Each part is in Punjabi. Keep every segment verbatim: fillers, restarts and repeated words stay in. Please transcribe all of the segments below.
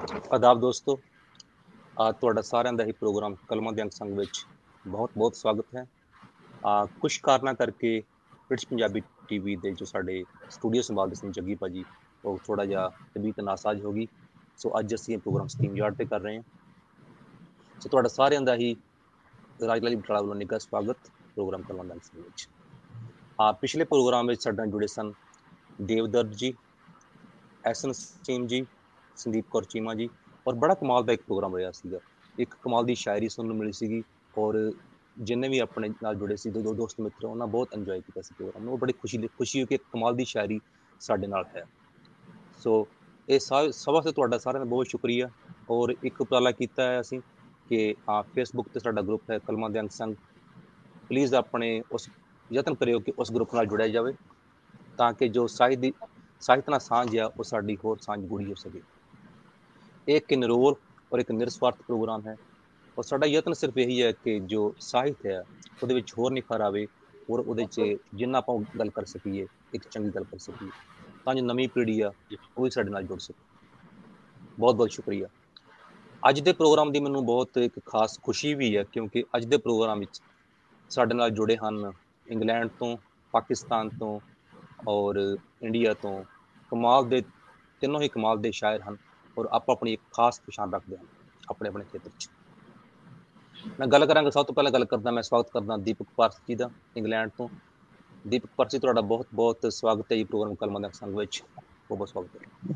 ਆਦਾਬ ਦੋਸਤੋ, ਆ ਤੁਹਾਡਾ ਸਾਰਿਆਂ ਦਾ ਹੀ ਪ੍ਰੋਗਰਾਮ ਕਲਮਾਂ ਦੇ ਅੰਗ ਸੰਗ ਵਿੱਚ ਬਹੁਤ ਬਹੁਤ ਸਵਾਗਤ ਹੈ। ਆ ਕੁਝ ਕਾਰਨਾਂ ਕਰਕੇ ਬ੍ਰਿਟਿਸ਼ ਪੰਜਾਬੀ ਟੀਵੀ ਦੇ ਜੋ ਸਾਡੇ ਸਟੂਡੀਓ ਸੰਭਾਲਦੇ ਸੀ ਜੱਗੀ ਭਾਜੀ, ਉਹ ਥੋੜਾ ਜਿਹਾ ਤਬੀਅਤ ਨਾਸਾਜ਼ ਹੋ ਗਈ। ਸੋ ਅੱਜ ਅਸੀਂ ਇਹ ਪ੍ਰੋਗਰਾਮ ਸਟ੍ਰੀਮ ਯਾਰਡ ਤੇ ਕਰ ਰਹੇ ਹਾਂ। ਸੋ ਤੁਹਾਡਾ ਸਾਰਿਆਂ ਦਾ ਹੀ ਰਾਜ ਲਾਲੀ ਬਟਾਲਾ ਵੱਲੋਂ ਨਿੱਘਾ ਸਵਾਗਤ ਪ੍ਰੋਗਰਾਮ ਕਲਮਾਂ ਦੇ ਅੰਗ ਸੰਗ ਵਿੱਚ। ਆ ਪਿਛਲੇ ਪ੍ਰੋਗਰਾਮ ਵਿੱਚ ਸਾਡੇ ਨਾਲ ਜੁੜੇ ਸਨ ਦੇਵਦਰਦ ਜੀ, ਐਸਨ ਸਿੰਘ ਜੀ, ਸੰਦੀਪ ਕੌਰ ਚੀਮਾ ਜੀ, ਔਰ ਬੜਾ ਕਮਾਲ ਦਾ ਇੱਕ ਪ੍ਰੋਗਰਾਮ ਰਿਹਾ ਸੀਗਾ। ਇੱਕ ਕਮਾਲ ਦੀ ਸ਼ਾਇਰੀ ਸੁਣਨ ਨੂੰ ਮਿਲੀ ਸੀਗੀ, ਔਰ ਜਿੰਨੇ ਵੀ ਆਪਣੇ ਨਾਲ ਜੁੜੇ ਸੀ ਦੋ ਦੋਸਤ ਮਿੱਤਰ, ਉਹਨਾਂ ਬਹੁਤ ਇੰਜੋਏ ਕੀਤਾ ਸੀ ਪ੍ਰੋਗਰਾਮ ਨੂੰ। ਬੜੀ ਖੁਸ਼ੀ ਖੁਸ਼ੀ ਹੋ ਕਿ ਕਮਾਲ ਦੀ ਸ਼ਾਇਰੀ ਸਾਡੇ ਨਾਲ ਹੈ। ਸੋ ਇਹ ਸਭ ਸਭ ਵਾਸਤੇ ਤੁਹਾਡਾ ਸਾਰਿਆਂ ਦਾ ਬਹੁਤ ਸ਼ੁਕਰੀਆ। ਔਰ ਇੱਕ ਉਪਰਾਲਾ ਕੀਤਾ ਹੈ ਅਸੀਂ ਕਿ ਆ ਫੇਸਬੁੱਕ ਤੇ ਸਾਡਾ ਗਰੁੱਪ ਹੈ ਕਲਮਾਂ ਦੇ ਅੰਗ ਸੰਗ, ਪਲੀਜ਼ ਆਪਣੇ ਉਸ ਯਤਨ ਕਰਿਓ ਕਿ ਉਸ ਗਰੁੱਪ ਨਾਲ ਜੁੜਿਆ ਜਾਵੇ, ਤਾਂ ਕਿ ਜੋ ਸਾਹਿਤ ਦੀ ਸਾਹਿਤ ਨਾਲ ਸਾਂਝ ਆ ਉਹ ਸਾਡੀ ਹੋਰ ਸਾਂਝ ਗੂੜੀ ਹੋ ਸਕੇ। ਇਹ ਇੱਕ ਨਿਰੋਲ ਔਰ ਇੱਕ ਨਿਰਸਵਾਰਥ ਪ੍ਰੋਗਰਾਮ ਹੈ, ਔਰ ਸਾਡਾ ਯਤਨ ਸਿਰਫ ਇਹੀ ਹੈ ਕਿ ਜੋ ਸਾਹਿਤ ਹੈ ਉਹਦੇ ਵਿੱਚ ਹੋਰ ਨਿਖਾਰ ਆਵੇ, ਔਰ ਉਹਦੇ 'ਚ ਜਿੰਨਾ ਆਪਾਂ ਗੱਲ ਕਰ ਸਕੀਏ ਇੱਕ ਚੰਗੀ ਗੱਲ ਕਰ ਸਕੀਏ, ਤਾਂ ਜੋ ਨਵੀਂ ਪੀੜ੍ਹੀ ਆ ਉਹ ਵੀ ਸਾਡੇ ਨਾਲ ਜੁੜ ਸਕੇ। ਬਹੁਤ ਬਹੁਤ ਸ਼ੁਕਰੀਆ। ਅੱਜ ਦੇ ਪ੍ਰੋਗਰਾਮ ਦੀ ਮੈਨੂੰ ਬਹੁਤ ਇੱਕ ਖਾਸ ਖੁਸ਼ੀ ਵੀ ਹੈ, ਕਿਉਂਕਿ ਅੱਜ ਦੇ ਪ੍ਰੋਗਰਾਮ ਵਿੱਚ ਸਾਡੇ ਨਾਲ ਜੁੜੇ ਹਨ ਇੰਗਲੈਂਡ ਤੋਂ, ਪਾਕਿਸਤਾਨ ਤੋਂ ਔਰ ਇੰਡੀਆ ਤੋਂ ਕਮਾਲ ਦੇ ਤਿੰਨੋਂ ਹੀ ਕਮਾਲ ਦੇ ਸ਼ਾਇਰ ਹਨ, ਔਰ ਆਪੋ ਆਪਣੀ ਇੱਕ ਖਾਸ ਪਛਾਣ ਰੱਖਦੇ ਹਨ ਆਪਣੇ ਆਪਣੇ ਖੇਤਰ 'ਚ। ਮੈਂ ਗੱਲ ਕਰਾਂਗਾ, ਸਭ ਤੋਂ ਪਹਿਲਾਂ ਗੱਲ ਕਰਦਾ ਮੈਂ ਸਵਾਗਤ ਕਰਦਾ ਦੀਪਕ ਪਾਰਸ ਜੀ ਦਾ ਇੰਗਲੈਂਡ ਤੋਂ। ਦੀਪਕ ਪਾਰਸ ਜੀ, ਤੁਹਾਡਾ ਬਹੁਤ ਬਹੁਤ ਸਵਾਗਤ ਹੈ ਜੀ ਪ੍ਰੋਗਰਾਮ ਕਲਮਾਂ ਦੇ ਸੰਗ ਵਿੱਚ, ਬਹੁਤ ਬਹੁਤ ਸਵਾਗਤ ਹੈ।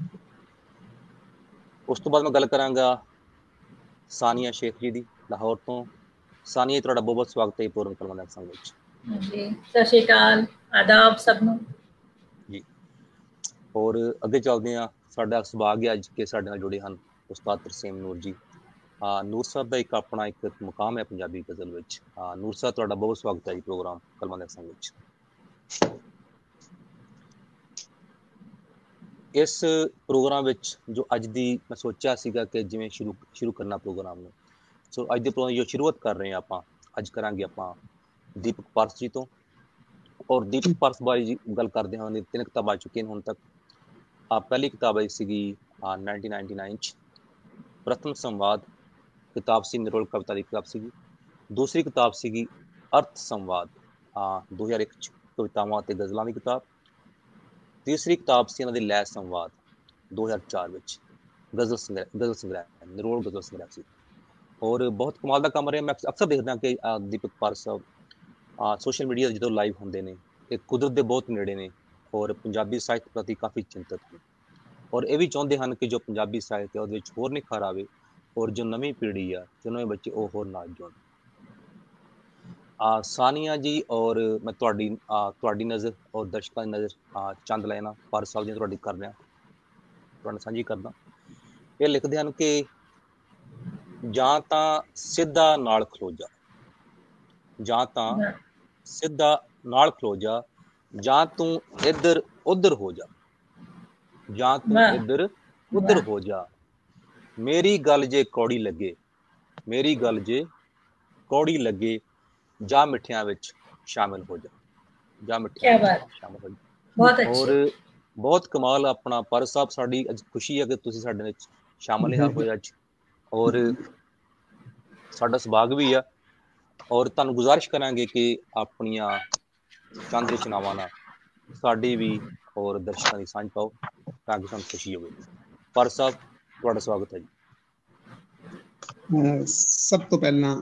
ਉਸ ਤੋਂ ਬਾਅਦ ਮੈਂ ਗੱਲ ਕਰਾਂਗਾ ਸਾਨੀਆ ਸ਼ੇਖ ਜੀ ਦੀ ਲਾਹੌਰ ਤੋਂ। ਸਾਨੀਆ, ਤੁਹਾਡਾ ਬਹੁਤ ਬਹੁਤ ਸਵਾਗਤ ਹੈ ਪ੍ਰੋਗਰਾਮ ਕਲਮਾਂ ਦੇ ਸੰਗ ਵਿੱਚ। ਜੀ ਸਤਿ ਸ਼੍ਰੀ ਅਕਾਲ, ਆਦਾਬ ਸਭ ਨੂੰ ਜੀ। ਔਰ ਅੱਗੇ ਚੱਲਦੇ ਹਾਂ, ਸਾਡਾ ਸੁਭਾਗ ਹੈ ਅੱਜ ਕੇ ਸਾਡੇ ਨਾਲ ਜੁੜੇ ਹਨ ਉਸਤਾਦ ਤਰਸੇਮ ਨੂਰ ਜੀ। ਹਾਂ, ਨੂਰ ਸਾਹਿਬ ਦਾ ਇੱਕ ਆਪਣਾ ਇੱਕ ਮੁਕਾਮ ਹੈ ਪੰਜਾਬੀ ਗਜ਼ਲ ਵਿੱਚ। ਹਾਂ ਨੂਰ ਸਾਹਿਬ, ਤੁਹਾਡਾ ਬਹੁਤ ਸਵਾਗਤ ਹੈ ਜੀ ਪ੍ਰੋਗਰਾਮ ਕਲਮਾਂ ਦੇ ਸੰਗ ਵਿੱਚ। ਇਸ ਪ੍ਰੋਗਰਾਮ ਵਿੱਚ ਜੋ ਅੱਜ ਦੀ ਮੈਂ ਸੋਚਿਆ ਸੀਗਾ ਕਿ ਜਿਵੇਂ ਸ਼ੁਰੂ ਸ਼ੁਰੂ ਕਰਨਾ ਪ੍ਰੋਗਰਾਮ ਨੂੰ, ਸੋ ਅੱਜ ਦੇ ਪ੍ਰੋਗਰਾਮ ਜੋ ਸ਼ੁਰੂਆਤ ਕਰ ਰਹੇ ਹਾਂ ਆਪਾਂ, ਅੱਜ ਕਰਾਂਗੇ ਆਪਾਂ ਦੀਪਕ ਪਾਰਸ ਜੀ ਤੋਂ। ਔਰ ਦੀਪਕ ਪਾਰਸ ਬਾਰੇ ਜੀ ਗੱਲ ਕਰਦੇ ਹਾਂ, ਤਿੰਨ ਕਿਤਾਬਾਂ ਆ ਚੁੱਕੀਆਂ ਹੁਣ ਤੱਕ। ਆ ਪਹਿਲੀ ਕਿਤਾਬ ਆਈ ਸੀਗੀ ਨਾਈਨਟੀਨ ਨਾਈਨਟੀ ਨਾਈਨ 'ਚ, ਪ੍ਰਥਮ ਸੰਵਾਦ ਕਿਤਾਬ ਸੀ, ਨਿਰੋਲ ਕਵਿਤਾ ਦੀ ਕਿਤਾਬ ਸੀਗੀ। ਦੂਸਰੀ ਕਿਤਾਬ ਸੀਗੀ ਅਰਥ ਸੰਵਾਦ, ਦੋ ਹਜ਼ਾਰ ਇੱਕ 'ਚ ਕਵਿਤਾਵਾਂ ਅਤੇ ਗਜ਼ਲਾਂ ਦੀ ਕਿਤਾਬ। ਤੀਸਰੀ ਕਿਤਾਬ ਸੀ ਇਹਨਾਂ ਦੀ ਲੈ ਸੰਵਾਦ, ਦੋ ਹਜ਼ਾਰ ਚਾਰ ਵਿੱਚ ਗਜ਼ਲ ਸੰਗ੍ਰਹਿ ਗਜ਼ਲ ਸੰਗ੍ਰਹਿ ਨਿਰੋਲ ਗਜ਼ਲ ਸੰਗ੍ਰਹਿ ਸੀ। ਔਰ ਬਹੁਤ ਕਮਾਲ ਦਾ ਕੰਮ ਰਿਹਾ। ਮੈਂ ਅਕਸਰ ਦੇਖਦਾ ਕਿ ਦੀਪਕ ਪਾਰਸ ਸਾਹਿਬ ਸੋਸ਼ਲ ਮੀਡੀਆ ਜਦੋਂ ਲਾਈਵ ਹੁੰਦੇ ਨੇ, ਇਹ ਕੁਦਰਤ ਦੇ ਬਹੁਤ ਨੇੜੇ ਨੇ, ਔਰ ਪੰਜਾਬੀ ਸਾਹਿਤ ਪ੍ਰਤੀ ਕਾਫੀ ਚਿੰਤਤ ਨੇ, ਔਰ ਇਹ ਵੀ ਚਾਹੁੰਦੇ ਹਨ ਕਿ ਜੋ ਪੰਜਾਬੀ ਸਾਹਿਤ ਹੈ ਉਹਦੇ ਵਿੱਚ ਹੋਰ ਨਿਖਾਰ ਆਵੇ, ਔਰ ਜੋ ਨਵੀਂ ਪੀੜ੍ਹੀ ਆ, ਜੋ ਨਵੇਂ ਬੱਚੇ, ਉਹ ਹੋਰ ਨਾਲ ਜੁੜਨ। ਸਾਨੀਆ ਜੀ, ਔਰ ਮੈਂ ਤੁਹਾਡੀ ਤੁਹਾਡੀ ਨਜ਼ਰ ਔਰ ਦਰਸ਼ਕਾਂ ਦੀ ਨਜ਼ਰ ਚੰਦ ਲੈਣਾ ਪਾਰਸ ਸਾਹਿਬ ਜੀ ਤੁਹਾਡੀ ਕਰ ਰਿਹਾ, ਤੁਹਾਡੇ ਸਾਂਝੀ ਕਰਦਾ। ਇਹ ਲਿਖਦੇ ਹਨ ਕਿ ਜਾਂ ਤਾਂ ਸਿੱਧਾ ਨਾਲ ਖਲੋ ਜਾ, ਜਾਂ ਤਾਂ ਸਿੱਧਾ ਨਾਲ ਖਲੋ ਜਾ, ਜਾਂ ਤੂੰ ਇੱਧਰ ਉੱਧਰ ਹੋ ਜਾ, ਜਾਂ ਤੂੰ ਇੱਧਰ ਉੱਧਰ ਹੋ ਜਾ, ਮੇਰੀ ਗੱਲ ਜੇ ਕੌੜੀ ਲੱਗੇ, ਮੇਰੀ ਗੱਲ ਜੇ ਕੌੜੀ ਲੱਗੇ, ਜਾ ਮਿੱਠਿਆਂ ਵਿੱਚ ਸ਼ਾਮਿਲ ਹੋ ਜਾ, ਜਾ ਮਿੱਠਿਆਂ ਵਿੱਚ ਸ਼ਾਮਿਲ ਹੋ ਜਾ। ਔਰ ਬਹੁਤ ਕਮਾਲ ਆਪਣਾ ਪਾਰਸ ਸਾਹਿਬ, ਸਾਡੀ ਅੱਜ ਖੁਸ਼ੀ ਹੈ ਕਿ ਤੁਸੀਂ ਸਾਡੇ ਵਿੱਚ ਸ਼ਾਮਿਲ ਹੋਏ ਅੱਜ, ਔਰ ਸਾਡਾ ਸੁਭਾਗ ਵੀ ਆ। ਔਰ ਤੁਹਾਨੂੰ ਗੁਜ਼ਾਰਿਸ਼ ਕਰਾਂਗੇ ਕਿ ਆਪਣੀਆਂ ਚੰਦ ਰਚਨਾਵਾਂ ਨਾਲ ਸਾਡੀ ਵੀ ਔਰ ਦਰਸ਼ਕਾਂ ਦੀ ਸਾਂਝ ਪਾਓ, ਤਾਂ ਕਿ ਸਾਨੂੰ ਖੁਸ਼ੀ ਹੋਵੇ। ਪਾਰਸ ਸਾਹਿਬ, ਤੁਹਾਡਾ ਸਵਾਗਤ ਹੈ ਜੀ। ਸਭ ਤੋਂ ਪਹਿਲਾਂ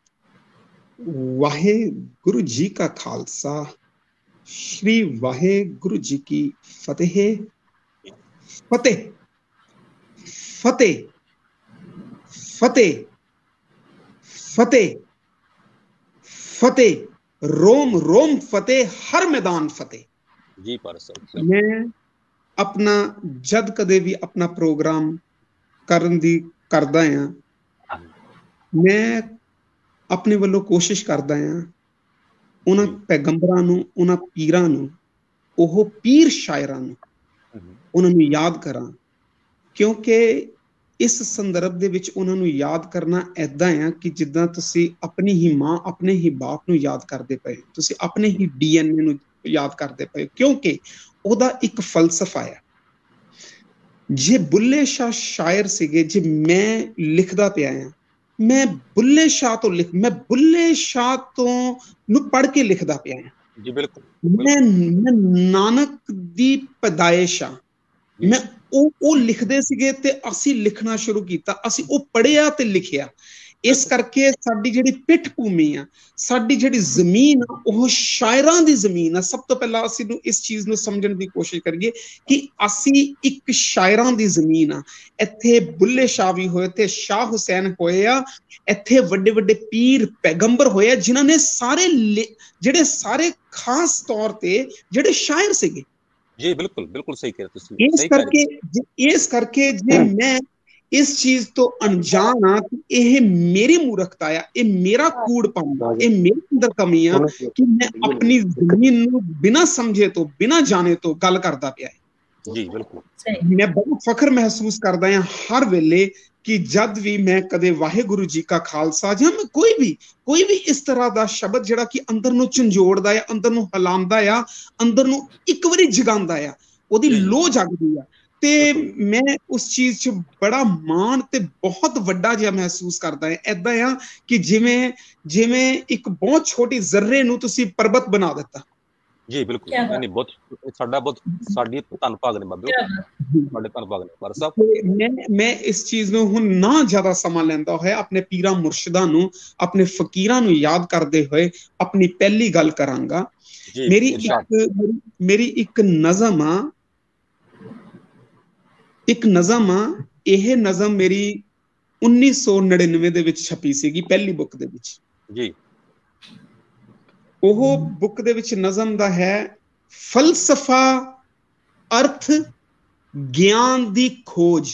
ਵਾਹਿਗੁਰੂ ਜੀ ਕਾ ਖਾਲਸਾ, ਸ਼੍ਰੀ ਵਾਹਿਗੁਰੂ ਜੀ ਕੀ ਫਤਿਹ। ਫਤਿਹ ਫਤਿਹ ਫਤਿਹ ਫਤਿਹ ਫਤਿਹ, ਰੋਮ ਰੋਮ ਫਤਿਹ, ਹਰ ਮੈਦਾਨ ਫਤਿਹ ਜੀ। ਪਾਰਸ ਸਾਹਿਬ, ਮੈਂ ਆਪਣਾ ਜਦ ਕਦੇ ਵੀ ਆਪਣਾ ਪ੍ਰੋਗਰਾਮ ਕਰਨ ਦੀ ਕਰਦਾ ਹਾਂ, ਮੈਂ ਆਪਣੇ ਵੱਲੋਂ ਕੋਸ਼ਿਸ਼ ਕਰਦਾ ਹਾਂ ਉਹਨਾਂ ਪੈਗੰਬਰਾਂ ਨੂੰ, ਉਹਨਾਂ ਪੀਰਾਂ ਨੂੰ, ਉਹ ਪੀਰ ਸ਼ਾਇਰਾਂ ਨੂੰ, ਉਹਨਾਂ ਨੂੰ ਯਾਦ ਕਰਾਂ, ਕਿਉਂਕਿ ਇਸ ਸੰਦਰਭ ਦੇ ਵਿੱਚ ਉਹਨਾਂ ਨੂੰ ਯਾਦ ਕਰਨਾ ਏਦਾਂ ਆ ਕਿ ਜਿੱਦਾਂ ਤੁਸੀਂ ਆਪਣੀ ਹੀ ਮਾਂ, ਆਪਣੇ ਹੀ ਬਾਪ ਨੂੰ ਯਾਦ ਕਰਦੇ ਪਏ, ਤੁਸੀਂ ਆਪਣੇ ਹੀ ਡੀ ਐਨ ਏ ਨੂੰ ਯਾਦ ਕਰਦੇ ਪਏ, ਕਿਉਂਕਿ ਉਹਦਾ ਇੱਕ ਫਲਸਫਾ ਆ। ਜੇ ਬੁੱਲੇ ਸ਼ਾਹ ਸ਼ਾਇਰ ਸੀਗੇ, ਜੇ ਮੈਂ ਲਿਖਦਾ ਪਿਆ ਆ, ਮੈਂ ਬੁੱਲੇ ਸ਼ਾਹ ਤੋਂ ਲਿਖ ਮੈਂ ਬੁੱਲੇ ਸ਼ਾਹ ਤੋਂ ਨੂੰ ਪੜ੍ਹ ਕੇ ਲਿਖਦਾ ਪਿਆ ਆ। ਜੀ ਬਿਲਕੁਲ। ਮੈਂ ਮੈਂ ਨਾਨਕ ਦੀ ਪੈਦਾਇਸ਼ ਆ, ਮੈਂ ਉਹ ਉਹ ਲਿਖਦੇ ਸੀਗੇ ਤੇ ਅਸੀਂ ਲਿਖਣਾ ਸ਼ੁਰੂ ਕੀਤਾ, ਅਸੀਂ ਉਹ ਪੜ੍ਹਿਆ ਤੇ ਲਿਖਿਆ। ਇਸ ਕਰਕੇ ਸਾਡੀ ਜਿਹੜੀ ਪਿੱਠ ਭੂਮੀ ਆ, ਸਾਡੀ ਜਿਹੜੀ ਜ਼ਮੀਨ ਆ, ਉਹ ਸ਼ਾਇਰਾਂ ਦੀ ਜ਼ਮੀਨ ਆ। ਸਭ ਤੋਂ ਪਹਿਲਾਂ ਅਸੀਂ ਨੂੰ ਇਸ ਚੀਜ਼ ਨੂੰ ਸਮਝਣ ਦੀ ਕੋਸ਼ਿਸ਼ ਕਰੀਏ ਕਿ ਅਸੀਂ ਇੱਕ ਸ਼ਾਇਰਾਂ ਦੀ ਜ਼ਮੀਨ ਆ। ਇੱਥੇ ਬੁੱਲੇ ਸ਼ਾਹ ਵੀ ਹੋਏ ਤੇ ਸ਼ਾਹ ਹੁਸੈਨ ਹੋਏ ਆ, ਇੱਥੇ ਵੱਡੇ ਵੱਡੇ ਪੀਰ ਪੈਗੰਬਰ ਹੋਏ ਆ, ਜਿਨ੍ਹਾਂ ਨੇ ਸਾਰੇ ਜਿਹੜੇ ਸਾਰੇ ਖਾਸ ਤੌਰ ਤੇ ਜਿਹੜੇ ਸ਼ਾਇਰ ਸੀਗੇ। ਜੀ ਬਿਲਕੁਲ ਬਿਲकुल सही कह रहे ਤੁਸੀਂ। ਇਸ ਕਰਕੇ ਇਸ ਕਰਕੇ ਜੇ ਮੈਂ ਇਸ ਚੀਜ਼ ਤੋਂ ਅਣਜਾਣ ਆ ਕਿ ਇਹ ਮੇਰੀ ਮੂਰਖਤਾ ਆ, ਇਹ ਮੇਰਾ ਕੂੜਪਨ ਆ, ਇਹ ਮੇਰੇ ਅੰਦਰ ਕਮੀ ਆ ਕਿ ਮੈਂ ਆਪਣੀ ਜ਼ਮੀਨ ਨੂੰ ਬਿਨਾਂ ਸਮਝੇ ਤੋਂ ਬਿਨਾਂ ਜਾਣੇ ਤੋਂ ਗੱਲ ਕਰਦਾ ਪਿਆ। ਜੀ ਬਿਲਕੁਲ। ਮੈਂ ਬਹੁਤ ਫਖਰ ਮਹਿਸੂਸ ਕਰਦਾ ਹਾਂ ਹਰ ਵੇਲੇ ਕਿ ਜਦ ਵੀ ਮੈਂ ਕਦੇ ਵਾਹਿਗੁਰੂ ਜੀ ਕਾ ਖਾਲਸਾ ਜਾਂ ਮੈਂ ਕੋਈ ਵੀ ਕੋਈ ਵੀ ਇਸ ਤਰ੍ਹਾਂ ਦਾ ਸ਼ਬਦ ਜਿਹੜਾ ਕਿ ਅੰਦਰ ਨੂੰ ਝੰਜੋੜਦਾ ਆ, ਅੰਦਰ ਨੂੰ ਹਿਲਾਉਂਦਾ ਆ, ਅੰਦਰ ਨੂੰ ਇੱਕ ਵਾਰੀ ਜਗਾਉਂਦਾ ਆ, ਉਹਦੀ ਲੋਹ ਜਗਦੀ ਆ, ਤੇ ਮੈਂ ਉਸ ਚੀਜ਼ 'ਚ ਬੜਾ ਮਾਣ ਤੇ ਬਹੁਤ ਵੱਡਾ ਜਿਹਾ ਮਹਿਸੂਸ ਕਰਦਾ ਹਾਂ। ਏਦਾਂ ਆ ਕਿ ਜਿਵੇਂ ਜਿਵੇਂ ਇੱਕ ਬਹੁਤ ਛੋਟੀ ਜ਼ਰਰੇ ਨੂੰ ਤੁਸੀਂ ਪਰਬਤ ਬਣਾ ਦਿੱਤਾ। ਜੀ ਬਿਲਕੁਲ। ਨਹੀਂ ਬਹੁਤ ਸਾਡਾ ਬਹੁਤ ਸਾਡੀ ਧੰਨ ਭਾਗ ਨੇ ਬਾਬੇ, ਸਾਡੇ ਧੰਨ ਭਾਗ ਨੇ ਬਾਬਾ ਸਾਹਿਬ। ਮੈਂ ਮੈਂ ਇਸ ਚੀਜ਼ ਨੂੰ ਹੁਣ ਨਾ ਜ਼ਿਆਦਾ ਸਮਾਂ ਲੈਂਦਾ ਹੋਇਆ ਆਪਣੇ ਪੀਰਾਂ ਮੁਰਸ਼ਿਦਾਂ ਨੂੰ, ਆਪਣੇ ਫਕੀਰਾਂ ਨੂੰ ਯਾਦ ਕਰਦੇ ਹੋਏ ਆਪਣੀ ਪਹਿਲੀ ਗੱਲ ਕਰਾਂਗਾ। ਮੇਰੀ ਇੱਕ ਮੇਰੀ ਇੱਕ ਨਜ਼ਮ ਆ ਇੱਕ ਨਜ਼ਮ ਆ ਇਹ ਨਜ਼ਮ ਮੇਰੀ ਉੱਨੀ ਸੌ ਨੜਿਨਵੇਂ ਦੇ ਵਿੱਚ ਛਪੀ ਸੀਗੀ, ਪਹਿਲੀ ਬੁੱਕ ਦੇ ਵਿੱਚ। ਜੀ ਉਹ ਬੁੱਕ ਦੇ ਵਿੱਚ ਨਜ਼ਮ ਦਾ ਹੈ ਫਲਸਫਾ ਅਰਥ ਗਿਆਨ ਦੀ ਖੋਜ।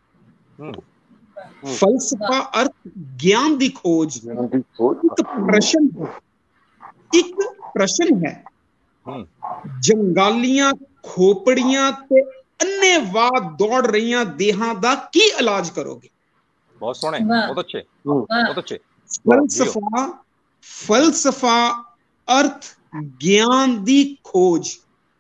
ਫਲਸਫਾ ਅਰਥ ਗਿਆਨ ਦੀ ਖੋਜ। ਇੱਕ ਪ੍ਰਸ਼ਨ ਇੱਕ ਪ੍ਰਸ਼ਨ ਹੈ, ਜੰਗਾਲੀਆਂ ਖੋਪੜੀਆਂ ਤੇ ਅੰਨ੍ਹੇਵਾਹ ਦੌੜ ਰਹੀਆਂ ਦੇਹਾਂ ਦਾ ਕੀ ਇਲਾਜ ਕਰੋਗੇ? ਬਹੁਤ ਸੋਹਣੇ, ਬਹੁਤ ਅੱਛੇ, ਬਹੁਤ ਅੱਛੇ। ਫਲਸਫਾ ਫਲਸਫਾ ਅਰਥ ਗਿਆਨ ਦੀ ਖੋਜ।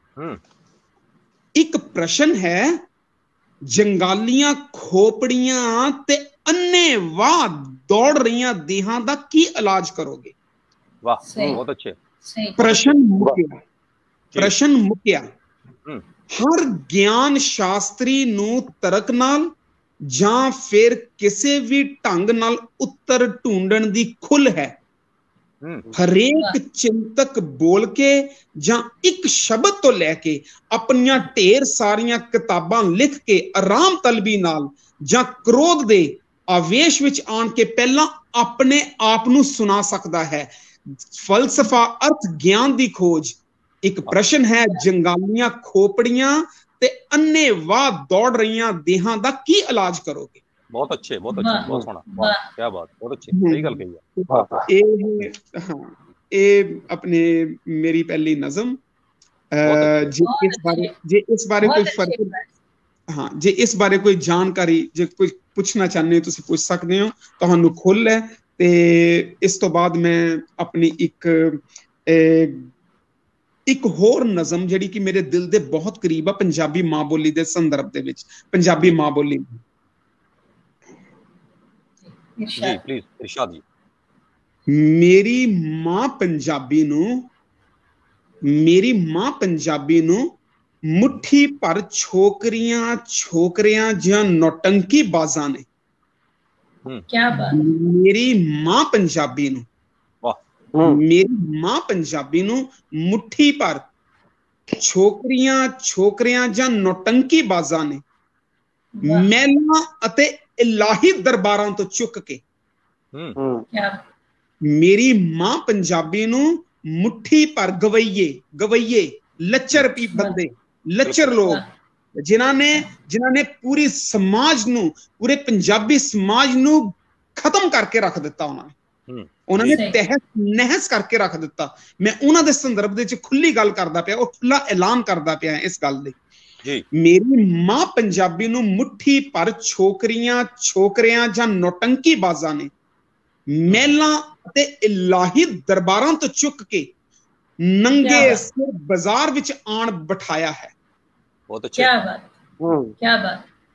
ਇੱਕ ਪ੍ਰਸ਼ਨ ਹੈ, ਜੰਗਾਲੀਆਂ ਖੋਪੜੀਆਂ ਤੇ ਅੰਨ੍ਹੇਵਾਹ ਦੌੜ ਰਹੀਆਂ ਦੇਹਾਂ ਦਾ ਕੀ ਇਲਾਜ ਕਰੋਗੇ? ਵਾਹ, ਬਹੁਤ ਅੱਛੇ। ਪ੍ਰਸ਼ਨ ਮੁੱਕਿਆ, ਪ੍ਰਸ਼ਨ ਮੁੱਕਿਆ। ਹਰ ਗਿਆਨ ਸ਼ਾਸਤਰੀ ਨੂੰ ਤਰਕ ਨਾਲ ਜਾਂ ਫਿਰ ਕਿਸੇ ਵੀ ਢੰਗ ਨਾਲ ਉੱਤਰ ਢੂੰਡਣ ਦੀ ਖੁੱਲ੍ਹ ਹੈ। ਹਰੇਕ ਚਿੰਤਕ ਬੋਲ ਕੇ ਜਾਂ ਇੱਕ ਸ਼ਬਦ ਤੋਂ ਲੈ ਕੇ ਆਪਣੀਆਂ ਢੇਰ ਸਾਰੀਆਂ ਕਿਤਾਬਾਂ ਲਿਖ ਕੇ ਆਰਾਮ ਤਲਬੀ ਨਾਲ ਜਾਂ ਕ੍ਰੋਧ ਦੇ ਆਵੇਸ਼ ਵਿੱਚ ਆਣ ਕੇ ਪਹਿਲਾਂ ਆਪਣੇ ਆਪ ਨੂੰ ਸੁਣਾ ਸਕਦਾ ਹੈ। ਫਲਸਫਾ ਅਰਥ ਗਿਆਨ ਦੀ ਖੋਜ। ਇੱਕ ਪ੍ਰਸ਼ਨ ਹੈ, ਜੰਗਾਲੀਆਂ ਖੋਪੜੀਆਂ ਤੇ ਅੰਨ੍ਹੇਵਾਹ ਦੌੜ ਰਹੀਆਂ ਦੇਹਾਂ ਦਾ ਕੀ ਇਲਾਜ ਕਰੋਗੇ? ਬਹੁਤ ਅੱਛੇ, ਬਹੁਤ ਅੱਛੇ, ਬਹੁਤ ਸੋਹਣਾ, ਕੀ ਬਾਤ, ਬਹੁਤ ਅੱਛੇ, ਸਹੀ ਗੱਲ ਕਹੀ ਹੈ। ਇਹ ਹਾਂ ਇਹ ਆਪਣੇ ਮੇਰੀ ਪਹਿਲੀ ਨਜ਼ਮ। ਜੇ ਇਸ ਬਾਰੇ ਜੇ ਇਸ ਬਾਰੇ ਕੋਈ ਫਰਕ ਹਾਂ ਜੇ ਇਸ ਬਾਰੇ ਕੋਈ ਜਾਣਕਾਰੀ ਜੇ ਕੋਈ ਪੁੱਛਣਾ ਚਾਹੁੰਦੇ ਹੋ ਤੁਸੀਂ ਪੁੱਛ ਸਕਦੇ ਹੋ, ਤੁਹਾਨੂੰ ਖੁੱਲ੍ਹ ਹੈ। ਤੇ ਇਸ ਤੋਂ ਬਾਅਦ ਮੈਂ ਆਪਣੀ ਇੱਕ ਇੱਕ ਹੋਰ ਨਜ਼ਮ ਜਿਹੜੀ ਕਿ ਮੇਰੇ ਦਿਲ ਦੇ ਬਹੁਤ ਕਰੀਬ ਆ, ਪੰਜਾਬੀ ਮਾਂ ਬੋਲੀ ਦੇ ਸੰਦਰਭ ਦੇ ਵਿੱਚ। ਪੰਜਾਬੀ ਮਾਂ ਬੋਲੀ ਜੀ ਪਲੀਜ਼ ਇਰਸ਼ਾਦ ਜੀ। ਮੇਰੀ ਮਾਂ ਪੰਜਾਬੀ ਨੂੰ ਮੇਰੀ ਮਾਂ ਪੰਜਾਬੀ ਨੂੰ ਮੁੱਠੀ ਭਰ ਛੋਕਰੀਆਂ ਛੋਕਰਿਆਂ ਜਾਂ ਨੌਟੰਕੀ ਬਾਜ਼ਾਂ ਨੇ। ਕਿਆ ਬਾਤ। ਮੇਰੀ ਮਾਂ ਪੰਜਾਬੀ ਨੂੰ ਮੇਰੀ ਮਾਂ ਪੰਜਾਬੀ ਨੂੰ ਮੁੱਠੀ ਭਰ ਛੋਕਰੀਆਂ ਛੋਕਰਿਆਂ ਜਾਂ ਨੌਟੰਕੀ ਬਾਜ਼ਾਂ ਨੇ ਮਹਿਲਾਂ ਅਤੇ ਇਲਾਹੀ ਦਰਬਾਰਾਂ ਤੋਂ ਚੁੱਕ ਕੇ। ਮੇਰੀ ਮਾਂ ਪੰਜਾਬੀ ਨੂੰ ਮੁੱਠੀ ਭਰ ਗਵਈਏ ਗਵਈਏ ਲੱਚਰ ਪੀ ਬੰਦੇ ਲੱਚਰ ਲੋਕ ਜਿਨ੍ਹਾਂ ਨੇ ਜਿਨ੍ਹਾਂ ਨੇ ਪੂਰੀ ਸਮਾਜ ਨੂੰ ਪੂਰੇ ਪੰਜਾਬੀ ਸਮਾਜ ਨੂੰ ਖਤਮ ਕਰਕੇ ਰੱਖ ਦਿੱਤਾ। ਉਹਨਾਂ ਨੇ ਉਹਨਾਂ ਨੇ ਤਹਿਸ ਨਹਿਸ ਕਰਕੇ ਰੱਖ ਦਿੱਤਾ। ਮੈਂ ਉਹਨਾਂ ਦੇ ਸੰਦਰਭ ਦੇ ਵਿੱਚ ਖੁੱਲੀ ਗੱਲ ਕਰਦਾ ਪਿਆ, ਉਹ ਖੁੱਲਾ ਐਲਾਨ ਕਰਦਾ ਪਿਆ ਇਸ ਗੱਲ ਲਈ। ਮੇਰੀ ਮਾਂ ਪੰਜਾਬੀ ਨੂੰ ਮੁੱਠੀ ਭਰ ਛੋਕਰੀਆਂ ਛੋਕਰਿਆਂ ਜਾਂ ਨੌਟੰਕੀ ਬਾਜ਼ਾਂ ਨੇ ਮਹਿਲਾਂ ਅਤੇ ਇਲਾਹੀ ਦਰਬਾਰਾਂ ਤੋਂ ਚੁੱਕ ਕੇ ਨੰਗੇ ਸਿਰ ਬਾਜ਼ਾਰ ਵਿੱਚ ਆਣ ਬਿਠਾਇਆ ਹੈ। ਬਹੁਤ ਅੱਛਾ, ਕੀ ਬਾਤ, ਕੀ ਬਾਤ।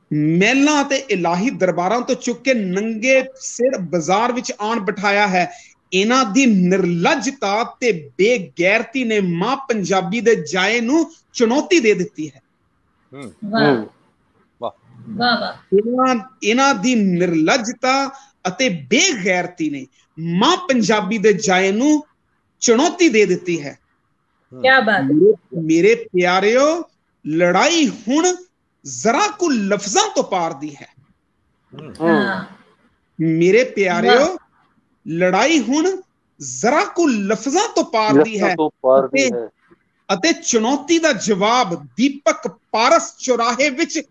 ਮਹਿਲਾਂ ਤੇ ਇਲਾਹੀ ਦਰਬਾਰਾਂ ਤੋਂ ਚੁੱਕ ਕੇ ਨੰਗੇ ਸਿਰ ਬਾਜ਼ਾਰ ਵਿੱਚ ਆਣ ਬਿਠਾਇਆ ਹੈ। ਇਹਨਾਂ ਦੀ ਨਿਰਲੱਜਤਾ ਤੇ ਬੇਗੈਰਤੀ ਨੇ ਮਾਂ ਪੰਜਾਬੀ ਦੇ ਜਾਏ ਨੂੰ ਚੁਣੌਤੀ ਦੇ ਦਿੱਤੀ ਹੈ। ਵਾਹ ਵਾਹ ਵਾਹ। ਇਹਨਾਂ ਇਹਨਾਂ ਦੀ ਨਿਰਲੱਜਤਾ ਅਤੇ ਬੇਗੈਰਤੀ ਨੇ ਮਾਂ ਪੰਜਾਬੀ ਦੇ ਜਾਏ ਨੂੰ ਚੁਣੌਤੀ ਦੇ ਦਿੱਤੀ ਹੈ। ਕਿਆ ਬਾਤ। ਮੇਰੇ ਪਿਆਰਿਓ, ਲੜਾਈ ਹੁਣ ਜ਼ਰਾ ਕੁ ਲਫ਼ਜ਼ਾਂ ਤੋਂ ਪਾਰ ਦੀ ਹੈ। ਮੇਰੇ ਪਿਆਰਿਓ, ਲੜਾਈ ਹੁਣ ਜ਼ਰਾ ਕੁ ਲਫ਼ਜ਼ਾਂ ਤੋਂ ਪਾਰ ਦੀ ਹੈ ਅਤੇ ਚੁਣੌਤੀ ਦਾ ਜਵਾਬ ਦੀਪਕ ਪਾਰਸ ਚੌਰਾਹੇ ਵਿੱਚ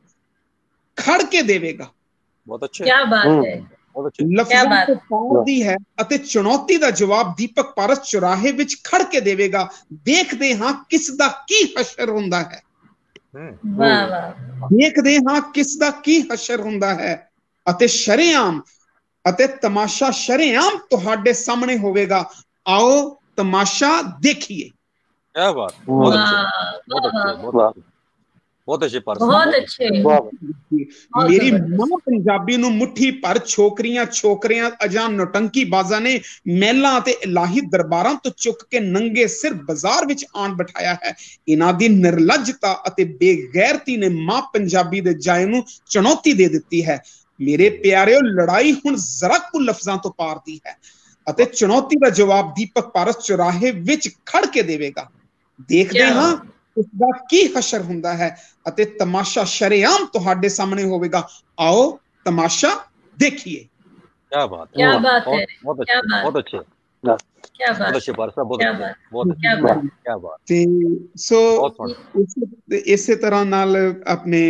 ਖੜ ਕੇ ਦੇਵੇਗਾ। ਬਹੁਤ ਅੱਛਾ, ਕਿਆ ਬਾਤ ਹੈ। ਲਫ਼ਜ਼ਾਂ ਤੋਂ ਪਾਰ ਦੀ ਹੈ ਅਤੇ ਚੁਣੌਤੀ ਦਾ ਜਵਾਬ ਦੀਪਕ ਪਾਰਸ ਚੌਰਾਹੇ ਵਿੱਚ ਖੜ ਕੇ ਦੇਵੇਗਾ। ਦੇਖਦੇ ਹਾਂ ਕਿਸ ਦਾ ਕੀ ਹਸ਼ਰ ਹੁੰਦਾ ਹੈ। ਵਾਹ ਵਾਹ। ਦੇਖਦੇ ਹਾਂ ਕਿਸ ਦਾ ਕੀ ਹਸ਼ਰ ਹੁੰਦਾ ਹੈ ਅਤੇ ਸ਼ਰੇਆਮ ਅਤੇ ਤਮਾਸ਼ਾ ਸ਼ਰੇਆਮ ਤੁਹਾਡੇ ਸਾਹਮਣੇ ਹੋਵੇਗਾ। ਆਓ ਤਮਾਸ਼ਾ ਦੇਖੀਏ। क्या बात, बहुत अच्छे, बहुत अच्छे, बहुत बहुत अच्छे पारस, बहुत अच्छे। मेरी मां पंजाबी ਨੂੰ ਮੁੱਠੀ ਭਰ ਛੋਕਰੀਆਂ ਛੋਕਰੀਆਂ ਅਜਾਂ ਨੌਟੰਕੀ ਬਾਜ਼ਾਂ ਨੇ ਮਹਿਲਾਂ ਅਤੇ ਇਲਾਹੀ ਦਰਬਾਰਾਂ ਤੋਂ ਚੁੱਕ ਕੇ ਨੰਗੇ ਸਿਰ ਬਾਜ਼ਾਰ ਵਿੱਚ ਆਣ ਬਿਠਾਇਆ ਹੈ। ਇਹਨਾਂ ਦੀ ਨਿਰਲੱਜਤਾ ਅਤੇ ਬੇਗੈਰਤੀ ਨੇ ਮਾਂ ਪੰਜਾਬੀ ਦੇ ਜਾਏ ਨੂੰ ਚੁਣੌਤੀ ਦੇ ਦਿੱਤੀ ਹੈ। ਮੇਰੇ ਪਿਆਰਿਓ, ਲੜਾਈ ਹੁਣ ਜ਼ਰਾ ਕੁ ਲਫ਼ਜ਼ਾਂ ਤੋਂ ਪਾਰ ਦੀ ਹੈ ਅਤੇ ਚੁਣੌਤੀ ਦਾ ਜਵਾਬ ਦੀਪਕ ਪਾਰਸ ਚੌਰਾਹੇ ਵਿੱਚ ਖੜ ਕੇ ਦੇਵੇਗਾ। ਦੇਖਦੇ ਹਾਂ ਇਸ ਦਾ ਕੀ ਹਸ਼ਰ ਹੁੰਦਾ ਹੈ ਅਤੇ ਤਮਾਸ਼ਾ ਸ਼ਰੇਆਮ ਤੁਹਾਡੇ ਸਾਹਮਣੇ ਹੋਵੇਗਾ। ਆਓ ਤਮਾਸ਼ਾ ਦੇਖੀਏ। क्या बात, क्या बात है, बहुत क्या अच्छे, बात, बहुत अच्छे, क्या बहुत बात, अच्छे पारस साहब, बहुत क्या अच्छे, बात, बहुत क्या अच्छे, बात। क्या बात। ਤੇ ਸੋ ਬਹੁਤ ਇਸੇ ਇਸੇ ਤਰ੍ਹਾਂ ਨਾਲ ਆਪਣੇ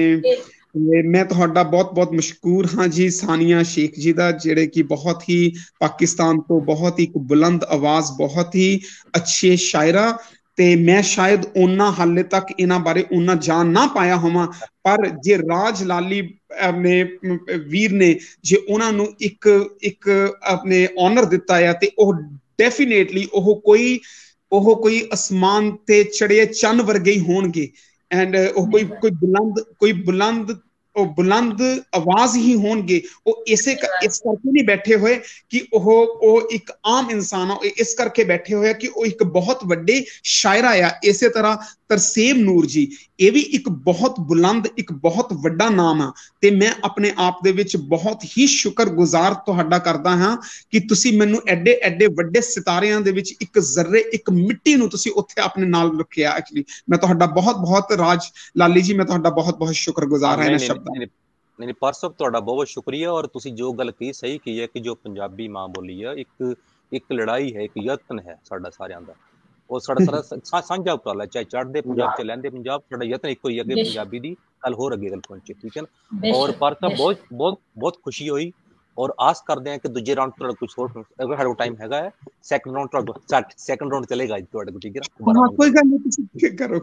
ਮੈਂ ਤੁਹਾਡਾ ਬਹੁਤ ਬਹੁਤ ਮਸ਼ਕੂਰ ਹਾਂ ਜੀ ਸਾਨੀਆ ਸ਼ੇਖ ਜੀ ਦਾ, ਜਿਹੜੇ ਕਿ ਬਹੁਤ ਹੀ ਪਾਕਿਸਤਾਨ ਤੋਂ ਬਹੁਤ ਹੀ ਬੁਲੰਦ ਆਵਾਜ਼, ਬਹੁਤ ਹੀ ਅੱਛੇ ਸ਼ਾਇਰਾ। ਤੇ ਮੈਂ ਸ਼ਾਇਦ ਉਹਨਾਂ ਹਾਲੇ ਤੱਕ ਇਹਨਾਂ ਬਾਰੇ ਉਹਨਾਂ ਜਾਣ ਨਾ ਪਾਇਆ ਹੋਵਾਂ, ਪਰ ਜੇ ਰਾਜ ਲਾਲੀ ਆਪਣੇ ਵੀਰ ਨੇ ਜੇ ਉਹਨਾਂ ਨੂੰ ਇੱਕ ਇੱਕ ਆਪਣੇ ਆਨਰ ਦਿੱਤਾ ਆ ਤੇ ਉਹ ਡੈਫੀਨੇਟਲੀ ਉਹ ਕੋਈ ਉਹ ਕੋਈ ਅਸਮਾਨ ਤੇ ਚੜ੍ਹੇ ਚੰਨ ਵਰਗੇ ਹੀ ਹੋਣਗੇ। ਐਂਡ ਉਹ ਕੋਈ ਕੋਈ ਬੁਲੰਦ ਕੋਈ ਬੁਲੰਦ ਉਹ ਬੁਲੰਦ ਆਵਾਜ਼ ਹੀ ਹੋਣਗੇ। ਉਹ ਇਸੇ ਇਸ ਕਰਕੇ ਨਹੀਂ ਬੈਠੇ ਹੋਏ ਕਿ ਉਹ ਉਹ ਇੱਕ ਆਮ ਇਨਸਾਨ ਆ, ਇਸ ਕਰਕੇ ਬੈਠੇ ਹੋਏ ਕਿ ਉਹ ਇੱਕ ਬਹੁਤ ਵੱਡੇ ਸ਼ਾਇਰਾ ਆ। ਇਸੇ ਤਰ੍ਹਾਂ ਤਰਸੇਮ ਨੂਰ ਜੀ, ਇਹ ਵੀ ਇੱਕ ਬਹੁਤ ਬੁਲੰਦ, ਇੱਕ ਬਹੁਤ ਵੱਡਾ ਨਾਮ ਆ। ਤੇ ਮੈਂ ਆਪਣੇ ਆਪ ਦੇ ਵਿੱਚ ਬਹੁਤ ਹੀ ਸ਼ੁਕਰਗੁਜ਼ਾਰ ਤੁਹਾਡਾ ਕਰਦਾ ਹਾਂ ਕਿ ਤੁਸੀਂ ਮੈਨੂੰ ਐਡੇ ਐਡੇ ਵੱਡੇ ਸਿਤਾਰਿਆਂ ਦੇ ਵਿੱਚ ਇੱਕ ਜ਼ਰਰੇ, ਇੱਕ ਮਿੱਟੀ ਨੂੰ ਤੁਸੀਂ ਉੱਥੇ ਆਪਣੇ ਨਾਲ ਰੱਖਿਆ। ਐਕਚੁਅਲੀ ਮੈਂ ਤੁਹਾਡਾ ਬਹੁਤ ਬਹੁਤ ਰਾਜ ਲਾਲੀ ਜੀ, ਮੈਂ ਤੁਹਾਡਾ ਬਹੁਤ ਬਹੁਤ ਸ਼ੁਕਰਗੁਜ਼ਾਰ ਹਾਂ ਇਹਨਾਂ ਸ਼ਬਦਾਂ। नहीं नहीं पारस साहब, ਤੁਹਾਡਾ ਬਹੁਤ ਬਹੁਤ ਸ਼ੁਕਰੀਆ। ਔਰ ਤੁਸੀਂ ਜੋ ਗੱਲ ਕਹੀ ਸਹੀ ਕਹੀ ਹੈ ਕਿ ਜੋ ਪੰਜਾਬੀ ਮਾਂ ਬੋਲੀ ਆ ਇੱਕ ਇੱਕ ਲੜਾਈ ਹੈ, ਇੱਕ ਯਤਨ ਹੈ ਸਾਡਾ ਸਾਰਿਆਂ ਦਾ। ਉਹ ਸਾਡਾ ਸਾਰਾ ਸਾਂਝਾ ਉਪਰਾਲਾ, ਚਾਹੇ ਚੜ੍ਹਦੇ ਪੰਜਾਬ ਚ ਲੈਂਦੇ ਪੰਜਾਬ, ਸਾਡਾ ਯਤਨ ਇੱਕੋ ਹੀ ਅੱਗੇ ਪੰਜਾਬੀ ਦੀ ਕੱਲ ਹੋਰ ਅੱਗੇ ਗੱਲ ਪਹੁੰਚੇ। ਠੀਕ ਹੈ ਨਾ। ਔਰ ਪਾਰਸ ਸਾਹਿਬ ਬਹੁਤ ਬਹੁਤ ਬਹੁਤ ਖੁਸ਼ੀ ਹੋਈ ਔਰ ਆਸ ਕਰਦੇ ਹਾਂ ਕਿ ਦੂਜੇ ਰਾਊਂਡ ਤੁਹਾਡਾ ਕੁਝ ਹੋਰ ਅਗਰ ਸਾਡੇ ਕੋਲ ਟਾਈਮ ਹੈਗਾ ਹੈ, ਸੈਕੰਡ ਰਾਊਂਡ ਤੁਹਾਡਾ ਸੈਕੰਡ ਰਾਊਂਡ ਚਲੇਗਾ ਤੁਹਾਡੇ ਕੋਲ। ਠੀਕ ਹੈ ਨਾ। ਹਾਂ, ਕੋਈ ਗੱਲ ਨਹੀਂ, ਤੁਸੀਂ ਕਰੋ।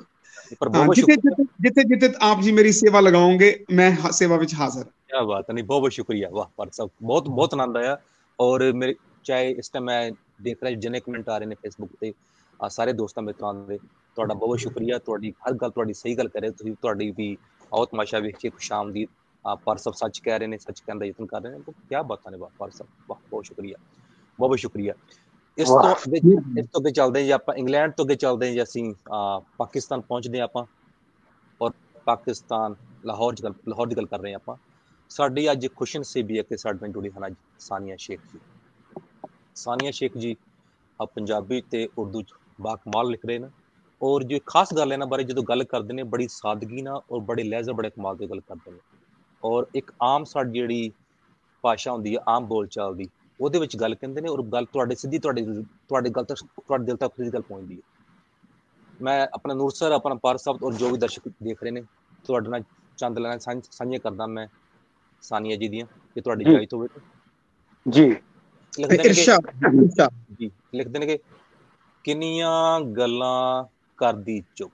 ਜਿੱਥੇ ਜਿੱਥੇ ਜਿੱਥੇ ਆਪ ਜੀ ਮੇਰੀ ਸੇਵਾ ਲਗਾਓਗੇ ਮੈਂ सेवा ਵਿੱਚ ਹਾਜ਼ਰ। क्या बात है, नहीं बहुत बहुत शुक्रिया। वाह पारस साहब, बहुत बहुत आनंद आया। और मेरे चाहे इस टाइम मैं देख रहा जिन्ने कमेंट आ रहे हैं फेसबुक ਤੇ ਆ ਸਾਰੇ ਦੋਸਤਾਂ ਮਿੱਤਰਾਂ ਦੇ, ਤੁਹਾਡਾ ਬਹੁਤ ਬਹੁਤ ਸ਼ੁਕਰੀਆ। ਤੁਹਾਡੀ ਹਰ ਗੱਲ ਤੁਹਾਡੀ ਸਹੀ ਗੱਲ ਕਰੇ ਤੁਸੀਂ, ਤੁਹਾਡੀ ਵੀ ਆਓ ਤਮਾਸ਼ਾ ਵੇਖ ਕੇ ਖੁਸ਼ ਆਮਦੀਦ। ਆ ਪਾਰਸ ਸਾਹਿਬ ਸੱਚ ਕਹਿ ਰਹੇ ਨੇ, ਸੱਚ ਕਹਿਣ ਦਾ ਯਤਨ ਕਰ ਰਹੇ ਨੇ। ਕੀ ਬਾਤਾਂ ਨੇ। ਵਾਹ ਪਾਰਸ ਸਾਹਿਬ, ਵਾਹ ਬਹੁਤ ਸ਼ੁਕਰੀਆ, ਬਹੁਤ ਬਹੁਤ ਸ਼ੁਕਰੀਆ। ਇਸ ਤੋਂ ਅੱਗੇ ਇਸ ਤੋਂ ਅੱਗੇ ਚੱਲਦੇ ਹਾਂ ਜੀ ਆਪਾਂ ਇੰਗਲੈਂਡ ਤੋਂ ਅੱਗੇ ਚੱਲਦੇ ਹਾਂ ਜੀ ਅਸੀਂ ਪਾਕਿਸਤਾਨ ਪਹੁੰਚਦੇ ਹਾਂ ਆਪਾਂ। ਔਰ ਪਾਕਿਸਤਾਨ ਲਾਹੌਰ ਚ ਲਾਹੌਰ ਦੀ ਗੱਲ ਕਰ ਰਹੇ ਹਾਂ ਆਪਾਂ। ਸਾਡੀ ਅੱਜ ਖੁਸ਼ ਨਸੀਬੀ ਹੈ ਕਿ ਸਾਡੇ ਨਾਲ ਜੁੜੀ ਹਨ ਅੱਜ ਸਾਨੀਆ ਸ਼ੇਖ ਜੀ। ਸਾਨੀਆ ਸ਼ੇਖ ਜੀ ਆ ਪੰਜਾਬੀ ਤੇ ਉਰਦੂ ਚ ਬਾਕਮਾਲ ਲਿਖ ਰਹੇ ਨੇ। ਔਰ ਜੋ ਖਾਸ ਗੱਲ ਇਹਨਾਂ ਬਾਰੇ ਜਦੋਂ ਗੱਲ ਕਰਦੇ ਨੇ ਬੜੀ ਸਾਦਗੀ ਨਾਲ ਔਰ ਬੜੇ ਲਹਿਜ਼ੇ ਬੜੇ ਕਮਾਲ ਦੀ ਗੱਲ ਕਰਦੇ ਨੇ। ਔਰ ਇੱਕ ਆਮ ਸਾਡੀ ਜਿਹੜੀ ਭਾਸ਼ਾ ਹੁੰਦੀ ਹੈ ਆਮ ਬੋਲਚਾਲ ਦੀ, ਉਹਦੇ ਵਿੱਚ ਗੱਲ ਕਹਿੰਦੇ ਨੇ ਔਰ ਗੱਲ ਤੁਹਾਡੇ ਸਿੱਧੀ ਤੁਹਾਡੇ ਤੁਹਾਡੇ ਗੱਲ ਤੱਕ ਤੁਹਾਡੇ ਦਿਲ ਤੱਕ ਸਿੱਧੀ ਗੱਲ ਪਹੁੰਚਦੀ ਹੈ। ਮੈਂ ਆਪਣਾ ਨੂਰ ਸਰ, ਆਪਣਾ ਪਾਰਸ ਸਾਹਿਬ ਔਰ ਜੋ ਵੀ ਦਰਸ਼ਕ ਦੇਖ ਰਹੇ ਨੇ, ਤੁਹਾਡੇ ਨਾਲ ਚੰਦ ਲੈਣਾ ਸਾਂਝੀਆਂ ਕਰਦਾ ਮੈਂ ਸਾਨੀਆ ਜੀ ਦੀਆਂ, ਕਿ ਤੁਹਾਡੀ ਇਜਾਜ਼ਤ ਹੋਵੇ ਜੀ। ਲਿਖਦੇ ਨੇ ਜੀ ਲਿਖਦੇ ਨੇ ਕਿ ਕਿੰਨੀਆਂ ਗੱਲਾਂ ਕਰਦੀ ਚੁੱਪ,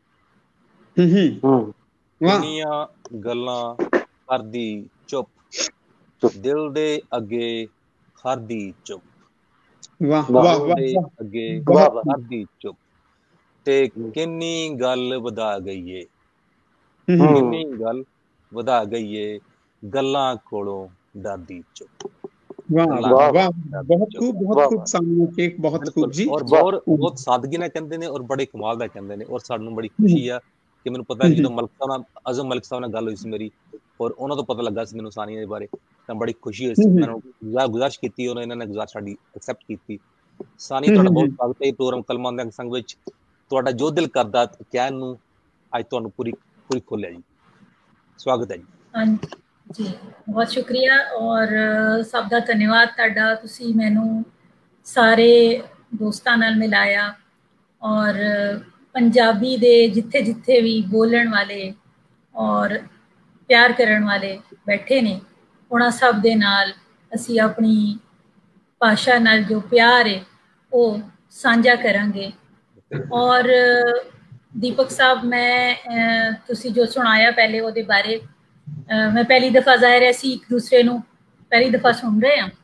ਕਿੰਨੀਆਂ ਗੱਲਾਂ ਕਰਦੀ ਚੁੱਪ, ਦਿਲ ਦੇ ਅੱਗੇ ਖੜਦੀ ਚੁੱਪ, ਦਿਲ ਦੇ ਅੱਗੇ ਖੜਦੀ ਚੁੱਪ, ਤੇ ਕਿੰਨੀ ਗੱਲ ਵਧਾ ਗਈ ਏ, ਕਿੰਨੀ ਗੱਲ ਵਧਾ ਗਈਏ ਗੱਲਾਂ ਕੋਲੋਂ ਡਰਦੀ ਚੁੱਪ। वाह ਗੱਲਾਂ वाह ਕੋਲੋਂ वाह, ਡਰਦੀ बहुत ਚੁੱਪ। खूब बहुत खूब सामने शेख, बहुत ਬਿਲਕੁਲ, खूब जी। ਔਰ ਬਹੁਤ ਬਹੁਤ ਸਾਦਗੀ ਨਾਲ ਕਹਿੰਦੇ ਨੇ ਔਰ ਬੜੇ ਕਮਾਲ ਦਾ ਕਹਿੰਦੇ ਨੇ, ਔਰ ਸਾਨੂੰ ਬੜੀ ਖੁਸ਼ੀ ਆ ਕਿ ਮੈਨੂੰ ਪਤਾ ਜਦੋਂ ਮਲਕ ਸਾਹਿਬ ਨਾਲ, ਅਜ਼ਮ ਮਲਿਕ ਸਾਹਿਬ ਨਾਲ ਗੱਲ ਹੋਈ ਸੀ ਮੇਰੀ, ਔਰ ਉਹਨਾਂ ਤੋਂ ਪਤਾ ਲੱਗਾ ਸੀ ਮੈਨੂੰ ਸਾਨੀਆ ਦੇ ਬਾਰੇ, ਤਾਂ ਬੜੀ ਖੁਸ਼ੀ ਹੋਈ ਸੀ। ਮੈਨੂੰ ਗੁਜ਼ਾਰਿਸ਼ ਕੀਤੀ, ਔਰ ਇਹਨਾਂ ਨੇ ਗੁਜ਼ਾਰਿਸ਼ ਸਾਡੀ ਐਕਸੈਪਟ ਕੀਤੀ। ਸਾਨੀਆ, ਤੁਹਾਡਾ ਬਹੁਤ ਸਵਾਗਤ ਹੈ ਪ੍ਰੋਗਰਾਮ ਕਲਮਾਂ ਦੇ ਸੰਗ ਵਿੱਚ। ਤੁਹਾਡਾ ਜੋ ਦਿਲ ਕਰਦਾ ਕਹਿਣ ਨੂੰ ਅੱਜ ਤੁਹਾਨੂੰ ਪੂਰੀ ਪੂਰੀ ਖੋਲਿਆ ਜੀ। ਸਵਾਗਤ ਹੈ ਜੀ। ਹਾਂਜੀ ਜੀ, ਬਹੁਤ ਸ਼ੁਕਰੀਆ ਔਰ ਸਭ ਦਾ ਧੰਨਵਾਦ ਤੁਹਾਡਾ। ਤੁਸੀਂ ਮੈਨੂੰ ਸਾਰੇ ਦੋਸਤਾਂ ਨਾਲ ਮਿਲਾਇਆ ਔਰ ਪੰਜਾਬੀ ਦੇ ਜਿੱਥੇ ਜਿੱਥੇ ਵੀ ਬੋਲਣ ਵਾਲੇ ਔਰ ਪਿਆਰ ਕਰਨ ਵਾਲੇ ਬੈਠੇ ਨੇ, ਉਹਨਾਂ ਸਭ ਦੇ ਨਾਲ ਅਸੀਂ ਆਪਣੀ ਭਾਸ਼ਾ ਨਾਲ ਜੋ ਪਿਆਰ ਹੈ ਉਹ ਸਾਂਝਾ ਕਰਾਂਗੇ। ਔਰ ਦੀਪਕ ਸਾਹਿਬ, ਮੈਂ ਤੁਸੀਂ ਜੋ ਸੁਣਾਇਆ ਪਹਿਲੇ ਉਹਦੇ ਬਾਰੇ, ਮੈਂ ਪਹਿਲੀ ਦਫਾ ਜ਼ਾਹਿਰ ਹੈ ਅਸੀਂ ਇੱਕ ਦੂਸਰੇ ਨੂੰ ਪਹਿਲੀ ਦਫਾ ਸੁਣ ਰਹੇ ਹਾਂ।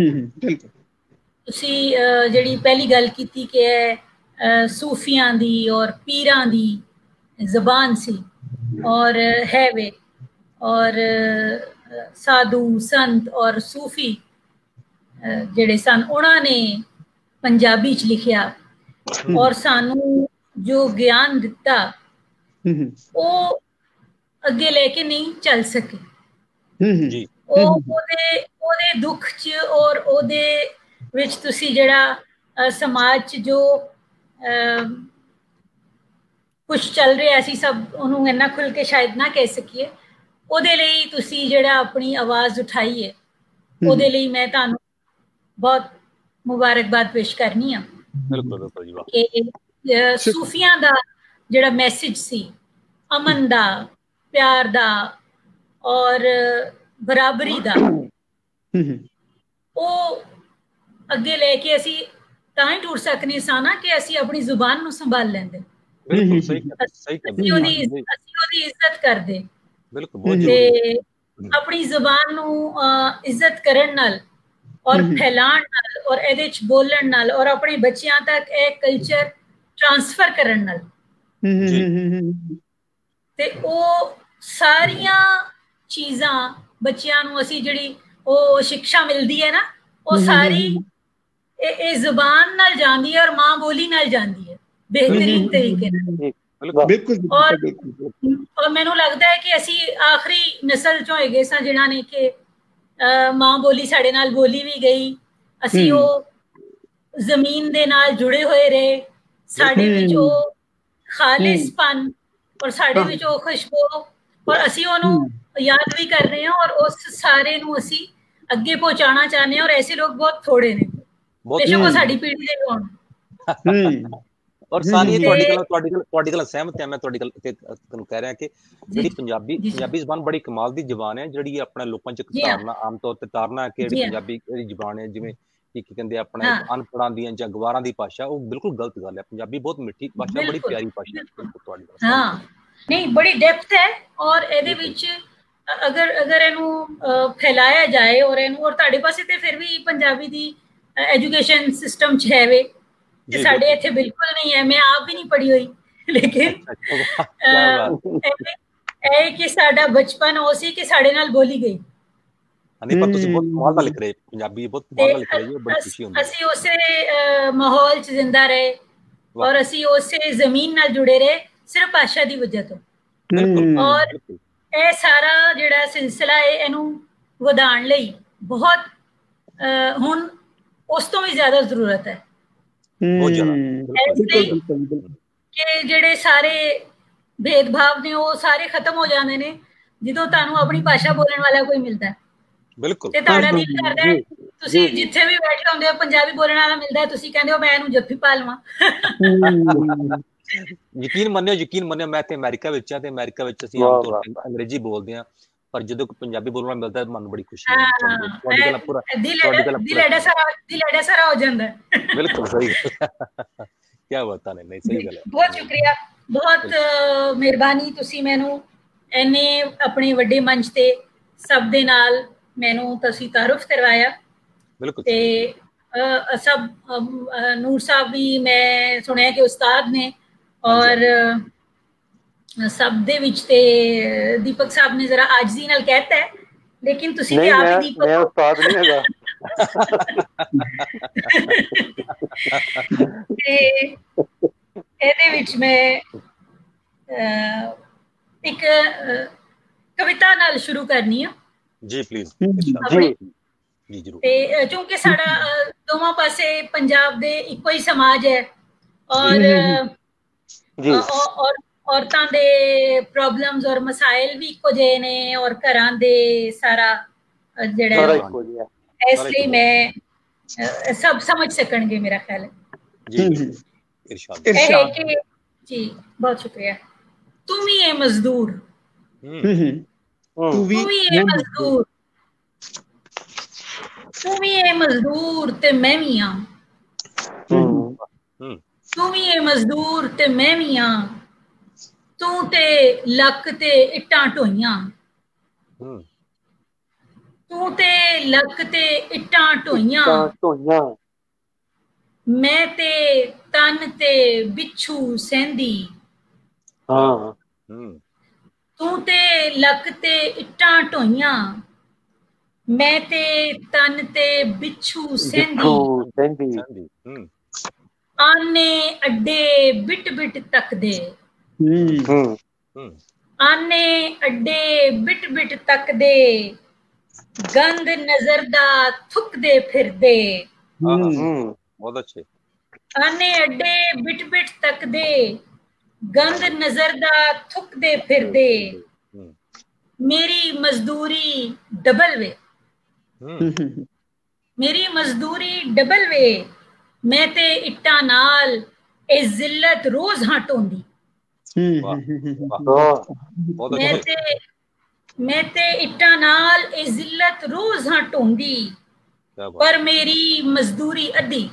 ਤੁਸੀਂ ਜਿਹੜੀ ਪਹਿਲੀ ਗੱਲ ਕੀਤੀ ਕਿ ਇਹ ਸੂਫੀਆਂ ਦੀ ਔਰ ਪੀਰਾਂ ਦੀ ਜ਼ਬਾਨ ਸੀ, ਔਰ ਹੈ ਵੇ, ਔਰ ਸਾਧੂ ਸੰਤ ਔਰ ਸੂਫੀ ਜਿਹੜੇ ਸਨ ਉਹਨਾਂ ਨੇ ਪੰਜਾਬੀ ਚ ਲਿਖਿਆ ਔਰ ਸਾਨੂੰ ਜੋ ਗਿਆਨ ਦਿੱਤਾ ਉਹ ਅੱਗੇ ਲੈ ਕੇ ਨਹੀਂ ਚੱਲ ਸਕੇ। ਉਹ ਉਹਦੇ ਉਹਦੇ ਦੁੱਖ ਚ ਔਰ ਉਹਦੇ ਵਿੱਚ ਤੁਸੀਂ ਜਿਹੜਾ ਸਮਾਜ ਚ ਜੋ ਕੁਛ ਚੱਲ ਰਿਹਾ ਸੀ, ਸਭ ਉਹਨੂੰ ਇੰਨਾ ਖੁੱਲ ਕੇ ਸ਼ਾਇਦ ਨਾ ਕਹਿ ਸਕੀਏ, ਉਹਦੇ ਲਈ ਤੁਸੀਂ ਜਿਹੜਾ ਆਪਣੀ ਆਵਾਜ਼ ਉਠਾਈ ਹੈ, ਉਹਦੇ ਲਈ ਮੈਂ ਤੁਹਾਨੂੰ ਬਹੁਤ ਮੁਬਾਰਕਬਾਦ ਪੇਸ਼ ਕਰਨੀ ਆ। ਕਿ ਸੂਫੀਆਂ ਦਾ ਜਿਹੜਾ ਮੈਸੇਜ ਸੀ, ਅਮਨ ਦਾ, ਪਿਆਰ ਦਾ ਔਰ ਬਰਾਬਰੀ ਦਾ, ਉਹ ਅੱਗੇ ਲੈ ਕੇ ਅਸੀਂ ਤਾਂ ਹੀ ਟੁਰ ਸਕਨੇ ਸਾਂ ਨਾ ਕਿ ਅਸੀਂ ਆਪਣੀ ਜ਼ੁਬਾਨ ਨੂੰ ਸੰਭਾਲ ਲੈਂਦੇ, ਅਸੀਂ ਉਹਦੀ ਇੱਜ਼ਤ ਕਰਦੇ ਤੇ ਆਪਣੀ ਜ਼ੁਬਾਨ ਨੂੰ ਇੱਜ਼ਤ ਕਰਨ ਨਾਲ ਔਰ ਫੈਲਾਣ ਨਾਲ ਔਰ ਇਹਦੇ ਚ ਬੋਲਣ ਨਾਲ ਔਰ ਆਪਣੇ ਬੱਚਿਆਂ ਤੱਕ ਇਹ ਕਲਚਰ ਟ੍ਰਾਂਸਫਰ ਕਰਨ ਨਾਲ, ਤੇ ਉਹ ਸਾਰੀਆਂ ਚੀਜ਼ਾਂ ਬੱਚਿਆਂ ਨੂੰ ਅਸੀਂ ਜਿਹੜੀ ਉਹ ਸਿੱਖਿਆ ਮਿਲਦੀ ਹੈ ਨਾ, ਉਹ ਸਾਰੀ ਇਹ ਇਹ ਜ਼ੁਬਾਨ ਨਾਲ ਜਾਂਦੀ ਹੈ ਔਰ ਮਾਂ ਬੋਲੀ ਨਾਲ ਜਾਂਦੀ ਹੈ ਬਿਹਤਰੀਨ ਤਰੀਕੇ ਨਾਲ। ਔਰ ਔਰ ਮੈਨੂੰ ਲੱਗਦਾ ਹੈ ਕਿ ਅਸੀਂ ਆਖਰੀ ਨਸਲ ਚੋਂ ਹੈਗੇ ਸਾਂ ਜਿਨ੍ਹਾਂ ਨੇ ਕਿ ਮਾਂ ਬੋਲੀ ਸਾਡੇ ਨਾਲ ਬੋਲੀ ਵੀ ਗਈ, ਅਸੀਂ ਉਹ ਜ਼ਮੀਨ ਦੇ ਨਾਲ ਜੁੜੇ ਹੋਏ ਰਹੇ, ਸਾਡੇ ਵਿੱਚ ਉਹ ਖਾਲਿਸਪਨ ਔਰ ਸਾਡੇ ਵਿੱਚ ਉਹ ਖੁਸ਼ਬੂ, ਔਰ ਅਸੀਂ ਉਹਨੂੰ ਯਾਦ ਵੀ ਕਰ ਰਹੇ ਹਾਂ ਔਰ ਉਸ ਸਾਰੇ ਨੂੰ ਅਸੀਂ ਅੱਗੇ ਪਹੁੰਚਾਉਣਾ ਚਾਹੁੰਦੇ ਹਾਂ। ਔਰ ਐਸੇ ਲੋਕ ਬਹੁਤ ਥੋੜੇ ਨੇ, ਬੇਸ਼ੱਕ ਉਹ ਸਾਡੀ ਪੀੜ੍ਹੀ ਦੇ ਹੋਣ। ਔਰ ਸਾਨੀਆ, ਤੁਹਾਡੀ ਗੱਲ ਤੁਹਾਡੀ ਗੱਲ ਤੁਹਾਡੀ ਗੱਲ ਸਹਿਮਤ ਹਾਂ ਮੈਂ, ਤੁਹਾਡੀ ਗੱਲ ਤੇ ਤੁਹਾਨੂੰ ਕਹਿ ਰਿਹਾ ਕਿ ਜਿਹੜੀ ਪੰਜਾਬੀ ਪੰਜਾਬੀ ਜ਼ਬਾਨ ਬੜੀ ਕਮਾਲ ਦੀ ਜ਼ਬਾਨ ਹੈ, ਜਿਹੜੀ ਆਪਣੇ ਲੋਕਾਂ ਚ ਧਾਰਨਾ ਆਮ ਤੌਰ ਤੇ ਧਾਰਨਾ ਹੈ ਕਿ ਜਿਹੜੀ ਪੰਜਾਬੀ ਜ਼ਬਾਨ ਹੈ ਜਿਵੇਂ ਕੀ ਕਹਿੰਦੇ ਆਪਣੇ ਅਨਪੜ੍ਹਾਂ ਦੀਆਂ ਜਾਂ ਗਵਾਰਾਂ ਦੀ ਭਾਸ਼ਾ, ਉਹ ਬਿਲਕੁਲ ਗਲਤ ਗੱਲ ਹੈ। ਪੰਜਾਬੀ ਬਹੁਤ ਮਿੱਠੀ ਭਾਸ਼ਾ, ਬੜੀ ਪਿਆਰੀ ਭਾਸ਼ਾ ਹੈ। ਤੁਹਾਡੀ ਗੱਲ ਹਾਂ, ਨਹੀਂ ਬੜੀ ਡੈਪਥ ਹੈ ਔਰ ਇਹਦੇ ਵਿੱਚ ਅਗਰ ਅਗਰ ਇਹਨੂੰ ਫੈਲਾਇਆ ਜਾਏ ਔਰ ਇਹਨੂੰ, ਔਰ ਤੁਹਾਡੇ ਪਾਸੇ ਤੇ ਫਿਰ ਵੀ ਪੰਜਾਬੀ ਦੀ ਐਜੂਕੇਸ਼ਨ ਸਿਸਟਮ ਚ ਹੈ ਵੇ, ਤੇ ਸਾਡੇ ਇੱਥੇ ਬਿਲਕੁਲ ਨਹੀਂ ਹੈ। ਮੈਂ ਆਪ ਵੀ ਨਹੀਂ ਪੜ੍ਹੀ ਹੋਈ, ਲੇਕਿਨ ਇਹ ਕਿ ਸਾਡਾ ਬਚਪਨ ਉਹ ਸੀ ਕਿ ਸਾਡੇ ਨਾਲ ਬੋਲੀ ਗਈ। ਨਹੀਂ, ਪਰ ਤੁਸੀਂ ਬਹੁਤ ਕਮਾਲ ਦਾ ਲਿਖ ਰਹੇ, ਪੰਜਾਬੀ ਬਹੁਤ ਕਮਾਲ ਦਾ ਲਿਖ ਰਹੇ ਹੋ, ਬੜੀ ਖੁਸ਼ੀ ਹੁੰਦੀ ਹੈ। ਅਸੀਂ ਉਸੇ ਮਾਹੌਲ ਚ ਜ਼ਿੰਦਾ ਰਹੇ ਔਰ ਅਸੀਂ ਉਸੇ ਜ਼ਮੀਨ ਨਾਲ ਜੁੜੇ ਰਹੇ ਸਿਰਫ ਭਾਸ਼ਾ ਦੀ ਵਜ੍ਹਾ ਤੋਂ। ਔਰ ਇਹ ਸਾਰਾ ਜਿਹੜਾ ਸਿਲਸਿਲਾ ਹੈ ਇਹਨੂੰ ਵਧਾਉਣ ਲਈ ਬਹੁਤ ਹੁਣ ਉਸ ਤੋਂ ਵੀ ਜ਼ਿਆਦਾ ਜ਼ਰੂਰਤ ਹੈ ਕਿ ਜਿਹੜੇ ਸਾਰੇ ਭੇਦਭਾਵ ਨੇ ਉਹ ਸਾਰੇ ਖਤਮ ਹੋ ਜਾਂਦੇ ਨੇ ਜਦੋਂ ਤੁਹਾਨੂੰ ਆਪਣੀ ਭਾਸ਼ਾ ਬੋਲਣ ਵਾਲਾ ਕੋਈ ਮਿਲਦਾ। ਬਿਲਕੁਲ। ਤੇ ਤੁਹਾਡਾ ਦਿਲ ਕਰਦਾ ਤੁਸੀਂ ਜਿੱਥੇ ਵੀ ਬੈਠੇ ਹੁੰਦੇ ਹੋ ਪੰਜਾਬੀ ਬੋਲਣ ਵਾਲਾ ਮਿਲਦਾ, ਤੁਸੀਂ ਕਹਿੰਦੇ ਹੋ ਮੈਂ ਇਹਨੂੰ ਜੱਫੀ ਪਾ ਲਵਾਂ। ਯਕੀਨ ਮੰਨਿਓ ਯਕੀਨ ਮੰਨਿਓ ਮੈਂ ਤੇ ਅਮਰੀਕਾ ਵਿੱਚ ਆ, ਤੇ ਅਮਰੀਕਾ ਵਿੱਚ ਅਸੀਂ ਆਮ ਤੌਰ ਤੇ ਅੰਗਰੇਜ਼ੀ ਬੋਲਦੇ ਹਾਂ, ਪਰ ਜਦੋਂ ਪੰਜਾਬੀ ਬੋਲਣਾ ਮਿਲਦਾ ਮਨ ਬੜੀ ਖੁਸ਼ੀ ਹੁੰਦੀ। ਦਿਲ ਸਾਰਾ ਹੋ ਜਾਂਦਾ। ਬਿਲਕੁਲ ਸਹੀ ਗੱਲ, ਕੀ ਬਤਾ ਨਹੀਂ, ਨਹੀਂ ਸਹੀ ਗੱਲ ਹੈ। ਬਹੁਤ ਸ਼ੁਕਰੀਆ, ਬਹੁਤ ਮਿਹਰਬਾਨੀ, ਤੁਸੀਂ ਮੈਨੂੰ ਇੰਨੇ ਆਪਣੇ ਵੱਡੇ ਮੰਚ ਤੇ ਸਭ ਦੇ ਨਾਲ ਮੈਨੂੰ ਤੁਸੀਂ ਤਾਰੁਫ ਕਰਵਾਇਆ। ਬਿਲਕੁਲ। ਤੇ ਸਭ ਨੂਰ ਸਾਹਿਬ ਵੀ ਮੈਂ ਸੁਣਿਆ ਕਿ ਉਸਤਾਦ ਨੇ, ਔਰ ਸਭ ਦੇ ਵਿੱਚ ਤੇ ਦੀਪਕ ਸਾਹਿਬ ਨੇ ਜ਼ਰਾ ਆਜਜ਼ੀ ਨਾਲ ਕਹਿਤਾ ਹੈ, ਲੇਕਿਨ ਤੁਸੀਂ ਤੇ ਆਪ ਹੀ ਦੀਪਕ ਮੈਂ ਉਸਤਾਦ ਨਹੀਂ ਹੈਗਾ। ਤੇ ਇਹਦੇ ਵਿੱਚ ਮੈਂ ਇੱਕ ਕਵਿਤਾ ਨਾਲ ਸ਼ੁਰੂ ਕਰਨੀ ਆ। ਜੀ ਪਲੀਜ਼। ਜੀ ਜੀ ਜ਼ਰੂਰ। ਤੇ ਕਿਉਂਕਿ ਸਾਡਾ ਦੋਵਾਂ ਪਾਸੇ ਪੰਜਾਬ ਦੇ ਇੱਕੋ ਹੀ ਸਮਾਜ ਹੈ, ਔਰ ਜੀ ਔਰ ਔਰਤਾਂ ਦੇ ਪ੍ਰੋਬਲਮਸ ਔਰ ਮਸਾਇਲ ਵੀ ਇੱਕੋ ਜਿਹੇ ਨੇ, ਔਰ ਘਰਾਂ ਦੇ ਸਾਰਾ ਜਿਹੜਾ ਇਸ ਲਈ ਮੈਂ ਸਭ ਸਮਝ ਸਕਣਗੇ ਮੇਰਾ ਖਿਆਲ ਹੈ। ਜੀ ਇਰਸ਼ਾਦ ਇਰਸ਼ਾਦ ਕਿ ਜੀ ਬਹੁਤ ਸ਼ੁਕਰੀਆ। ਤੂੰ ਵੀ ਹੈ ਮਜ਼ਦੂਰ, ਤੂੰ ਵੀ ਹੈ ਮਜ਼ਦੂਰ, ਤੂੰ ਵੀ ਹੈ ਮਜ਼ਦੂਰ ਤੇ ਮੈਂ ਵੀ ਹਾਂ, ਤੂੰ ਵੀ ਹੈ ਮਜ਼ਦੂਰ ਤੇ ਮੈਂ ਵੀ ਹਾਂ, ਤੂੰ ਤੇ ਲੱਕ ਤੇ ਇੱਟਾਂ ਢੋਈਆਂ, ਤੂੰ ਤੇ ਲੱਕ ਤੇ ਇੱਟਾਂ ਢੋਈਆਂ, ਮੈਂ ਤੇ ਤਨ ਤੇ ਬਿੱਛੂ ਸਹਿੰਦੀ, ਤੂੰ ਤੇ ਲੱਕ ਤੇ ਇੱਟਾਂ ਢੋਈਆਂ, ਮੈਂ ਤੇ ਤਨ ਤੇ ਬਿੱਛੂ ਸਹਿੰਦੀ, ਆਨੇ ਅੱਡੇ ਬਿਟ ਬਿਟ ਤੱਕਦੇ, ਆਨੇ ਅੱਡੇ ਬਿਟ ਬਿਟ ਤੱਕਦੇ, ਗੰਦ ਨਜ਼ਰ ਦਾ ਥੁੱਕਦੇ ਫਿਰਦੇ, ਬਹੁਤ ਅੱਛੇ। ਆਨੇ ਅੱਡੇ ਬਿਟ ਬਿਟ ਤੱਕਦੇ, ਗੰਦ ਨਜ਼ਰ ਦਾ ਥੁੱਕਦੇ ਫਿਰਦੇ, ਮੇਰੀ ਮਜ਼ਦੂਰੀ ਡਬਲ ਵੇ, ਮੇਰੀ ਮਜ਼ਦੂਰੀ ਡਬਲ ਵੇ, ਮੈਂ ਤੇ ਇੱਟਾਂ ਨਾਲ ਇਹ ਜ਼ਿਲਤ ਰੋਜ਼ ਹਾਂ ਢੋਂਦੀ, ਮੈਂ ਤੇ ਮੈਂ ਤੇ ਇੱਟਾਂ ਨਾਲ ਇਹ ਜ਼ਿਲਤ ਰੋਜ਼ ਹਾਂ ਢੋਂਦੀ, ਪਰ ਮੇਰੀ ਮਜ਼ਦੂਰੀ ਅੱਧੀ,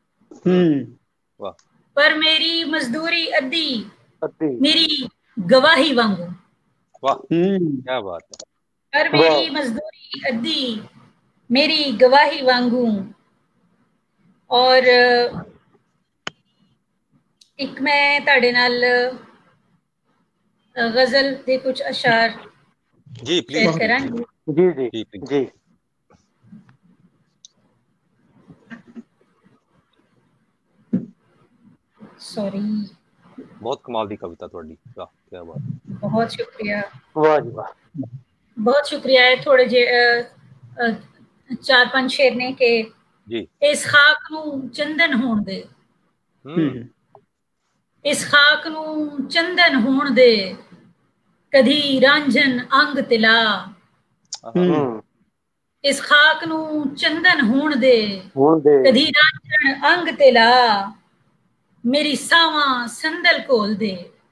ਪਰ ਮੇਰੀ ਮਜ਼ਦੂਰੀ ਅੱਧੀ, ਮੇਰੀ ਗਵਾਹੀ ਵਾਂਗੂ, क्या बात है, पर मेरी मजदूरी अद्धी मेरी गवाही वांगू। और एक मैं ताड़े नाल गजल दे कुछ अशार जी please करांगी। Ji ji ji sorry, बहुत कमाल दी कविता ਤੁਹਾਡੀ। वाह क्या बात, बहुत शुक्रिया। वाह जी वाह, बहुत शुक्रिया है। थोड़े जे चार पांच शेर ने के जी इस खाक ਨੂੰ ਚੰਦਨ ਹੋਣ ਦੇ, ਇਸ ਖਾਕ ਨੂੰ ਚੰਦਨ ਹੋਣ ਦੇ, ਕਦੀ ਰਾਂਝਨ ਅੰਗ ਤਿਲਾ, ਇਸ ਖਾਕ ਨੂੰ ਚੰਦਨ ਹੋਣ ਦੇ, ਕਦੀ ਰਾਂਝਨ ਅੰਗ ਤਿਲਾ, ਮੇਰੀ ਸਾਵਾਂ ਸੰਦਲ ਘੋਲ ਦੇ,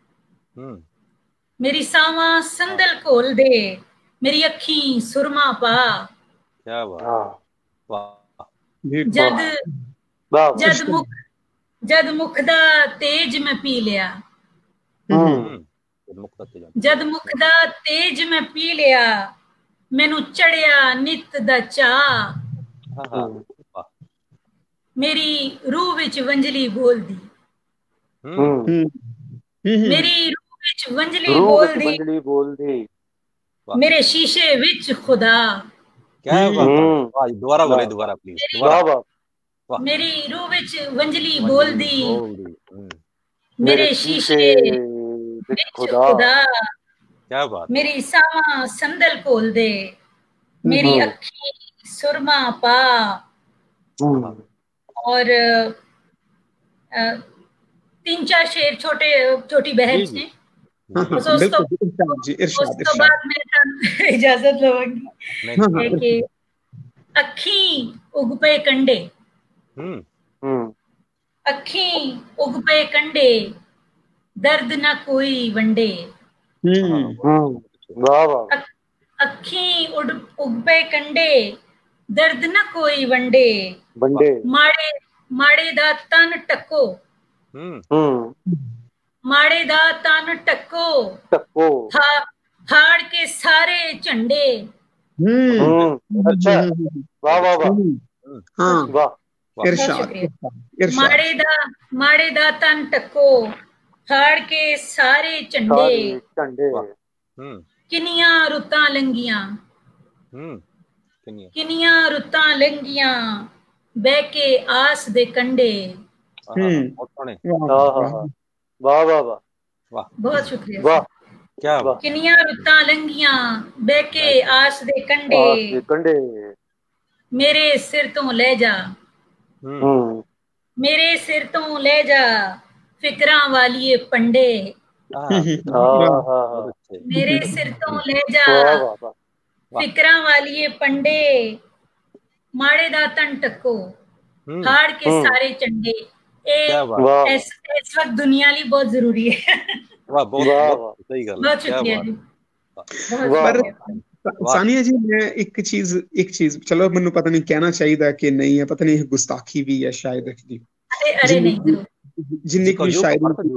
ਮੇਰੀ ਸਾਵਾਂ ਸੰਦਲ ਘੋਲ ਦੇ, ਮੇਰੀ ਅੱਖੀਂ ਸੁਰਮਾ ਪਾ, क्या बात, वाह ਜਦ ਜਦ ਮੁਖ ਜਦ ਮੁਖ ਦਾ ਤੇਜ ਮੈਂ ਪੀ ਲਿਆ, ਜਦ ਮੁਖ ਦਾ ਤੇਜ ਮੈਂ ਪੀ ਲਿਆ, ਮੈਨੂੰ ਚੜਿਆ ਨਿਤ ਦਾ ਚਾਅ, ਮੇਰੀ ਰੂਹ ਵਿੱਚ ਵੰਜਲੀ ਬੋਲਦੀ, ਮੇਰੀ ਰੂਹ ਵਿੱਚ ਵੰਜਲੀ ਬੋਲਦੀ, ਮੇਰੇ ਸ਼ੀਸ਼ੇ ਵਿੱਚ ਖੁਦਾ, क्या बात, दोबारा बोले दोबारा प्लीज, दोबारा, मेरी रूह विच वंजली बोलदी, मेरे शीशे विच खुदा, क्या बात, मेरी सावां संदल खोल दे, मेरी अखी सुरमा पा। और तीन चार शेर छोटे छोटी बहन ने, उस तो बाद मैं इजाजत लवांगी कि अखी उग पे कंडे, अखी उग पे कंडे, दर्द ना कोई वंडे, अखी उग पे कंडे, दर्द ना कोई वंडे, माड़े माड़े दा तन टक्को, माड़े दा तन टक्को, फाड़ के सारे झंडे, अच्छा, वाह वाह वाह, हाँ वाह, इरशाद, माड़े दा माड़े दा तन टक्को, ਹਾੜ ਕੇ ਸਾਰੇ ਝੰਡੇ ਸਾਰੇ ਝੰਡੇ ਹੂੰ ਕਿੰਨੀਆਂ ਰੁੱਤਾਂ ਲੰਘੀਆਂ ਹੂੰ ਕਿੰਨੀਆਂ ਕਿੰਨੀਆਂ ਰੁੱਤਾਂ ਲੰਘੀਆਂ ਬਹਿ ਕੇ ਆਸ ਦੇ ਕੰਢੇ ਹੂੰ ਬਹੁਤ ਸੋਹਣੇ ਵਾਹ ਵਾਹ ਵਾਹ ਵਾਹ ਵਾਹ ਬਹੁਤ ਸ਼ੁਕਰੀਆ ਵਾਹ ਕਿਆ ਬਾਤ ਕਿੰਨੀਆਂ ਰੁੱਤਾਂ ਲੰਘੀਆਂ ਬਹਿ ਕੇ ਆਸ ਦੇ ਆਸ ਕੰਢੇ ਦੇ ਕੰਢੇ ਮੇਰੇ ਸਿਰ ਤੋਂ ਲੈ ਜਾ ਹੂੰ ਮੇਰੇ ਸਿਰ ਤੋਂ ਲੈ ਜਾ ਫਿਕਰਾਂ ਵਾਲੀਏ ਪੰਡੇ ਮੇਰੇ ਸਿਰ ਤੋਂ ਲੈ ਜਾ ਵਾਹ ਵਾਹ ਵਾਹ ਫਿਕਰਾਂ ਵਾਲੀਏ ਪੰਡੇ ਮਾੜੇ ਦਾ ਤਨ ਟੱਕੋ ਹਾੜ ਕੇ ਸਾਰੇ ਚੰਡੇ ਇਹ ਇਸ ਇਸ ਵਕਤ ਦੁਨੀਆ ਲਈ ਬਹੁਤ ਜ਼ਰੂਰੀ ਹੈ ਵਾਹ ਬਹੁਤ ਸਹੀ ਗੱਲ ਬਹੁਤ ਸ਼ੁਕਰੀਆ ਜੀ ਪਰ ਸਾਨੀਆ ਜੀ ਮੈਂ ਇੱਕ ਚੀਜ਼ ਇੱਕ ਚੀਜ਼ ਚਲੋ ਮੈਨੂੰ ਪਤਾ ਨਹੀਂ ਕਹਿਣਾ ਚਾਹੀਦਾ ਕਿ ਨਹੀਂ ਹੈ ਪਤਾ ਨਹੀਂ ਗੁਸਤਾਖੀ ਵੀ ਹੈ ਸ਼ਾਇਦ ਦੀ ਅਰੇ ਨਹੀਂ ਜ਼ਰੂਰ ਜਿੰਨੀ ਕੁ ਸ਼ਾਇਰੀ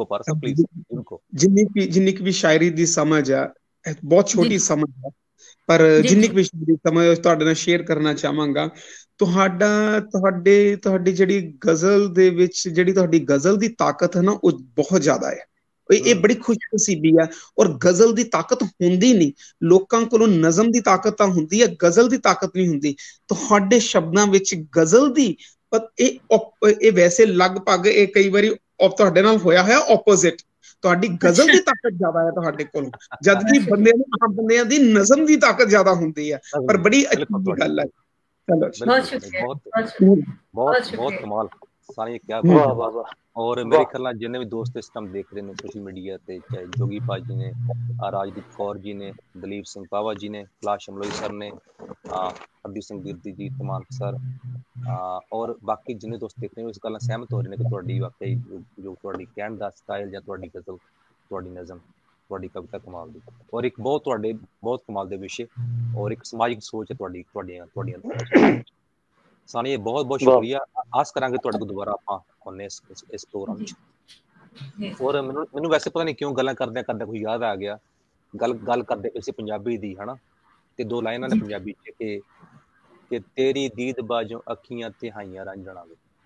ਜਿੰਨੀ ਕੁ ਜਿੰਨੀ ਕੁ ਵੀ ਸ਼ਾਇਰੀ ਦੀ ਸਮਝ ਆ ਬਹੁਤ ਛੋਟੀ ਸਮਝ ਹੈ ਪਰ ਜਿੰਨੀ ਕੁ ਵੀ ਸ਼ਾਇਰੀ ਸਮਝ ਤੁਹਾਡੇ ਨਾਲ ਸ਼ੇਅਰ ਕਰਨਾ ਚਾਹਾਂਗਾ ਤੁਹਾਡਾ ਤੁਹਾਡੇ ਤੁਹਾਡੀ ਜਿਹੜੀ ਗਜ਼ਲ ਦੇ ਵਿੱਚ ਜਿਹੜੀ ਤੁਹਾਡੀ ਗਜ਼ਲ ਦੀ ਤਾਕਤ ਹੈ ਨਾ ਉਹ ਬਹੁਤ ਜ਼ਿਆਦਾ ਹੈ ਇਹ ਬੜੀ ਖੁਸ਼ਨਸੀਬੀ ਹੈ ਔਰ ਗਜ਼ਲ ਦੀ ਤਾਕਤ ਹੁੰਦੀ ਨਹੀਂ ਲੋਕਾਂ ਕੋਲੋਂ ਨਜ਼ਮ ਦੀ ਤਾਕਤ ਤਾਂ ਹੁੰਦੀ ਹੈ ਗਜ਼ਲ ਦੀ ਤਾਕਤ ਨਹੀਂ ਹੁੰਦੀ ਤੁਹਾਡੇ ਸ਼ਬਦਾਂ ਵਿੱਚ ਗਜ਼ਲ ਦੀ ਪਰ ਇਹ ਇਹ ਵੈਸੇ ਲਗਭਗ ਇਹ ਕਈ ਵਾਰੀ ਤੁਹਾਡੇ ਨਾਲ ਹੋਇਆ ਹੋਇਆ ਆਪੋਜ਼ਿਟ ਤੁਹਾਡੀ ਗਜ਼ਲ ਦੀ ਤਾਕਤ ਜ਼ਿਆਦਾ ਹੈ ਤੁਹਾਡੇ ਕੋਲ ਜਦਕਿ ਬੰਦੇ ਨੂੰ ਆਮ ਬੰਦਿਆਂ ਦੀ ਨਜ਼ਮ ਦੀ ਤਾਕਤ ਜ਼ਿਆਦਾ ਹੁੰਦੀ ਹੈ ਪਰ ਬੜੀ ਅੱਛੀ ਗੱਲ ਹੈ ਚਲੋ ਬਹੁਤ ਬਹੁਤ ਬਹੁਤ ਕਮਾਲ ਸਾਰੇ ਕਿਆ ਵਾਹ ਵਾਹ ਵਾਹ ਔਰ ਮੇਰੇ ਖਿਆਲ ਨਾਲ ਜਿੰਨੇ ਵੀ ਦੋਸਤ ਇਸ ਟਾਈਮ ਦੇਖ ਰਹੇ ਨੇ ਸੋਸ਼ਲ ਮੀਡੀਆ ਤੇ ਚਾਹੇ ਜੋਗੀ ਭਾਜੀ ਨੇ ਰਾਜਦੀਪ ਕੌਰ ਜੀ ਨੇ ਦਲੀਪ ਸਿੰਘ ਪਾਵਾ ਜੀ ਨੇ ਕੈਲਾਸ਼ ਅਮਲੋਈ ਸਰ ਨੇ ਹਰਦੀਪ ਸਿੰਘ ਗਿਰਦੀ ਜੀ ਤਮਾਨ ਸਰ ਔਰ ਬਾਕੀ ਜਿੰਨੇ ਦੋਸਤ ਦੇਖ ਰਹੇ ਨੇ ਇਸ ਗੱਲ ਨਾਲ ਸਹਿਮਤ ਹੋ ਰਹੇ ਨੇ ਕਿ ਤੁਹਾਡੀ ਵਾਕਈ ਜੋ ਤੁਹਾਡੀ ਕਹਿਣ ਦਾ ਸਟਾਈਲ ਜਾਂ ਤੁਹਾਡੀ ਗਜ਼ਲ ਤੁਹਾਡੀ ਨਜ਼ਮ ਤੁਹਾਡੀ ਕਵਿਤਾ ਕਮਾਲ ਦੀ ਔਰ ਇੱਕ ਬਹੁਤ ਤੁਹਾਡੇ ਬਹੁਤ ਕਮਾਲ ਦੇ ਵਿਸ਼ੇ ਔਰ ਇੱਕ ਸਮਾਜਿਕ ਸੋਚ ਹੈ ਤੁਹਾਡੀ ਤੁਹਾਡੀਆਂ ਤੁਹਾਡੀਆਂ ਸਾਨੀਆ ਬਹੁਤ ਬਹੁਤ ਸ਼ੁਕਰੀਆ ਆਸ ਕਰਾਂਗੇ ਤੁਹਾਡੇ ਕੋਲ ਦੁਬਾਰਾ ਆਪਾਂ ਆਉਣੇ ਇਸ ਇਸ ਪ੍ਰੋਗਰਾਮ ਵਿੱਚ ਔਰ ਮੈਨੂੰ ਮੈਨੂੰ ਵੈਸੇ ਪਤਾ ਨਹੀਂ ਕਿਉਂ ਗੱਲਾਂ ਕਰਦੇ ਕਰਦੇ ਕੋਈ ਯਾਦ ਆ ਗਿਆ ਗੱਲ ਗੱਲ ਕਰਦੇ ਕਿਸੇ ਪੰਜਾਬੀ ਦੀ ਹਨਾ ਤੇ ਦੋ ਲਾਈਨਾਂ ਨੇ ਪੰਜਾਬੀ ਚ ਕਿ ਕਿ ਤੇਰੀ ਦੀਦ ਬਾਜੋਂ ਅੱਖੀਆਂ ਤਿਹਾਈਆਂ ਰਾਂਝਣਾ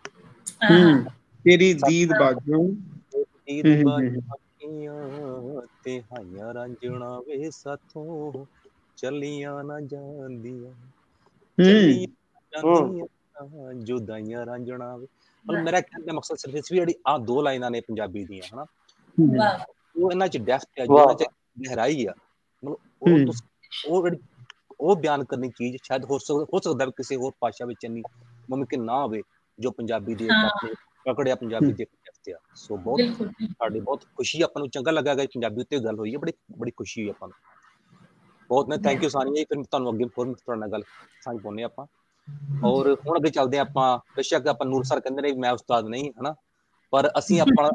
ਵੇ ਤੇਰੀ ਦੀਦ ਬਾਜੋਂ ਦੀਦ ਬਾਜੋਂ ਅੱਖੀਆਂ ਤਿਹਾਈਆਂ ਰਾਂਝਣਾ ਵੇ ਸਾਥੋਂ ਚੱਲੀਆਂ ਨਾ ਜਾਂਦੀਆਂ ਚੱਲੀਆਂ ਜੁਦਾਈਆਂ ਰਾਂਝਣਾ ਵੇ ਮਤਲਬ ਮੇਰਾ ਕਹਿਣ ਦਾ ਮਕਸਦ ਸਿਰਫ ਇਸ ਵੀ ਜਿਹੜੀ ਆਹ ਦੋ ਲਾਈਨਾਂ ਨੇ ਪੰਜਾਬੀ ਦੀਆਂ ਹਨਾ ਉਹ ਇਹਨਾਂ ਚ ਡੈਫਥ ਹੈ ਜਿਹਨਾਂ ਚ ਗਹਿਰਾਈ ਆ ਮਤਲਬ ਉਹ ਜਿਹੜੀ ਉਹ ਬਿਆਨ ਕਰਨੀ ਚੀਜ਼ ਸ਼ਾਇਦ ਹੋ ਸਕਦਾ ਹੋ ਸਕਦਾ ਕਿਸੇ ਹੋਰ ਭਾਸ਼ਾ ਵਿੱਚ ਇੰਨੀ ਮੁਮਕਿਨ ਨਾ ਹੋਵੇ ਜੋ ਪੰਜਾਬੀ ਦੀ ਪਕੜਿਆ ਪੰਜਾਬੀ ਦੀ ਡੈਫਥ ਆ ਸੋ ਬਹੁਤ ਸਾਡੀ ਬਹੁਤ ਖੁਸ਼ੀ ਆਪਾਂ ਨੂੰ ਚੰਗਾ ਲੱਗਾ ਕਿ ਪੰਜਾਬੀ ਉੱਤੇ ਗੱਲ ਹੋਈ ਹੈ ਬੜੀ ਬੜੀ ਖੁਸ਼ੀ ਹੋਈ ਆਪਾਂ ਨੂੰ ਬਹੁਤ ਨੇ ਥੈਂਕ ਯੂ ਸਾਨੀਆ ਫਿਰ ਤੁਹਾਨੂੰ ਅੱਗੇ ਹੋਰ ਤੁਹਾਡੇ ਨਾਲ ਗੱਲ ਸਾਂਝ ਪਾਉਂਦੇ ਆਪਾਂ ਔਰ ਹੁਣ ਅੱਗੇ ਚੱਲਦੇ ਆਪਾਂ ਬੇਸ਼ੱਕ ਆਪਾਂ ਨੂਰ ਸਰ ਕਹਿੰਦੇ ਨੇ ਮੈਂ ਉਸਤਾਦ ਨਹੀਂ ਹਨਾ ਪਰ ਅਸੀਂ ਆਪਣਾ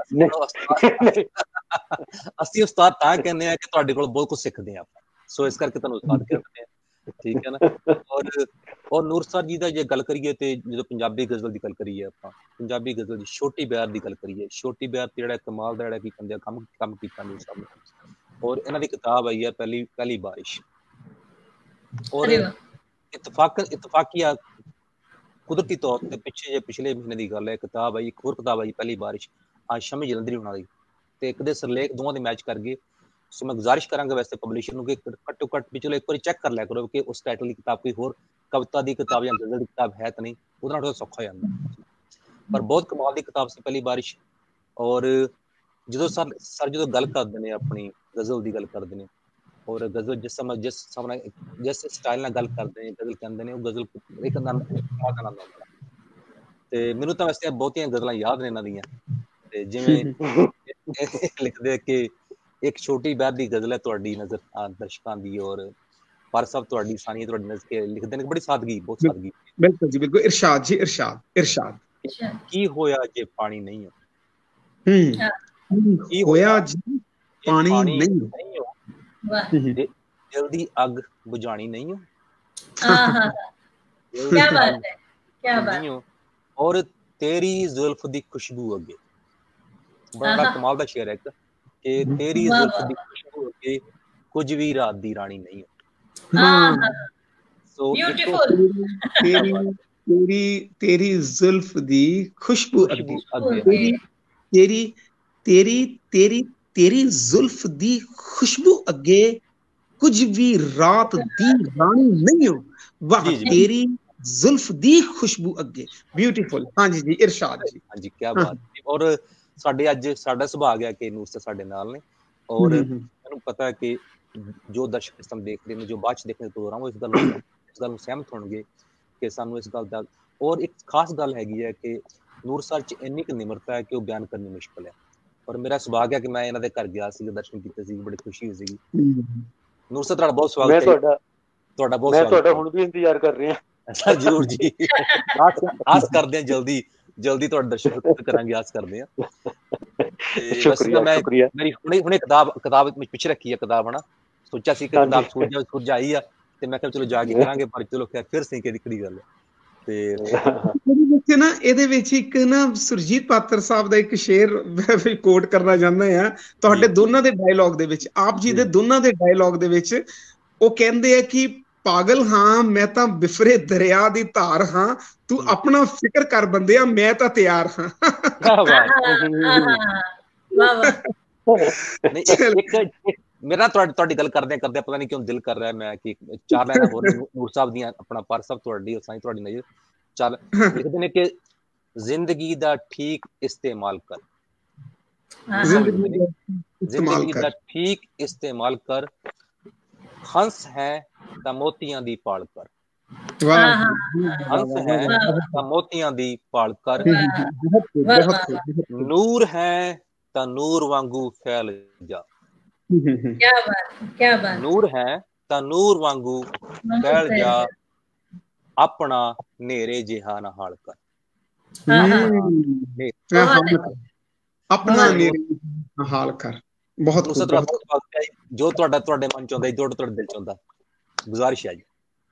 ਅਸੀਂ ਉਸਤਾਦ ਤਾਂ ਕਹਿੰਦੇ ਆ ਕਿ ਤੁਹਾਡੇ ਕੋਲ ਬਹੁਤ ਕੁਝ ਸਿੱਖਦੇ ਆ ਆਪਾਂ ਸੋ ਇਸ ਕਰਕੇ ਤੁਹਾਨੂੰ ਉਸਤਾਦ ਕਹਿੰਦੇ ਆ ਠੀਕ ਹੈ ਨਾ ਔਰ ਔਰ ਨੂਰ ਸਰ ਜੀ ਦਾ ਜੇ ਗੱਲ ਕਰੀਏ ਤੇ ਜਦੋਂ ਪੰਜਾਬੀ ਗਜ਼ਲ ਦੀ ਗੱਲ ਕਰੀਏ ਆਪਾਂ ਪੰਜਾਬੀ ਗਜ਼ਲ ਦੀ ਛੋਟੀ ਬਿਆਰ ਦੀ ਗੱਲ ਕਰੀਏ ਛੋਟੀ ਬਿਆਰ ਤੇ ਜਿਹੜਾ ਕਮਾਲ ਦਾ ਜਿਹੜਾ ਕੀ ਕਹਿੰਦੇ ਕੰਮ ਕੰਮ ਕੀਤਾ ਨੂਰ ਸਾਹਿਬ ਨੇ ਔਰ ਇਹਨਾਂ ਦੀ ਕਿਤਾਬ ਆਈ ਹੈ ਪਹਿਲੀ ਪਹਿਲੀ ਬਾਰਿਸ਼ ਔਰ ਇਤਫਾਕ ਇਤਫਾਕੀਆ ਕੁਦਰਤੀ ਤੌਰ ਤੇ ਪਿੱਛੇ ਜੇ ਪਿਛਲੇ ਮਹੀਨੇ ਦੀ ਗੱਲ ਹੈ ਕਿਤਾਬ ਆਈ ਇੱਕ ਹੋਰ ਕਿਤਾਬ ਆਈ ਪਹਿਲੀ ਬਾਰਿਸ਼ ਅੱਜ ਸ਼ਮੀ ਜਲੰਧਰੀ ਹੋਣਾ ਦੀ ਤੇ ਇੱਕ ਦੇ ਸਿਰਲੇਖ ਦੋਵਾਂ ਦੇ ਮੈਚ ਕਰ ਗਏ ਸੋ ਮੈਂ ਗੁਜ਼ਾਰਿਸ਼ ਕਰਾਂਗਾ ਵੈਸੇ ਪਬਲਿਸ਼ਰ ਨੂੰ ਕਿ ਘੱਟੋ ਘੱਟ ਵੀ ਚਲੋ ਇੱਕ ਵਾਰੀ ਚੈੱਕ ਕਰ ਲਿਆ ਕਰੋ ਕਿ ਉਸ ਟਾਈਟਲ ਦੀ ਕਿਤਾਬ ਕੋਈ ਹੋਰ ਕਵਿਤਾ ਦੀ ਕਿਤਾਬ ਜਾਂ ਗਜ਼ਲ ਦੀ ਕਿਤਾਬ ਹੈ ਤਾਂ ਨਹੀਂ ਉਹਦੇ ਨਾਲ ਥੋੜਾ ਸੌਖਾ ਹੋ ਜਾਂਦਾ ਪਰ ਬਹੁਤ ਕਮਾਲ ਦੀ ਕਿਤਾਬ ਸੀ ਪਹਿਲੀ ਬਾਰਿਸ਼ ਔਰ ਜਦੋਂ ਸਰ ਸਰ ਜਦੋਂ ਗੱਲ ਕਰਦੇ ਨੇ ਆਪਣੀ ਗਜ਼ਲ ਦੀ ਗੱਲ ਕਰਦੇ ਨੇ ਔਰ ਗਜ਼ਲ ਜਿਸ ਸਮੇਂ ਜਿਸ ਸਮੇਂ ਜਿਸ ਸਟਾਈਲ ਨਾਲ ਗੱਲ ਕਰਦੇ ਨੇ ਗਜ਼ਲ ਕਹਿੰਦੇ ਨੇ ਉਹ ਗਜ਼ਲ ਇੱਕ ਆਨੰਦ ਆਉਂਦਾ ਤੇ ਮੈਨੂੰ ਤਾਂ ਵੈਸੇ ਬਹੁਤੀਆਂ ਗਜ਼ਲਾਂ ਯਾਦ ਨੇ ਇਹਨਾਂ ਦੀਆਂ ਤੇ ਜਿਵੇਂ ਲਿਖਦੇ ਕਿ ਇੱਕ ਛੋਟੀ ਬਿਆਰ ਦੀ ਗਜ਼ਲ ਹੈ ਤੁਹਾਡੀ ਨਜ਼ਰ ਦਰਸ਼ਕਾਂ ਦੀ ਔਰ ਪਰ ਸਭ ਤੁਹਾਡੀ ਸਾਨੀਆ ਤੁਹਾਡੀ ਨਜ਼ਰ ਕੇ ਲਿਖਦੇ ਨੇ ਬੜੀ ਸਾਦਗੀ ਬਹੁਤ ਸਾਦਗੀ ਬਿਲਕੁਲ ਜੀ ਬਿਲਕੁਲ ਇਰਸ਼ਾਦ ਜੀ ਇਰਸ਼ਾਦ ਇਰਸ਼ਾਦ ਕੀ ਹੋਇਆ ਜੇ ਪਾਣੀ ਨਹੀਂ ਹੋ ਕੀ ਹੋਇਆ ਜੀ ਪਾਣੀ ਨਹੀਂ ਹੋ ਦਿਲ ਦੀ ਅੱਗ ਬੁਝਾਣੀ ਨਹੀਂ ਹੋ ਆਹਾ ਕੀ ਬਾਤ ਹੈ ਕੀ ਬਾਤ ਔਰ ਤੇਰੀ ਜ਼ੁਲਫ ਦੀ ਖੁਸ਼ਬੂ ਅੱਗੇ ਬੜਾ ਕਮਾਲ ਦਾ ਸ਼ੇਰ ਹੈ ਇੱਕ ਕਿ ਤੇਰੀ ਜ਼ੁਲਫ ਦੀ ਖੁਸ਼ਬੂ ਅੱਗੇ ਕੁਝ ਵੀ ਰਾਤ ਦੀ ਰਾਣੀ ਨਹੀਂ ਹਾਂ ਸੋ ਬਿਊਟੀਫੁਲ ਤੇਰੀ ਤੇਰੀ ਤੇਰੀ ਜ਼ੁਲਫ ਦੀ ਖੁਸ਼ਬੂ ਅੱਗੇ ਅੱਗੇ ਤੇਰੀ तेरी तेरी तेरी जुल्फ दी खुशबू अगे कुछ भी रात दी रानी नहीं हो। वाह, तेरी जुल्फ दी खुशबू अगे। ब्यूटीफुल। हाँ जी जी, इरशाद जी। हाँ जी, क्या बात है। और ਸਾਡੇ ਅੱਜ ਸਾਡਾ ਸੁਭਾਗ ਹੈ ਕਿ ਨੂਰ ਸਾਡੇ ਨਾਲ ਨੇ, ਔਰ ਮੈਨੂੰ ਪਤਾ ਹੈ ਕਿ ਜੋ ਦਰਸ਼ਕ ਇਸ ਦੇਖ ਰਹੇ ਨੇ, ਜੋ ਬਾਅਦ ਚ ਦੇਖਣੇ ਪ੍ਰੋਗਰਾਮ, ਉਹ ਇਸ ਗੱਲ ਨੂੰ ਇਸ ਗੱਲ ਨੂੰ ਸਹਿਮਤ ਹੋਣਗੇ ਕਿ ਸਾਨੂੰ ਇਸ ਗੱਲ ਦਾ। ਔਰ ਇੱਕ ਖਾਸ ਗੱਲ ਹੈਗੀ ਹੈ ਕਿ ਨੂਰ ਸਰ ਚ ਇੰਨੀ ਕੁ ਨਿਮਰਤਾ ਹੈ ਕਿ ਉਹ ਬਿਆਨ ਕਰਨੀ ਮੁਸ਼ਕਲ ਹੈ। ਔਰ ਮੇਰਾ ਸੁਭਾਗ ਹੈ ਕਿ ਮੈਂ ਇਹਨਾਂ ਦੇ ਘਰ ਗਿਆ ਸੀ, ਦਰਸ਼ਨ ਕੀਤੇ ਸੀ, ਬੜੀ ਖੁਸ਼ੀ ਹੋਈ ਸੀਗੀ। ਨੂਰ ਸਰ ਤੁਹਾਡਾ ਬਹੁਤ ਸਵਾਗਤ ਹੈ। ਤੁਹਾਡਾ ਤੁਹਾਡਾ ਬਹੁਤ ਮੈਂ ਸਵਾਗਤ। ਤੁਹਾਡਾ ਹੁਣ ਵੀ ਇੰਤਜ਼ਾਰ ਕਰ ਰਿਹਾ। ਅੱਛਾ, ਜ਼ਰੂਰ ਜੀ, ਆਸ ਕਰਦੇ ਹਾਂ ਜਲਦੀ ਜਲਦੀ ਤੁਹਾਡੇ ਦਰਸ਼ਨ ਕਰਾਂਗੇ, ਆਸ ਕਰਦੇ ਹਾਂ। ਸ਼ੁਕਰੀਆ ਸ਼ੁਕਰੀਆ। ਮੇਰੀ ਹੁਣੇ ਹੁਣੇ ਕਿਤਾਬ ਕਿਤਾਬ ਪਿੱਛੇ ਰੱਖੀ ਹੈ ਕਿਤਾਬ, ਹਨਾ, ਸੋਚਿਆ ਸੀ ਕਿ ਕਿਤਾਬ ਸੁਰਜਾ ਸੁਰਜਾ ਆਈ ਆ ਤੇ ਮੈਂ ਕਿਹਾ ਚਲੋ ਜਾ ਕੇ ਕਰਾਂਗੇ, ਪਰ ਚਲੋ ਫਿਰ ਸਹੀ ਕਿਹੜੀ ਕਿਹੜੀ ਗੱਲ ਹੈ। ਤੇ ਇਹਦੇ ਵਿੱਚ ਨਾ ਇਹਦੇ ਵਿੱਚ ਇੱਕ ਨਾ ਸੁਰਜੀਤ ਪਾਤਰ ਸਾਹਿਬ ਦਾ ਇੱਕ ਸ਼ੇਰ ਕੋਟ ਕਰਨਾ ਚਾਹੁੰਦਾ ਆ ਤੁਹਾਡੇ ਦੋਨਾਂ ਦੇ ਡਾਇਲੌਗ ਦੇ ਵਿੱਚ। ਆਪ ਜੀ ਦੇ ਦੋਨਾਂ ਦੇ ਡਾਇਲੌਗ ਦੇ ਵਿੱਚ ਉਹ ਕਹਿੰਦੇ ਆ ਕਿ ਪਾਗਲ ਹਾਂ ਮੈਂ ਤਾਂ ਬਿਫਰੇ ਦਰਿਆ ਦੀ ਧਾਰ ਹਾਂ, ਤੂੰ ਆਪਣਾ ਫਿਕਰ ਕਰ ਬੰਦਿਆ, ਮੈਂ ਤਾਂ ਤਿਆਰ ਹਾਂ। ਮੇਰਾ ਤੁਹਾਡੀ ਗੱਲ ਕਰਦੇ ਕਰਦੇ ਪਤਾ ਨਹੀਂ ਕਿਉਂ ਦਿਲ ਕਰ ਰਿਹਾ ਮੈਂ ਕਿ ਚਾਰ ਲਾਈਨਾਂ ਹੋਰ ਨੂਰ ਸਾਹਿਬ ਦੀਆਂ ਆਪਣਾ ਪਰ ਸਾਹਿਬ ਤੁਹਾਡੀ ਸਾਈਂ ਤੁਹਾਡੀ ਨਜ਼ਰ ਚੱਲ ਲਿਖਦੇ ਨੇ ਕਿ ਜ਼ਿੰਦਗੀ ਦਾ ਠੀਕ ਇਸਤੇਮਾਲ ਕਰ, ਜ਼ਿੰਦਗੀ ਦਾ ਠੀਕ ਇਸਤੇਮਾਲ ਕਰ, ਹੰਸ ਹੈ ਤਾਂ ਮੋਤੀਆਂ ਦੀ ਪਾਲ ਕਰ, ਹੰਸ ਹੈ ਤਾਂ ਮੋਤੀਆਂ ਦੀ ਪਾਲ ਕਰ, ਨੂਰ ਹੈ ਤਾਂ ਨੂਰ ਵਾਂਗੂ ਫੈਲ ਜਾ, क्या बात क्या बात, ਨੂਰ ਹੈ ਤਾਂ ਨੂਰ ਵਾਂਗੂ ਫੈਲ ਜਾ, ਆਪਣਾ ਨੇਰੇ ਜਿਹਾ ਨਾ ਹਾਲ ਕਰ, ਆਪਣਾ ਨੇਰੇ ਹਾਲ ਕਰ। ਬਹੁਤ ਜੋ ਤੁਹਾਡਾ ਤੁਹਾਡੇ ਮਨ ਚ ਆਉਂਦਾ, ਜੋ ਤੁਹਾਡੇ ਦਿਲ ਚ ਆਉਂਦਾ, ਗੁਜ਼ਾਰਿਸ਼ ਹੈ ਜੀ।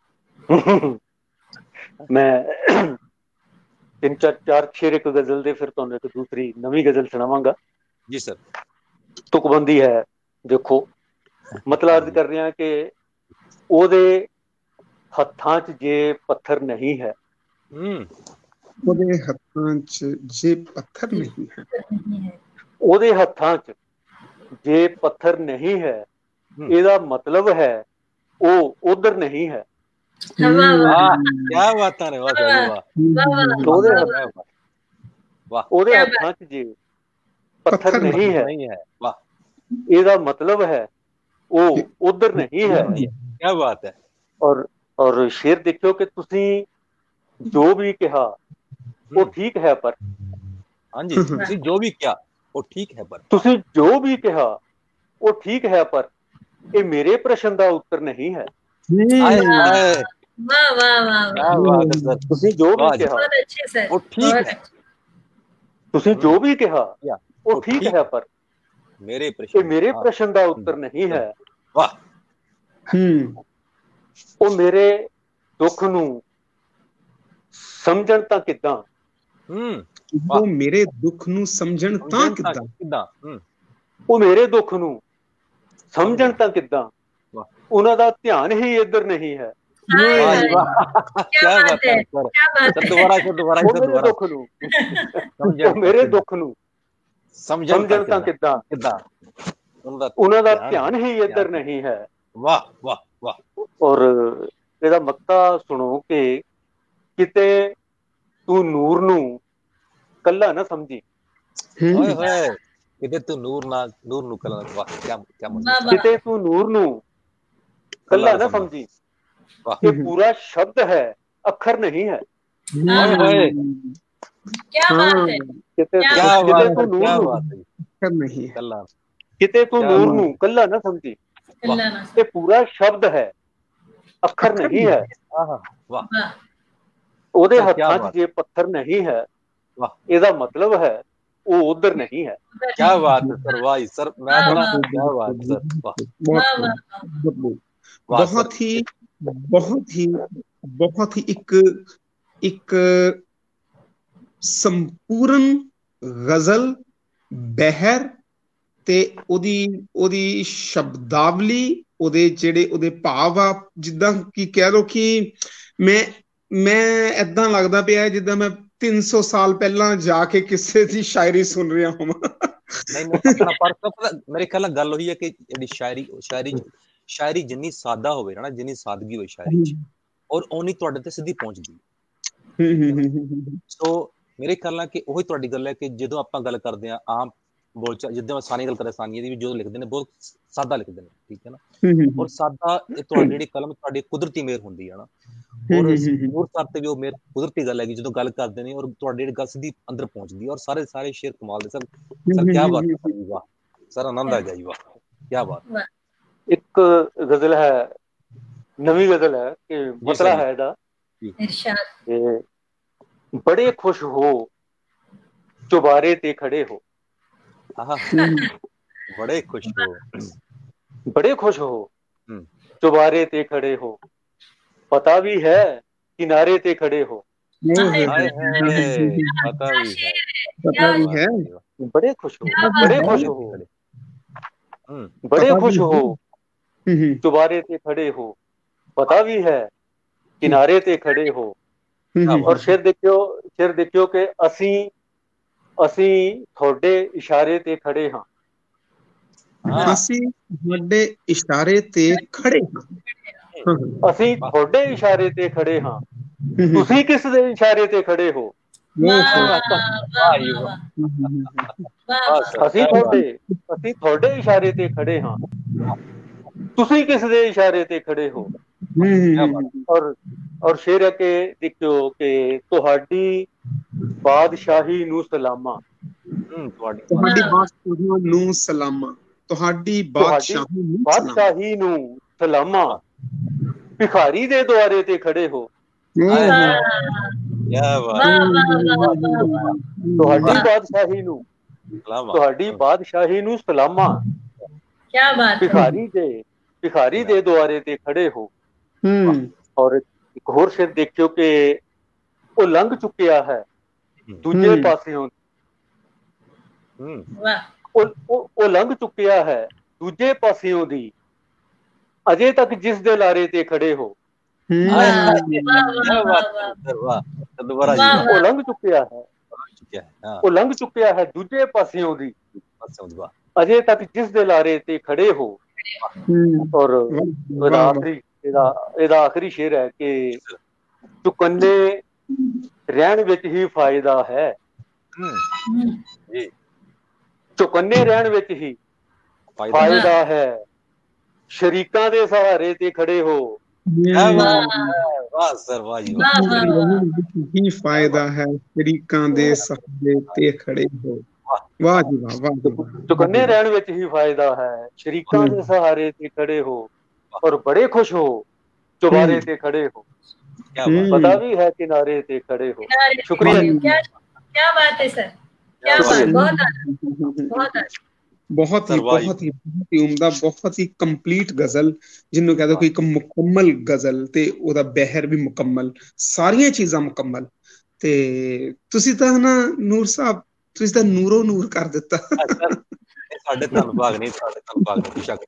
ਮੈਂ ਤਿੰਨ ਚਾਰ ਚਾਰ ਸ਼ੇਰ ਇੱਕ ਗਜ਼ਲ ਦੇ, ਫਿਰ ਤੁਹਾਨੂੰ ਇੱਕ ਦੂਸਰੀ ਨਵੀਂ ਗਜ਼ਲ ਸੁਣਾਵਾਂਗਾ ਜੀ ਸਰ। ਤੁਕਬੰਦੀ ਹੈ। ਦੇਖੋ ਮਤਲਬ ਅਰਜ਼ ਕਰ ਰਿਹਾ ਕਿ ਉਹਦੇ ਹੱਥਾਂ 'ਚ ਜੇ ਪੱਥਰ ਨਹੀਂ ਹੈ, ਉਹਦੇ ਹੱਥਾਂ 'ਚ ਜੇ ਪੱਥਰ ਨਹੀਂ ਹੈ, ਉਹਦੇ ਹੱਥਾਂ 'ਚ ਜੇ ਪੱਥਰ ਨਹੀਂ ਹੈ, ਇਹਦਾ ਮਤਲਬ ਹੈ ਉਹ ਉਧਰ ਨਹੀਂ ਹੈ। ਕਿਆ ਬਾਤਾਂ ਨੇ, ਵਾਹ ਵਾਹ। ਉਹਦੇ ਹੱਥਾਂ 'ਚ ਜੇ ਪੱਥਰ ਨਹੀਂ ਹੈ, ਵਾਹ, ਇਹਦਾ ਮਤਲਬ ਹੈ ਉਹ ਉਧਰ ਨਹੀਂ ਹੈ। ਕਿਆ ਬਾਤ ਹੈ। ਔਰ ਔਰ ਸ਼ੇਰ ਦੇਖਿਓ ਕਿ ਤੁਸੀਂ ਜੋ ਵੀ ਕਿਹਾ ਉਹ ਠੀਕ ਹੈ, ਪਰ ਹਾਂਜੀ ਤੁਸੀਂ ਜੋ ਵੀ ਕਿਹਾ ਉਹ ਠੀਕ ਹੈ, ਪਰ ਤੁਸੀਂ ਜੋ ਵੀ ਕਿਹਾ ਉਹ ਠੀਕ ਹੈ, ਪਰ ਇਹ ਮੇਰੇ ਪ੍ਰਸ਼ਨ ਦਾ ਉੱਤਰ ਨਹੀਂ ਹੈ। ਤੁਸੀਂ ਜੋ ਵੀ ਕਿਹਾ ਉਹ ਠੀਕ ਹੈ, ਤੁਸੀਂ ਜੋ ਵੀ ਕਿਹਾ ਉਹ ਠੀਕ ਹੈ, ਪਰ ਮੇਰੇ ਇਹ ਮੇਰੇ ਪ੍ਰਸ਼ਨ ਦਾ ਉੱਤਰ ਨਹੀਂ ਹੈ। ਵਾਹ। ਉਹ ਮੇਰੇ ਦੁੱਖ ਨੂੰ ਸਮਝਣ ਤਾਂ ਕਿੱਦਾਂ, ਉਹ ਮੇਰੇ ਦੁੱਖ ਨੂੰ ਸਮਝਣ ਤਾਂ ਕਿੱਦਾਂ, ਕਿੱਦਾਂ ਉਹ ਮੇਰੇ ਦੁੱਖ ਨੂੰ ਸਮਝਣ ਤਾਂ ਕਿੱਦਾਂ, ਉਹਨਾਂ ਦਾ ਧਿਆਨ ਹੀ ਇੱਧਰ ਨਹੀਂ ਹੈ। ਮੇਰੇ ਦੁੱਖ ਨੂੰ ਸਮਝਣ ਤਾਂ ਕਿੱਦਾਂ, ਉਹਨਾਂ ਦਾ ਧਿਆਨ ਹੀ ਇੱਧਰ ਨਹੀਂ ਹੈ। ਵਾਹ ਵਾਹ ਵਾਹ। ਔਰ ਇਹਦਾ ਮਕਤਾ ਸੁਣੋ ਕਿ ਕਿਤੇ ਤੂੰ ਨੂਰ ਨੂੰ ਕੱਲਾ ਨਾ ਸਮਝੀ, ਹੋਏ ਹੋਏ, ਕਿਤੇ ਤੂੰ ਨੂਰ ਨਾਲ ਨੂਰ ਨੂੰ ਕੱਲਾ, ਵਾਹ ਕਿਆ ਕਿਆ ਮਤਲਬ, ਕਿਤੇ ਤੂੰ ਨੂਰ ਨੂੰ ਕੱਲਾ ਨਾ ਸਮਝੀ, ਇਹ ਪੂਰਾ ਸ਼ਬਦ ਹੈ, ਅੱਖਰ ਨਹੀਂ ਹੈ। ਹੋਏ ਹੋਏ, क्या बात है, ਕਿਤੇ ਕਿਤੇ ਤੂੰ ਨੂਰ ਨੂੰ ਨਹੀਂ ਕੱਲਾ, ਕਿਤੇ ਤੂੰ ਨੂਰ ਨੂੰ ਕੱਲਾ ਨਾ ਸਮਝੀ, ਇਹ ਪੂਰਾ ਸ਼ਬਦ ਹੈ, ਅੱਖਰ ਨਹੀਂ ਹੈ। ਵਾਹ। ਉਹਦੇ ਹੱਥਾਂ 'ਚ ਜੇ ਪੱਥਰ ਨਹੀਂ ਹੈ, ਇਹਦਾ ਮਤਲਬ ਹੈ ਉਹ ਉਧਰ ਨਹੀਂ ਹੈ। ਕਿਆ ਬਾਤ ਹੈ ਸਰ, ਵਾਹ ਸਰ, ਮੈਂ ਬੜਾ ਕਿਆ ਬਾਤ ਸਰ, ਬਹੁਤ ਹੀ ਬਹੁਤ ਹੀ ਬਹੁਤ ਹੀ ਇੱਕ ਇੱਕ ਸੰਪੂਰਨ ਗਜ਼ਲ ਬਹਿਰ ਤੇ ਉਹਦੀ ਉਹਦੀ ਸ਼ਬਦਾਵਲੀ, ਉਹਦੇ ਜਿਹੜੇ ਉਹਦੇ ਭਾਵ ਆ, ਜਿੱਦਾਂ ਕਿ ਕਹਿ ਲਓ ਕਿ ਮੈਂ ਮੈਂ ਏਦਾਂ ਲੱਗਦਾ ਪਿਆ ਜਿੱਦਾਂ ਮੈਂ ਤਿੰਨ ਸੌ ਸਾਲ ਪਹਿਲਾਂ ਜਾ ਕੇ ਕਿਸੇ ਦੀ ਸ਼ਾਇਰੀ ਸੁਣ ਰਿਹਾ ਹੋਵਾਂ। ਨਹੀਂ ਨਹੀਂ ਆਪਣਾ ਪਰ ਮੇਰੇ ਖਿਆਲ ਨਾਲ ਗੱਲ ਉਹੀ ਹੈ ਕਿ ਜਿਹੜੀ ਸ਼ਾਇਰੀ ਸ਼ਾਇਰੀ ਸ਼ਾਇਰੀ ਜਿੰਨੀ ਸਾਦਾ ਹੋਵੇ ਨਾ, ਜਿੰਨੀ ਸਾਦਗੀ ਹੋਵੇ ਸ਼ਾਇਰੀ ਚ, ਔਰ ਉਨੀ ਤੁਹਾਡੇ ਤੇ ਸਿੱਧੀ ਪਹੁੰਚਦੀ। ਸੋ ਮੇਰੇ ਖਿਆਲ ਨਾਲ ਕਿ ਉਹੀ ਤੁਹਾਡੀ ਗੱਲ ਹੈ ਕਿ ਜਦੋਂ ਆਪਾਂ ਗੱਲ ਕਰਦੇ ਹਾਂ ਆਮ ਬੋਲਚਾਲ, ਜਿੱਦਾਂ ਸਾਨੀ ਗੱਲ ਕਰਦੇ ਸਾਨੀਆ ਦੀ ਵੀ ਜੋ ਲਿਖਦੇ ਨੇ ਬਹੁਤ ਸਾਦਾ ਲਿਖਦੇ ਨੇ, ਠੀਕ ਹੈ ਨਾ। ਔਰ ਸਾਦਾ ਇਹ ਤੁਹਾਡੀ ਜਿਹੜੀ ਕਲਮ ਤੁਹਾਡੀ ਕੁਦਰਤੀ ਮਿਹਰ ਹੁੰਦੀ ਹੈ ਨਾ, ਔਰ ਨੂਰ ਸਾਹਿਬ ਤੇ ਵੀ ਉਹ ਮਿਹਰ ਕੁਦਰਤੀ ਗੱਲ ਹੈਗੀ, ਜਦੋਂ ਗੱਲ ਕਰਦੇ ਨੇ ਔਰ ਤੁਹਾਡੀ ਜਿਹੜੀ ਗੱਲ ਸਿੱਧੀ ਅੰਦਰ ਪਹੁੰਚਦੀ, ਔਰ ਸਾਰੇ ਸਾਰੇ ਸ਼ੇਰ ਕਮਾਲ ਦੇ ਸਰ। ਸਰ ਕੀ ਬਾਤ ਹੈ ਸਰ, ਵਾਹ ਸਰ, ਆਨੰਦ ਆ ਗਿਆ ਜੀ, ਵਾਹ ਕੀ ਬਾਤ। ਇੱਕ ਗਜ਼ਲ ਹੈ, ਨਵੀਂ ਗਜ਼ਲ ਹੈ ਕਿ ਮਤਲਾ ਹੈ ਇਹਦਾ, ਬੜੇ ਖੁਸ਼ ਹੋ ਚੁਬਾਰੇ ਤੇ ਖੜੇ ਹੋ। बड़े खुश हो, बड़े खुश हो चुबारे ते खड़े हो, पता भी है किनारे ते खड़े हो। पता भी है, पता भी है, बड़े खुश हो, बड़े खुश हो, बड़े खुश हो चुबारे ते खड़े हो, पता भी है किनारे ते खड़े हो। और शेर देखियो, शेर देखियो कि असी ਅਸੀਂ ਤੁਹਾਡੇ ਇਸ਼ਾਰੇ ਤੇ ਖੜੇ ਹਾਂ। ਅਸੀਂ ਤੁਹਾਡੇ ਇਸ਼ਾਰੇ ਤੇ ਖੜੇ ਹਾਂ। ਅਸੀਂ ਤੁਹਾਡੇ ਇਸ਼ਾਰੇ ਤੇ ਖੜੇ ਹਾਂ, ਤੁਸੀਂ ਕਿਸ ਦੇ ਇਸ਼ਾਰੇ ਤੇ ਖੜੇ ਹੋ। ਅਸੀਂ ਤੁਹਾਡੇ ਅਸੀਂ ਤੁਹਾਡੇ ਇਸ਼ਾਰੇ ਤੇ ਖੜੇ ਹਾਂ, ਤੁਸੀਂ ਕਿਸ ਦੇ ਇਸ਼ਾਰੇ ਤੇ ਖੜੇ ਹੋ। ਔਰ ਔਰ ਸ਼ੇਰ ਹੈ ਕਿ ਦੇਖਿਓ ਕਿ ਤੁਹਾਡੀ ਬਾਦਸ਼ਾਹੀ ਨੂੰ ਸਲਾਮਾਂ। ਤੁਹਾਡੀ ਬਾਦਸ਼ਾਹੀ ਨੂੰ ਸਲਾਮਾਂ, ਤੁਹਾਡੀ ਬਾਦਸ਼ਾਹੀ ਨੂੰ ਸਲਾਮਾਂ, ਭਿਖਾਰੀ ਦੇ ਦੁਆਰੇ ਤੇ ਖੜੇ ਹੋ। ਤੁਹਾਡੀ ਬਾਦਸ਼ਾਹੀ ਨੂੰ ਤੁਹਾਡੀ ਬਾਦਸ਼ਾਹੀ ਨੂੰ ਸਲਾਮਾਂ, ਭਿਖਾਰੀ ਦੇ ਭਿਖਾਰੀ ਦੇ ਦੁਆਰੇ ਤੇ ਖੜੇ ਹੋ। ਔਰ ਇੱਕ ਹੋਰ ਸ਼ੇਰ ਦੇਖਿਓ ਕਿ ਉਹ ਲੰਘ ਚੁੱਕਿਆ ਹੈ ਦੂਜੇ ਪਾਸਿਓਂ, ਉਹ ਉਹ ਲੰਘ ਚੁੱਕਿਆ ਹੈ ਦੂਜੇ ਪਾਸਿਓਂ ਦੀ, ਅਜੇ ਤੱਕ ਜਿਸ ਦੇ ਲਾਰੇ ਤੇ ਖੜੇ ਹੋ। ਉਹ ਲੰਘ ਚੁੱਕਿਆ ਹੈ ਉਹ ਲੰਘ ਚੁੱਕਿਆ ਹੈ ਦੂਜੇ ਪਾਸਿਓਂ ਦੀ, ਅਜੇ ਤੱਕ ਜਿਸ ਦੇ ਲਾਰੇ ਤੇ ਖੜੇ ਹੋ। ਔਰ ਇਹਦਾ ਆਖਰੀ ਇਹਦਾ ਇਹਦਾ ਆਖਰੀ ਸ਼ੇਰ ਹੈ ਕਿ ਚੁਕੰਨੇ ਰਹਿਣ ਵਿੱਚ ਹੀ ਫਾਇਦਾ ਹੈ, ਚੁਕੰਨੇ ਰਹਿਣ ਵਿੱਚ ਹੀ ਫਾਇਦਾ ਹੈ, ਸ਼ਰੀਕਾਂ ਦੇ ਸਹਾਰੇ ਤੇ ਖੜੇ ਹੋ। ਵਾਹ ਸਰ, ਵਾਹ ਜੀ ਹੀ ਫਾਇਦਾ ਹੈ, ਸ਼ਰੀਕਾਂ ਦੇ ਸਹਾਰੇ ਤੇ ਖੜੇ ਹੋ। ਵਾਹ ਜੀ ਵਾਹ, ਵਾਹ। ਚੁਕੰਨੇ ਰਹਿਣ ਵਿੱਚ ਹੀ ਫਾਇਦਾ ਹੈ, ਸ਼ਰੀਕਾਂ ਦੇ ਸਹਾਰੇ ਤੇ ਖੜੇ ਹੋ, ਔਰ ਬੜੇ ਖੁਸ਼ ਹੋ ਚੁਬਾਰੇ ਤੇ ਖੜੇ ਹੋ, ਪਤਾ ਵੀ ਹੈ ਕਿਨਾਰੇ ਤੇ ਖੜੇ ਹੋ। ਸ਼ੁਕਰੀਆ ਜੀ। क्या बात है सर, क्या बात, बहुत बहुत ਬਹੁਤ ਹੀ ਬਹੁਤ ਹੀ ਬਹੁਤ ਹੀ ਉਮਦਾ, ਬਹੁਤ ਹੀ ਕੰਪਲੀਟ ਗਜ਼ਲ, ਜਿਹਨੂੰ ਕਹਿੰਦੇ ਕੋਈ ਇੱਕ ਮੁਕੰਮਲ ਗਜ਼ਲ, ਤੇ ਉਹਦਾ ਬਹਿਰ ਵੀ ਮੁਕੰਮਲ, ਸਾਰੀਆਂ ਚੀਜ਼ਾਂ ਮੁਕੰਮਲ। ਤੇ ਤੁਸੀਂ ਤਾਂ ਨਾ ਨੂਰ ਸਾਹਿਬ, ਤੁਸੀਂ ਤਾਂ ਨੂਰੋ ਨੂਰ ਕਰ ਦਿੱਤਾ। ਸਾਡੇ ਧੰਨਵਾਦ ਨਹੀਂ, ਸਾਡੇ ਧੰਨਵਾਦ ਨਹੀਂ ਸ਼ੱਕ।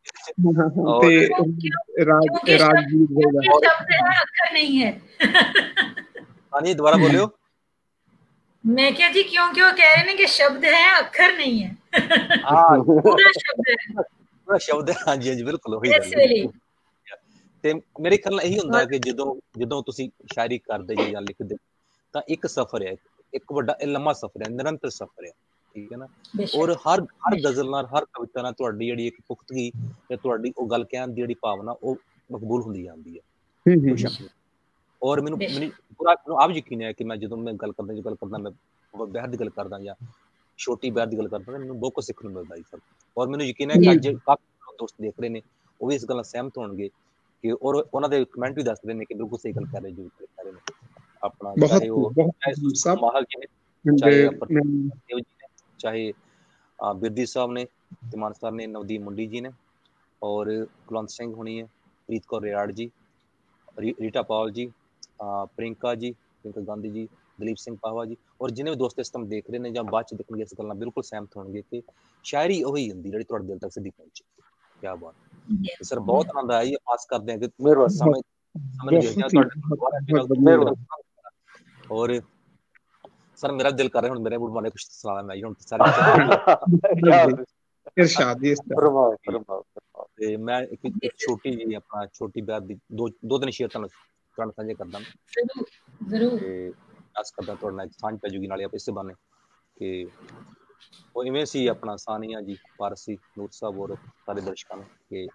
ਤੇ ਰਾਜ ਰਾਜਵੀਰ अक्षर नहीं है। हाँ जी, दोबारा बोलियो। मैं क्या जी, क्योंकि वो कह रहे हैं कि शब्द है अक्षर नहीं है। हाँ, पूरा शब्द है, पूरा शब्द है। हाँ जी, हाँ जी, बिल्कुल वही गल है। ਤੇ ਮੇਰੇ ਖਿਆਲ ਨਾਲ ਇਹੀ ਹੁੰਦਾ ਕਿ ਜਦੋਂ ਜਦੋਂ ਤੁਸੀਂ ਸ਼ਾਇਰੀ ਕਰਦੇ ਜੇ ਜਾਂ ਲਿਖਦੇ, ਤਾਂ ਇੱਕ ਸਫ਼ਰ ਹੈ, ਇੱਕ ਵੱਡਾ ਲੰਮਾ ਸਫ਼ਰ ਹੈ, ਨਿਰੰਤਰ ਸਫ਼ਰ ਹੈ, ਠੀਕ ਹੈ ਨਾ। ਔਰ ਹਰ ਹਰ ਗਜ਼ਲ ਨਾਲ, ਹਰ ਕਵਿਤਾ ਨਾਲ ਤੁਹਾਡੀ ਜਿਹੜੀ ਇੱਕ ਪੁਖਤਗੀ ਤੇ ਤੁਹਾਡੀ ਉਹ ਗੱਲ ਕਹਿਣ ਦੀ ਜਿਹੜੀ ਭਾਵਨਾ ਉਹ ਮਕਬੂਲ ਹੁੰਦੀ ਜਾਂਦੀ ਹੈ। ਔਰ ਮੈਨੂੰ ਮੈਨੂੰ ਪੂਰਾ ਆਪ ਯਕੀਨ ਹੈ ਕਿ ਮੈਂ ਜਦੋਂ ਮੈਂ ਗੱਲ ਕਰਦਾ, ਜੋ ਗੱਲ ਕਰਦਾ, ਮੈਂ ਬਹਿਰ ਦੀ ਗੱਲ ਕਰਦਾ ਜਾਂ ਛੋਟੀ ਬਹਿਰ ਦੀ ਗੱਲ ਕਰਦਾ, ਮੈਨੂੰ ਬਹੁਤ ਕੁਝ ਸਿੱਖਣ ਨੂੰ ਮਿਲਦਾ ਜੀ ਸਰ। ਔਰ ਮੈਨੂੰ ਯਕੀਨ ਹੈ ਕਿ ਅੱਜ ਕਾਫੀ ਦੋਸਤ ਦੇਖ ਰਹੇ ਨੇ, ਉਹ ਵੀ ਇਸ ਗੱਲ ਨਾਲ ਸਹਿਮਤ ਹੋਣਗੇ ਕਿ ਔਰ ਉਹਨਾਂ ਦੇ ਕਮੈਂਟ ਵੀ ਦੱਸ ਰਹੇ ਨੇ ਕਿ ਬਿਲਕੁਲ ਸਹੀ ਗੱਲ ਕਰ ਰਹੇ, ਜੋ ਕਰ ਰਹੇ ਨੇ ਆਪਣਾ, ਚਾਹੇ ਉਹ ਮਾਹਲ ਜੀ ਨੇ, ਚਾਹੇ ਦੇਵ ਜੀ ਨੇ, ਚਾਹੇ ਬਿਰਦੀ ਸਾਹਿਬ ਨੇ, ਤਿਮਾਨ ਸਰ ਨੇ, ਨਵਦੀਪ ਮੁੰਡੀ ਜੀ ਨੇ, ਔਰ ਕੁਲਵੰਤ ਸਿੰਘ ਹੋਣੀ ਹੈ, ਪ੍ਰੀਤ ਕੌਰ ਰਿਆੜ ਜੀ, ਰੀਟਾ ਪਾਲ ਜੀ, ਪ੍ਰਿੰਕਾ ਜੀ, ਪ੍ਰਿੰਕਾ ਗਾਂਧੀ ਜੀ, ਦਲੀਪ ਸਿੰਘ ਪਾਵਾ ਜੀ, ਔਰ ਜਿਹਨੇ ਵੀ ਦੋਸਤ ਇਸ ਟਾਈਮ ਦੇਖ ਰਹੇ ਨੇ ਜਾਂ ਬਾਅਦ ਚ ਦੇਖਣਗੇ, ਇਸ ਗੱਲ ਨਾਲ ਬਿਲਕੁਲ ਸਹਿਮਤ ਹੋਣਗੇ ਕਿ ਸ਼ਾਇਰੀ ਉਹੀ ਹੁੰਦੀ ਜਿਹੜੀ ਤੁਹਾਡੇ ਦਿਲ ਤੱਕ ਸਿੱਧੀ ਪਹੁੰਚੇ। ਕਿਆ ਬਾਤ ਸਰ, ਬਹੁਤ ਆਨੰਦ ਆਇਆ ਜੀ। ਆਸ ਕਰਦੇ ਹਾਂ ਕਿ ਸਮਝ ਸਮਝ ਤੁਹਾਡੇ ਔਰ ਸਰ ਮੇਰਾ ਦਿਲ ਕਰ ਰਿਹਾ ਹੁਣ ਮੇਰੇ ਮੁਰਮਾਨੇ ਕੁਝ ਸੁਣਾ ਮੈਂ ਹੁਣ ਸਾਰੇ ਇਰਸ਼ਾਦ ਜੀ ਫਰਮਾਓ ਫਰਮਾਓ ਤੇ ਮੈਂ ਇੱਕ ਛੋਟੀ ਜੀ ਆਪਣਾ ਛੋਟੀ ਬਿਆਨ ਦੀ ਦੋ ਦੋ ਦਿਨ ਸ਼ੇਅਰ ਤੁਹਾਨੂੰ ਤੁਹਾਨੂੰ ਸਾਂਝੇ ਕਰਦਾ ਜ਼ਰੂਰ ਤੇ ਆਸ ਕਰਦਾ ਤੁਹਾਡੇ ਨਾਲ ਸਾਂਝ ਪੈ ਜੂਗੀ ਨਾਲੇ ਆਪ ਇਸੇ ਬਾਨੇ ਕਿ ਉਹ ਇਵੇਂ ਸੀ ਆਪਣਾ ਸਾਨੀਆ ਜੀ ਪਾਰਸੀ ਨੂਰ ਸਾਹਿਬ ਔਰ ਸਾਰੇ ਦਰਸ਼ਕਾਂ ਨੂੰ ਕਿ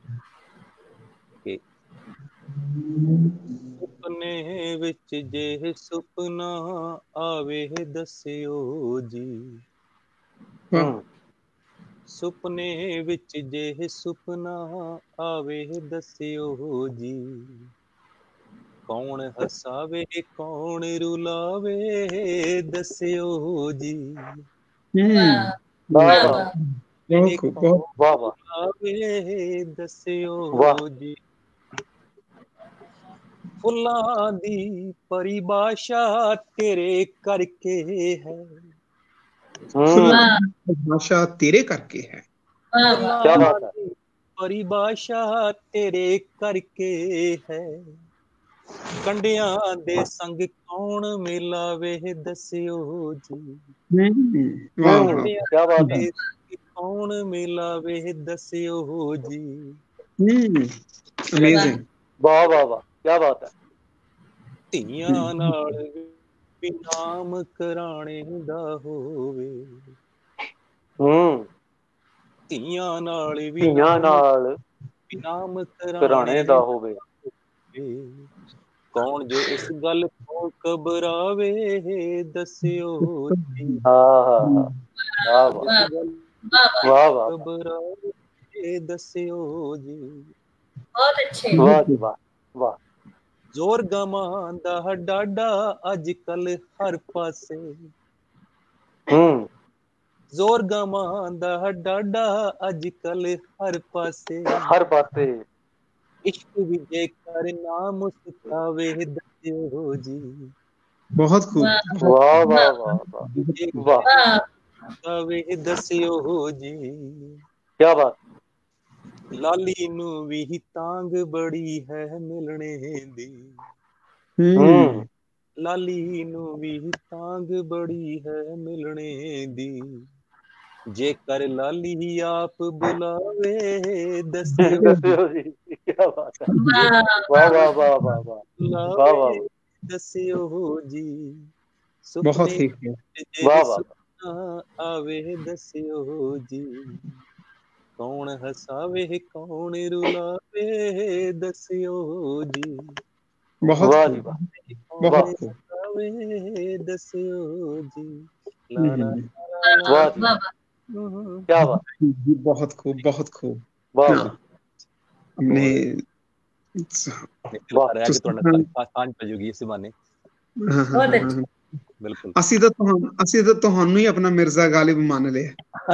ਕਿ ਸੁਪਨੇ ਵਿੱਚ ਜੇ ਸੁਪਨਾ ਆਵੇ ਦੱਸਿਓ ਜੀ ਸੁਪਨੇ ਵਿੱਚ ਜੇ ਸੁਪਨਾ ਆਵੇ ਦੱਸਿਓ ਜੀ ਕੌਣ ਹਸਾਵੇ ਕੌਣ ਰੁਲਾਵੇ ਦੱਸਿਓ ਜੀ ਵਾਹ ਵਾਹ ਰੁਲਾਵੇ ਦੱਸਿਓ ਜੀ ਫੁੱਲਾਂ ਦੀ ਪਰਿਭਾਸ਼ਾ ਤੇਰੇ ਕਰਕੇ ਹੈ ਭਾਸ਼ਾ ਤੇਰੇ ਕਰਕੇ ਹੈ ਫੁੱਲਾਂ ਦੀ ਪਰਿਭਾਸ਼ਾ ਤੇਰੇ ਕਰਕੇ ਹੈ ਕੰਡਿਆਂ ਦੇ ਸੰਗ ਕੌਣ ਮਿਲਾਵੇ ਦੱਸਿਓ ਜੀ ਕੰਡਿਆਂ ਦੇ ਸੰਗ ਕੌਣ ਮਿਲਾਵੇ ਦੱਸਿਓ ਜੀ ਅਮੇਜ਼ਿੰਗ ਵਾਹ ਵਾਹ ਵਾਹ ਕੀ ਬਾਤ ਹੈ ਧੀਆਂ ਨਾਲ ਵੀ ਨਾਮ ਕਰਾਣੇ ਦਾ ਹੋਵੇ ਹੂੰ ਧੀਆਂ ਨਾਲ ਵੀ ਧੀਆਂ ਨਾਲ ਵੀ ਨਾਮ ਕਰਾਣੇ ਦਾ ਹੋਵੇ ਕੌਣ ਜੋ ਇਸ ਗੱਲ ਤੋਂ ਘਬਰਾਵੇ ਦੱਸਿਓ ਜੀ ਹਾਂ ਵਾਹ ਵਾਹ ਵਾਹ ਵਾਹ ਘਬਰਾਵੇ ਦੱਸਿਓ ਜੀ ਬਹੁਤ ਅੱਛੇ ਵਾਹ ਜੀ ਵਾਹ ਵਾਹ ਜ਼ੋਰ ਗਮਾਂ ਦਾ ਡਾਡਾ ਅੱਜ ਕੱਲ ਹਰ ਪਾਸੇ ਹੂੰ ਜ਼ੋਰ ਗਮਾਂ ਦਾ ਡਾਡਾ ਅੱਜ ਕੱਲ ਹਰ ਪਾਸੇ ਹਰ ਪਾਸੇ ਇਸ਼ਕ ਵੀ ਜੇ ਕਰ ਨਾਮ ਸਿਖਾਵੇ ਦੱਸਿਓ ਜੀ ਬਹੁਤ ਖੂਬ ਵਾਹ ਵਾਹ ਵਾਹ ਵਾਹ ਸਿਖਾਵੇ ਦੱਸਿਓ ਜੀ ਕੀ ਬਾਤ ਲਾਲੀ ਨੂੰ ਵੀ ਤਾਂਗ ਬੜੀ ਹੈ ਮਿਲਣੇ ਦੀ ਹੂੰ ਲਾਲੀ ਨੂੰ ਵੀ ਤਾਂਗ ਬੜੀ ਹੈ ਮਿਲਣੇ ਦੀ ਜੇਕਰ ਲਾਲੀ ਆਪ ਬੁਲਾਵੇ ਦੱਸਿਓ ਜੀ ਕੀ ਬਾਤ ਹੈ ਵਾਹ ਵਾਹ ਵਾਹ ਵਾਹ ਵਾਹ ਵਾਹ ਵਾਹ ਦੱਸਿਓ ਜੀ ਬਹੁਤ ਹੀ ਵਾਹ ਵਾਹ ਆਵੇ ਦੱਸਿਓ ਜੀ ਕੌਣ ਹਸਾਵੇ ਕੌਣ ਰੁਲਾਵੇ ਦੱਸਿਓ ਜੀ ਬਹੁਤ ਵਾਹ ਜੀ ਵਾਹ ਬਹੁਤ ਹਸਾਵੇ ਦੱਸਿਓ ਜੀ ਵਾਹ ਜੀ ਕੀ ਬਾਤ ਬਹੁਤ ਖੂਬ ਬਹੁਤ ਖੂਬ ਵਾਹ हमने ਸਾਂਝ ਪੈ ਜੂਗੀ ਇਸ ਬਹਾਨੇ ਬਿਲਕੁਲ ਅਸੀਂ ਤਾਂ ਤੁਹਾਨੂੰ ਅਸੀਂ ਤਾਂ ਤੁਹਾਨੂੰ ਹੀ ਆਪਣਾ ਮਿਰਜ਼ਾ ਗਾਲਿਬ ਮੰਨ ਲਿਆ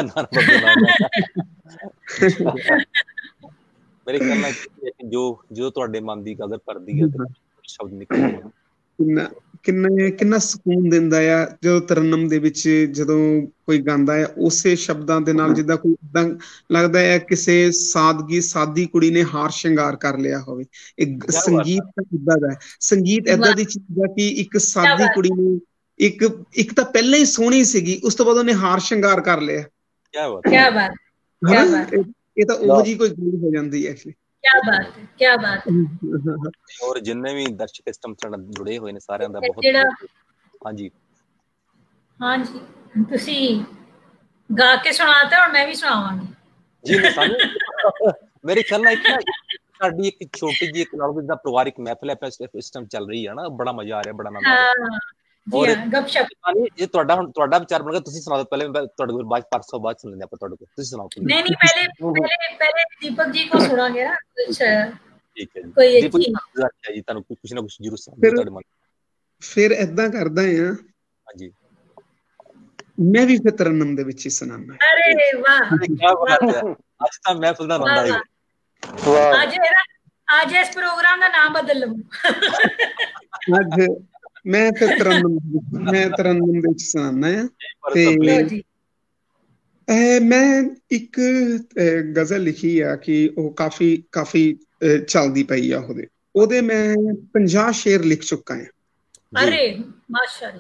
ਮੇਰੇ ਖਿਆਲ ਨਾਲ ਜੋ ਜੋ ਤੁਹਾਡੇ ਮਨ ਦੀ ਕਦਰ ਕਰਦੀ ਹੈ ਸ਼ਬਦ ਨਿਕਲਦੇ ਆ ਕਿੰਨਾ ਕਿੰਨਾ ਕਿੰਨਾ ਸਕੂਨ ਦਿੰਦਾ ਆ ਜਦੋਂ ਤਰਨਮ ਦੇ ਵਿੱਚ ਜਦੋਂ ਕੋਈ ਗਾਉਂਦਾ ਹੈ ਉਸੇ ਸ਼ਬਦਾਂ ਦੇ ਨਾਲ ਜਿੱਦਾਂ ਕੋਈ ਏਦਾਂ ਲੱਗਦਾ ਹੈ ਕਿਸੇ ਸਾਦਗੀ ਸਾਦੀ ਕੁੜੀ ਨੇ ਹਾਰ ਸ਼ਿੰਗਾਰ ਕਰ ਲਿਆ ਹੋਵੇ। ਇੱਕ ਸੰਗੀਤ ਏਦਾਂ ਦਾ ਹੈ, ਸੰਗੀਤ ਏਦਾਂ ਦੀ ਚੀਜ਼ ਹੈ ਕਿ ਇੱਕ ਸਾਦੀ ਕੁੜੀ ਨੂੰ ਇੱਕ ਇੱਕ ਤਾਂ ਪਹਿਲਾਂ ਹੀ ਸੋਹਣੀ ਸੀਗੀ, ਉਸ ਤੋਂ ਬਾਅਦ ਉਹਨੇ ਹਾਰ ਸ਼ਿੰਗਾਰ ਕਰ ਲਿਆ। ਕਿਆ ਬਾਤ ਕਿਆ ਬਾਤ ਕਿਆ ਬਾਤ ਇਹ ਤਾਂ ਉਹੋ ਜਿਹੀ ਕੋਈ ਗੱਲ ਹੋ ਜਾਂਦੀ ਹੈ ਐਕਚੁਅਲੀ। ਕਿਆ ਬਾਤ ਹੈ ਕਿਆ ਬਾਤ ਹੈ। ਔਰ ਜਿੰਨੇ ਵੀ ਦਰਸ਼ਕ ਇਸ ਟਾਈਮ ਨਾਲ ਜੁੜੇ ਹੋਏ ਨੇ ਸਾਰਿਆਂ ਦਾ ਬਹੁਤ ਹਾਂਜੀ ਹਾਂਜੀ ਤੁਸੀਂ ਗਾ ਕੇ ਸੁਣਾਤਾ ਔਰ ਮੈਂ ਵੀ ਸੁਣਾਵਾਂਗੀ ਜੀ। ਮੈਂ ਸਾਨੂੰ ਮੇਰੇ ਖਿਆਲ ਨਾਲ ਇੱਕ ਸਾਡੀ ਇੱਕ ਛੋਟੀ ਜਿਹੀ ਇੱਕ ਨਾਲ ਦਾ ਪਰਿਵਾਰਿਕ ਮਹਿਫਿਲ ਹੈ ਇਸ ਟਾਈਮ ਚੱਲ ਰਹੀ ਹੈ ਨਾ, ਬੜਾ ਮਜ਼ਾ ਆ ਰਿਹਾ, ਬੜਾ ਆਨੰਦ ਆ ਰਿਹਾ। ਔਰ ਇਹ ਤੁਹਾਡਾ ਹੁਣ ਤੁਹਾਡਾ ਵਿਚਾਰ ਬਣੇਗਾ, ਤੁਸੀਂ ਸੁਣਾਓ ਪਹਿਲੇ, ਤੁਹਾਡੇ ਕੋਲ ਬਾਅਦ ਪਰਸੋਂ ਬਾਅਦ ਸੁਣ ਲੈਂਦੇ ਆਪਾਂ ਤੁਹਾਡੇ ਕੋਲ, ਤੁਸੀਂ ਸੁਣਾਓ। नहीं नहीं पहले पहले पहले दीपक जी को सुनांगे ना कुछ। ठीक है कोई दीपक जी ਤੁਹਾਨੂੰ ਕੁਝ ਨਾ ਕੁਝ ਜ਼ਰੂਰ ਸੁਣਾਓ ਤੁਹਾਡੇ ਮਨ। ਫਿਰ ਏਦਾਂ ਕਰਦਾ ਆ ਹਾਂਜੀ, ਮੈਂ ਵੀ ਫਿਰ ਤਰਨਮ ਦੇ ਵਿੱਚ ਹੀ ਸੁਣਾਉਣਾ। अरे वाह ਕੀ ਬਾਤ ਹੈ, ਅੱਜ ਤਾਂ ਮਹਿਫਿਲ ਦਾ ਆਨੰਦ ਆਏਗਾ। ਵਾਹ ਅੱਜ ਅੱਜ ਇਸ ਪ੍ਰੋਗਰਾਮ ਦਾ ਨਾਮ ਬਦਲ ਲਵਾਂ। ਅੱਜ ਮੈਂ ਫਿਰ ਤਰਨਮ ਮੈਂ ਤਰਨਮ ਦੇ ਵਿੱਚ ਸੁਣਾਉਣਾ ਆ। ਤੇ ਮੈਂ ਇੱਕ ਗਜ਼ਲ ਲਿਖੀ ਆ ਕਿ ਉਹ ਕਾਫੀ ਕਾਫੀ ਚੱਲਦੀ ਪਈ ਆ, ਉਹਦੇ ਉਹਦੇ ਮੈਂ ਪੰਜਾਹ ਸ਼ੇਰ ਲਿਖ ਚੁੱਕਾ ਆ। ਅਰੇ ਮਾਸ਼ਾਅੱਲਾ।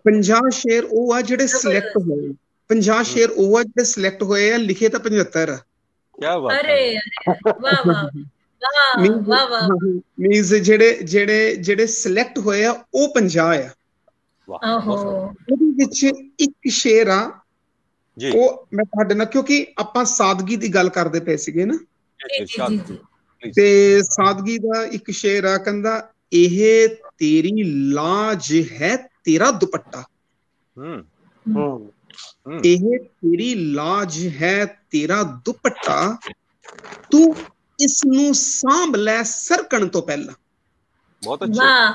ਪੰਜਾਹ ਸ਼ੇਰ ਉਹ ਆ ਜਿਹੜੇ ਸਿਲੈਕਟ ਹੋਏ, ਪੰਜਾਹ ਸ਼ੇਰ ਉਹ ਆ ਜਿਹੜੇ ਸਿਲੈਕਟ ਹੋਏ ਆ, ਲਿਖੇ ਤਾਂ ਪਝੱਤਰ ਆ। ਕੀ ਬਾਤ ਅਰੇ ਵਾਹ ਵਾਹ ਵਾਹ ਵਾਹ ਮੀਨਸ ਜਿਹੜੇ ਜਿਹੜੇ ਜਿਹੜੇ ਸਿਲੈਕਟ ਹੋਏ ਆ ਉਹ ਪੰਜਾਹ ਆ। ਆਹੋ ਉਹਦੇ ਵਿੱਚ ਇੱਕ ਸ਼ੇਰ ਆ ਜੀ, ਉਹ ਮੈਂ ਤੁਹਾਡੇ ਨਾਲ, ਕਿਉਂਕਿ ਆਪਾਂ ਸਾਦਗੀ ਦੀ ਗੱਲ ਕਰਦੇ ਪਏ ਸੀਗੇ ਨਾ, ਤੇ ਸਾਦਗੀ ਦਾ ਇੱਕ ਸ਼ੇਰ ਆ, ਕਹਿੰਦਾ ਇਹ ਤੇਰੀ ਲਾਜ ਹੈ ਤੇਰਾ ਦੁਪੱਟਾ, ਇਹ ਤੇਰੀ ਲਾਜ ਹੈ ਤੇਰਾ ਦੁਪੱਟਾ, ਤੂੰ ਇਸ ਨੂੰ ਸਾਂਭ ਲੈ ਸਰਕਣ ਤੋਂ ਪਹਿਲਾਂ। ਬਹੁਤ ਅੱਛਾ।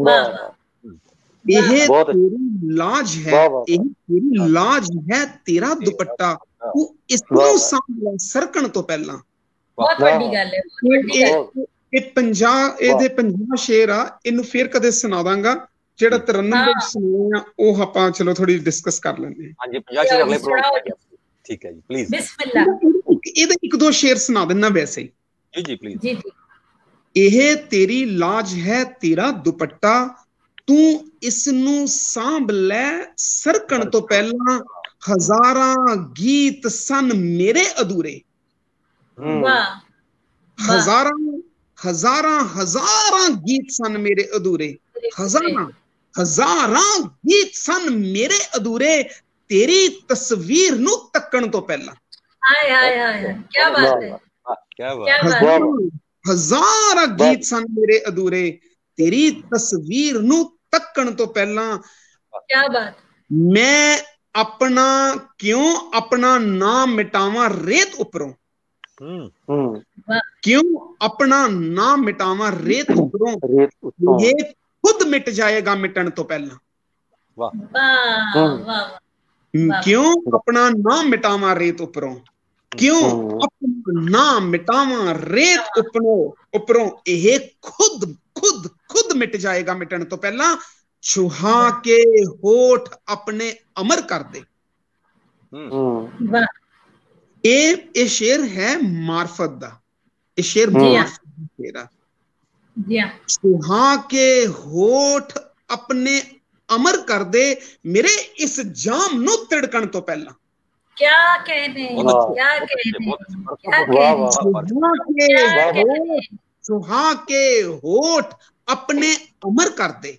ਇਹ ਤੇਰੀ ਲਾਜ ਹੈ, ਇਹ ਤੇਰੀ ਲਾਜ ਹੈ ਤੇਰਾ ਦੁਪੱਟਾ, ਤੂੰ ਇਸ ਨੂੰ ਸਾਂਭ ਲੈ ਸਰਕਣ ਤੋਂ ਪਹਿਲਾਂ। ਬਹੁਤ ਵੱਡੀ ਗੱਲ ਹੈ। ਇਹ ਪੰਜਾਹ ਇਹਦੇ ਪੰਜਾਹ ਸ਼ੇਰ ਆ, ਇਹਨੂੰ ਫੇਰ ਕਦੇ ਸੁਣਾ ਦਾਂਗਾ। ਜਿਹੜਾ ਤਰੰਨੁਮ ਦੇ ਸੁਣਾਏ ਆ ਉਹ ਆਪਾਂ ਚਲੋ ਥੋੜੀ ਡਿਸਕਸ ਕਰ ਲੈਂਦੇ ਹਾਂ। ਹਾਂਜੀ, ਪੰਜਾਹ ਸ਼ੇਰ ਅਗਲੇ ਪ੍ਰੋਗਰਾਮ। ਠੀਕ ਹੈ ਜੀ, ਪਲੀਜ਼ ਬਿਸਮਿਲ੍ਲਾ। ਇਹਦੇ ਇੱਕ ਦੋ ਸ਼ੇਰ ਸੁਣਾ ਦਿੰਦਾ ਵੈਸੇ ਹੀ। ਜੀ ਜੀ ਪਲੀਜ਼। ਜੀ ਜੀ। ਇਹ ਤੇਰੀ ਲਾਜ ਹੈ ਤੇਰਾ ਦੁਪੱਟਾ, ਤੂੰ ਇਸ ਨੂੰ ਸਾਂਭ ਲੈ ਸਰਕਣ ਤੋਂ ਪਹਿਲਾਂ, ਹਜ਼ਾਰਾਂ ਗੀਤ ਸਨ ਮੇਰੇ ਅਧੂਰੇ। ਵਾਹ। ਹਜ਼ਾਰਾਂ ਹਜ਼ਾਰਾਂ ਹਜ਼ਾਰਾਂ ਗੀਤ ਸਨ ਮੇਰੇ ਅਧੂਰੇ, ਹਜ਼ਾਰਾਂ ਹਜ਼ਾਰਾਂ ਗੀਤ ਸਨ ਮੇਰੇ ਅਧੂਰੇ, ਤੇਰੀ ਤਸਵੀਰ ਨੂੰ ਤੱਕਣ ਤੋਂ ਪਹਿਲਾਂ। ਹਾਏ ਹਾਏ ਹਾਏ, ਕੀ ਬਾਤ ਹੈ, ਕੀ ਬਾਤ ਹੈ। ਹਜ਼ਾਰਾਂ ਗੀਤ ਸਨ ਮੇਰੇ ਅਧੂਰੇ, ਤੇਰੀ ਤਸਵੀਰ ਨੂੰ ਤੱਕਣ ਤੋਂ ਪਹਿਲਾਂ। ਕੀ ਬਾਤ। ਮੈਂ ਆਪਣਾ ਕਿਉਂ ਆਪਣਾ ਨਾਮ ਮਿਟਾਵਾਂ ਰੇਤ ਉੱਪਰੋਂ, ਕਿਉਂ ਆਪਣਾ ਨਾਮ ਮਿਟਾਵਾਂ ਰੇਤ ਉੱਪਰੋਂ, ਇਹ ਖੁਦ ਮਿਟ ਜਾਏਗਾ ਮਿਟਣ ਤੋਂ ਪਹਿਲਾਂ। ਵਾਹ ਵਾਹ। ਕਿਉਂ ਆਪਣਾ ਨਾਮ ਮਿਟਾਵਾਂ ਰੇਤ ਉੱਪਰੋਂ, ਕਿਉਂ ਆਪਣਾ ਨਾਮ ਮਿਟਾਵਾਂ ਰੇਤ ਉੱਪਰੋਂ ਉੱਪਰੋਂ, ਇਹ ਖੁਦ ਖੁਦ ਖੁਦ ਮਿਟ ਜਾਏਗਾ ਮਿਟਣ ਤੋਂ ਪਹਿਲਾਂ। ਛੁਹਾ ਕੇ ਹੋਠ ਆਪਣੇ ਅਮਰ ਕਰ ਦੇ। ਇਹ ਇਹ ਸ਼ੇਰ ਹੈ ਮਾਰਫਤ ਦਾ, ਇਹ ਸ਼ੇਰ ਮਾਰਫਤ ਦਾ ਸ਼ੇਰ ਆ। ਛੁਹਾ ਕੇ ਹੋਠ ਆਪਣੇ ਅਮਰ ਕਰ ਦੇ, ਮੇਰੇ ਇਸ ਜਾਮ ਨੂੰ ਤਿੜਕਣ ਤੋਂ ਪਹਿਲਾਂ। क्या कहने, क्या कहने, क्या कहने। सुहा के होठ अपने अमर कर दे,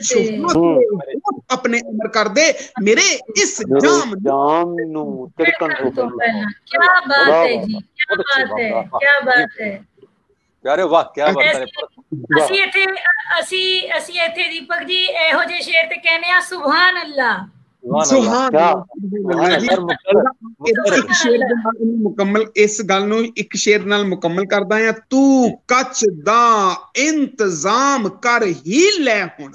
अपने अमर कर दे, मेरे इस जाम जाम नू तिड़कण तो पहला। क्या बात है जी, क्या बात है, क्या बात है। ਯਾਰੇ ਵਾਹ, ਕੀ ਬਾਤ ਹੈ। ਅਸੀਂ ਇੱਥੇ ਅਸੀਂ ਅਸੀਂ ਇੱਥੇ ਦੀਪਕ ਜੀ ਇਹੋ ਜਿਹੇ ਸ਼ੇਰ ਤੇ ਕਹਿੰਦੇ ਆ ਸੁਭਾਨ ਅੱਲਾ। ਸੁਭਾਨ ਇੱਕ ਸ਼ੇਰ ਦੇ ਨਾਲ ਮੁਕੰਮਲ, ਇਸ ਗੱਲ ਨੂੰ ਇੱਕ ਸ਼ੇਰ ਨਾਲ ਮੁਕੰਮਲ ਕਰਦਾ ਆ। ਤੂੰ ਕੱਚ ਦਾ ਇੰਤਜ਼ਾਮ ਕਰ ਹੀ ਲੈ ਹੁਣ,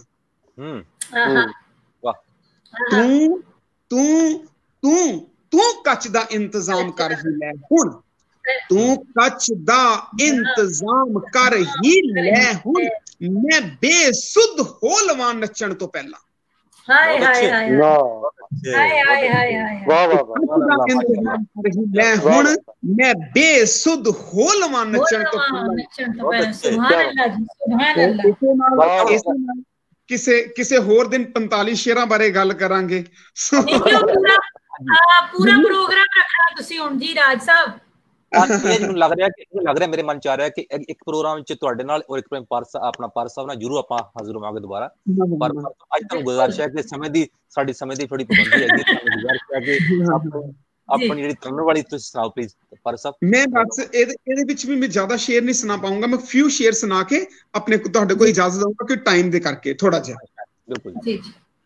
ਤੂੰ ਤੂੰ ਤੂੰ ਤੂੰ ਕੱਚ ਦਾ ਇੰਤਜ਼ਾਮ ਕਰ ਹੀ ਲੈ ਹੁਣ, ਤੂੰ ਕੱਚ ਦਾ ਇੰਤਜ਼ਾਮ ਕਰ ਹੀ ਲੈ ਹੁਣ, ਮੈਂ ਬੇਸੁੱਧ ਹੋ ਲਵਾਂ ਨੱਚਣ ਤੋਂ ਪਹਿਲਾਂ। ਹਾਏ ਹਾਏ ਹਾਏ ਹਾਏ ਹਾਏ ਹਾਏ ਹਾਏ ਵਾਹ ਵਾਹ ਵਾਹ। ਹੁਣ ਮੈਂ ਬੇਸੁੱਧ ਹੋ ਲਵਾਂ ਨੱਚਣ ਤੋਂ ਪਹਿਲਾਂ। ਸੁਭਾਨ ਅੱਲਾਹ ਜੀ, ਸੁਭਾਨ ਅੱਲਾਹ। ਕਿਸੇ ਕਿਸੇ ਹੋਰ ਦਿਨ ਪੰਤਾਲੀ ਸ਼ੇਰਾਂ ਬਾਰੇ ਗੱਲ ਕਰਾਂਗੇ। ਪੂਰਾ ਪੂਰਾ ਪ੍ਰੋਗਰਾਮ ਰੱਖਣਾ ਤੁਸੀਂ ਹੁਣ ਜੀ ਰਾਜ ਸਾਹਿਬ। ਮੈਨੂੰ ਲੱਗ ਰਿਹਾ ਕਿ ਲੱਗ ਰਿਹਾ ਮੇਰੇ ਮਨ ਚ ਆ ਰਿਹਾ ਕਿ ਇੱਕ ਪ੍ਰੋਗਰਾਮ ਚ ਤੁਹਾਡੇ ਨਾਲ ਔਰ ਇੱਕ ਪਾਰਸ ਆਪਣਾ ਪਾਰਸ ਸਾਹਿਬ ਨਾਲ ਜਰੂਰ ਆਪਾਂ ਹਾਜ਼ਰ ਹੋਵਾਂਗੇ ਦੁਬਾਰਾ। ਪਰ ਅੱਜ ਤੁਹਾਨੂੰ ਗੁਜ਼ਾਰਿਸ਼ ਹੈ ਕਿ ਸਮੇਂ ਦੀ ਸਾਡੀ ਸਮੇਂ ਦੀ ਥੋੜੀ ਪਾਬੰਦੀ ਹੈਗੀ, ਤੁਹਾਨੂੰ ਗੁਜ਼ਾਰਿਸ਼ ਹੈ ਕਿ ਆਪਣੀ ਜਿਹੜੀ ਤਰਨ ਵਾਲੀ ਤੁਸੀਂ ਸੁਣਾਓ ਪਲੀਜ਼ ਪਾਰਸ ਸਾਹਿਬ। ਮੈਂ ਬਸ ਇਹਦੇ ਇਹਦੇ ਵਿੱਚ ਵੀ ਮੈਂ ਜ਼ਿਆਦਾ ਸ਼ੇਰ ਨਹੀਂ ਸੁਣਾ ਪਾਉਂਗਾ, ਮੈਂ ਫਿਊ ਸ਼ੇਰ ਸੁਣਾ ਕੇ ਆਪਣੇ ਤੁਹਾਡੇ ਕੋਲ ਇਜਾਜ਼ਤ ਦਊਂਗਾ ਕਿ ਟਾਈਮ ਦੇ ਕਰਕੇ ਥੋੜਾ ਜਿਹਾ। ਬਿਲਕੁਲ ਜੀ।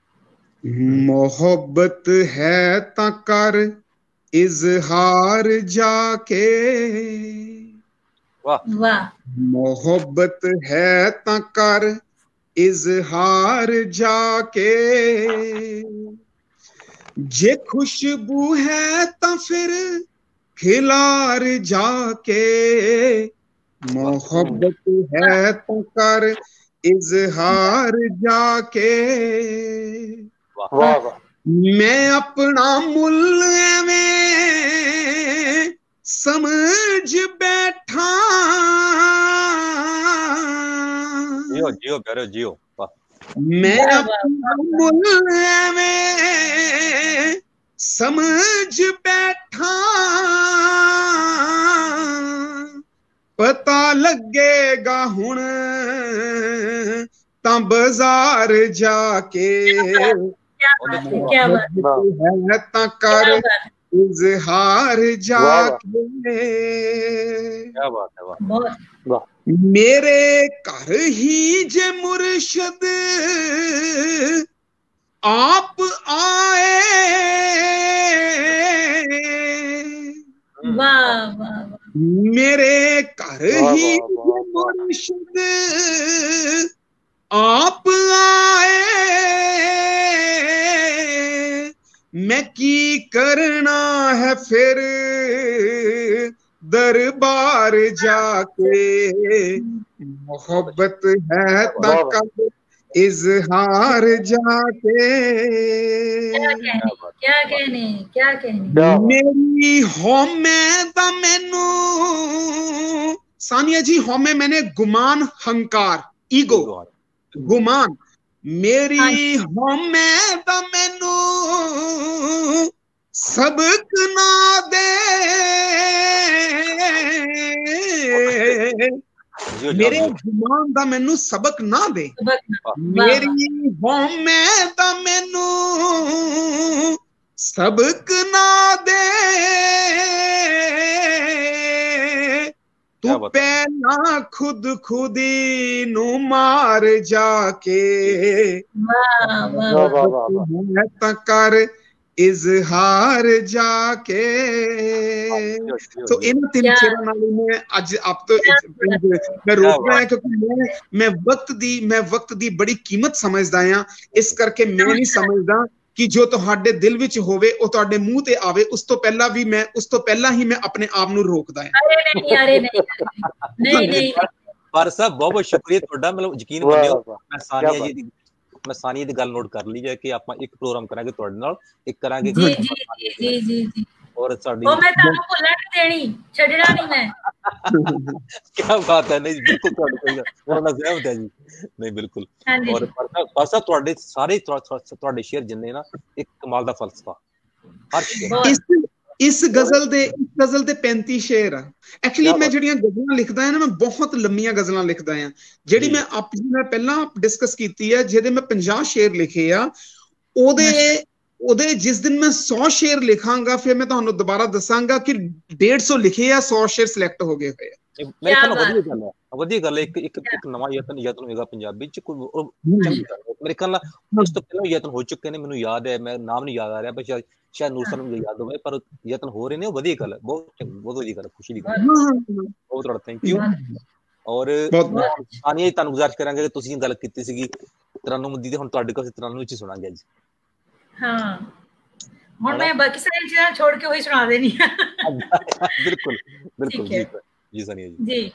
ਮੁਹੱਬਤ ਹੈ ਤਾਂ ਕਰ इजहार जाके, वाह वाह। मोहब्बत है ता कर इजहार जाके, जे खुशबू है ता फिर खिलार जाके, मोहब्बत है ता कर इजहार जाके। वाह वाह। मैं अपना मुल में समझ बैठा, जियो जियो प्यारे जियो। मैं अपना मुल में समझ बैठा, पता लगेगा हुण तां बाजार जाके, क्या है तां कर इजहार जाके। क्या बात है, वाह। मेरे घर ही जे मुर्शद आप आए, वाह वाह, मेरे घर ही जे मुर्शद आप आए, मैं की करना है फिर दरबार जाके, मोहब्बत है तक इजहार जाके। क्या कहने क्या कहने मेरी होमे दा मैनू, सानिया जी, होमे मैंने गुमान, हंकार, ईगो, गुमान, मेरी होमे दा मैनू सबक ना दे, मेरे गुमान दा मैनू सबक ना दे, मेरी होमे दा मैनू सबक ना दे, तू पहला खुद खुदी नू मार जाके, कर इजहार जाके। तो इन तीन शेरां नाल मैं अज आप तो मैं रोक रहा क्योंकि मैं मैं वक्त दी मैं वक्त दी बड़ी कीमत समझदा हां, इस करके मैं नहीं समझदा कि जो तुहाडे दिल विच होवे ओ तुहाडे मुंह ते आवे, उस तो पहला भी मैं उस तो पहला ही मैं अपने आप नू रोकदा हां। अरे नहीं अरे नहीं नहीं नहीं पर साहब बहुत बहुत शुक्रिया ਤੁਹਾਡਾ, मतलब ਯਕੀਨ ਮੰਨਿਓ ਮੈਂ ਸਾਨੀਆ ਜੀ ਦੀ ਮੈਂ ਸਾਨੀਆ ਦੀ ਗੱਲ ਨੋਟ ਕਰ ਲਈ ਹੈ ਕਿ ਆਪਾਂ ਇੱਕ ਪ੍ਰੋਗਰਾਮ ਕਰਾਂਗੇ ਤੁਹਾਡੇ ਨਾਲ, ਇੱਕ ਕਰਾਂਗੇ ਜੀ ਜੀ ਜੀ ਜੀ ਜੀ ਔਰ ਸਾਡੀ ਉਹ ਮੈਂ ਤੁਹਾਨੂੰ ਭੁੱਲਣ ਨਹੀਂ ਦੇਣੀ, ਛੱਡਣਾ ਨਹੀਂ ਮੈਂ। ਕੀ ਬਾਤ ਹੈ, ਨਹੀਂ ਬਿਲਕੁਲ ਤੁਹਾਡੇ ਕੋਈ ਉਹਨਾਂ ਨਾਲ ਸਹਿਮਤ ਹੈ ਜੀ, ਨਹੀਂ ਬਿਲਕੁਲ। ਔਰ ਪਰ ਸਾਹਿਬ ਤੁਹਾਡੇ ਸਾਰੇ ਤੁਹਾਡੇ ਸ਼ੇਅਰ ਜਿੰਨੇ ਨਾ ਇੱਕ ਕਮਾਲ ਦਾ ਫਲਸਫਾ, ਹਰ ਸ਼ੇਅਰ। इस गजल दे इस गजल दे पैंती शेर आ। एक्चुअली मैं ਜਿਹੜੀਆਂ ਗਜ਼ਲਾਂ ਲਿਖਦਾ ਹਾਂ ਨਾ, ਮੈਂ ਬਹੁਤ ਲੰਮੀਆਂ ਗਜ਼ਲਾਂ ਲਿਖਦਾ ਹਾਂ। ਜਿਹੜੀ ਮੈਂ ਆਪਣੀ ਮੈਂ ਪਹਿਲਾਂ ਡਿਸਕਸ ਕੀਤੀ ਹੈ, ਜਿਹਦੇ ਮੈਂ ਪੰਜਾਹ ਸ਼ੇਰ ਲਿਖੇ ਆ, ਉਹਦੇ ਉਹਦੇ ਜਿਸ ਦਿਨ ਮੈਂ ਸੌ ਸ਼ੇਰ ਲਿਖਾਂਗਾ ਫਿਰ ਮੈਂ ਤੁਹਾਨੂੰ ਦੁਬਾਰਾ ਦੱਸਾਂਗਾ ਕਿ ਡੇਢ ਸੌ ਲਿਖੇ ਆ, ਸੌ ਸ਼ੇਰ ਸਿਲੈਕਟ ਹੋ ਗਏ ਹੋਏ ਆ। ਮੇਰੇ ਖਿਆਲ ਨਾਲ ਵਧੀਆ ਗੱਲ ਹੈ, ਵਧੀਆ ਗੱਲ ਹੈ। ਇੱਕ ਇੱਕ ਇੱਕ ਨਵਾਂ ਯਤਨ ਯਤਨ ਹੋਏਗਾ ਪੰਜਾਬੀ ਚ, ਕੋਈ ਚੰਗੀ ਗੱਲ ਹੈ। ਮੇਰੇ ਖਿਆਲ ਨਾਲ ਇਸ ਤੋਂ ਪਹਿਲਾਂ ਯਤਨ ਹੋ ਚੁੱਕੇ ਨੇ, ਮੈਨੂੰ ਯਾਦ ਹੈ, ਮੈਂ ਨਾਮ ਨਹੀਂ ਯਾਦ ਆ ਰਿਹਾ, ਪਰ ਸ਼ਾਇਦ ਨੂਰ ਸਾਹਿਬ ਨੂੰ ਯਾਦ ਹੋਵੇ, ਪਰ ਯਤਨ ਹੋ ਰਹੇ ਨੇ, ਉਹ ਵਧੀਆ ਗੱਲ ਹੈ, ਬਹੁਤ ਬਹੁਤ ਵਧੀਆ ਗੱਲ ਹੈ, ਖੁਸ਼ੀ ਦੀ ਗੱਲ ਹੈ। ਬਹੁਤ ਤੁਹਾਡਾ ਥੈਂਕ ਯੂ। ਔਰ ਸਾਨੀਆ ਜੀ ਤੁਹਾਨੂੰ ਗੁਜ਼ਾਰਿਸ਼ ਕਰਾਂਗੇ ਕਿ ਤੁਸੀਂ ਗੱਲ ਕੀਤੀ ਸੀਗੀ ਤਰੰਨੁਮ ਦੀ, ਹੁਣ ਤੁਹਾਡੇ ਕੋਲ ਤਰੰਨੁਮ ਵਿੱਚ ਹੀ ਸੁਣਾਂਗੇ ਅੱਜ। ਹਾਂ ਹੁਣ ਮੈਂ ਬਾਕੀ ਸਾਰੀ ਚੀਜ਼ਾਂ ਛੋੜ ਕੇ ਉਹੀ ਸੁਣਾ ਦੇਣੀ ਹੈ। ਬਿਲਕੁਲ ਬਿਲकुल ਜੀ ਜੀ ਸਾਨੀਆ ਜੀ ਜੀ।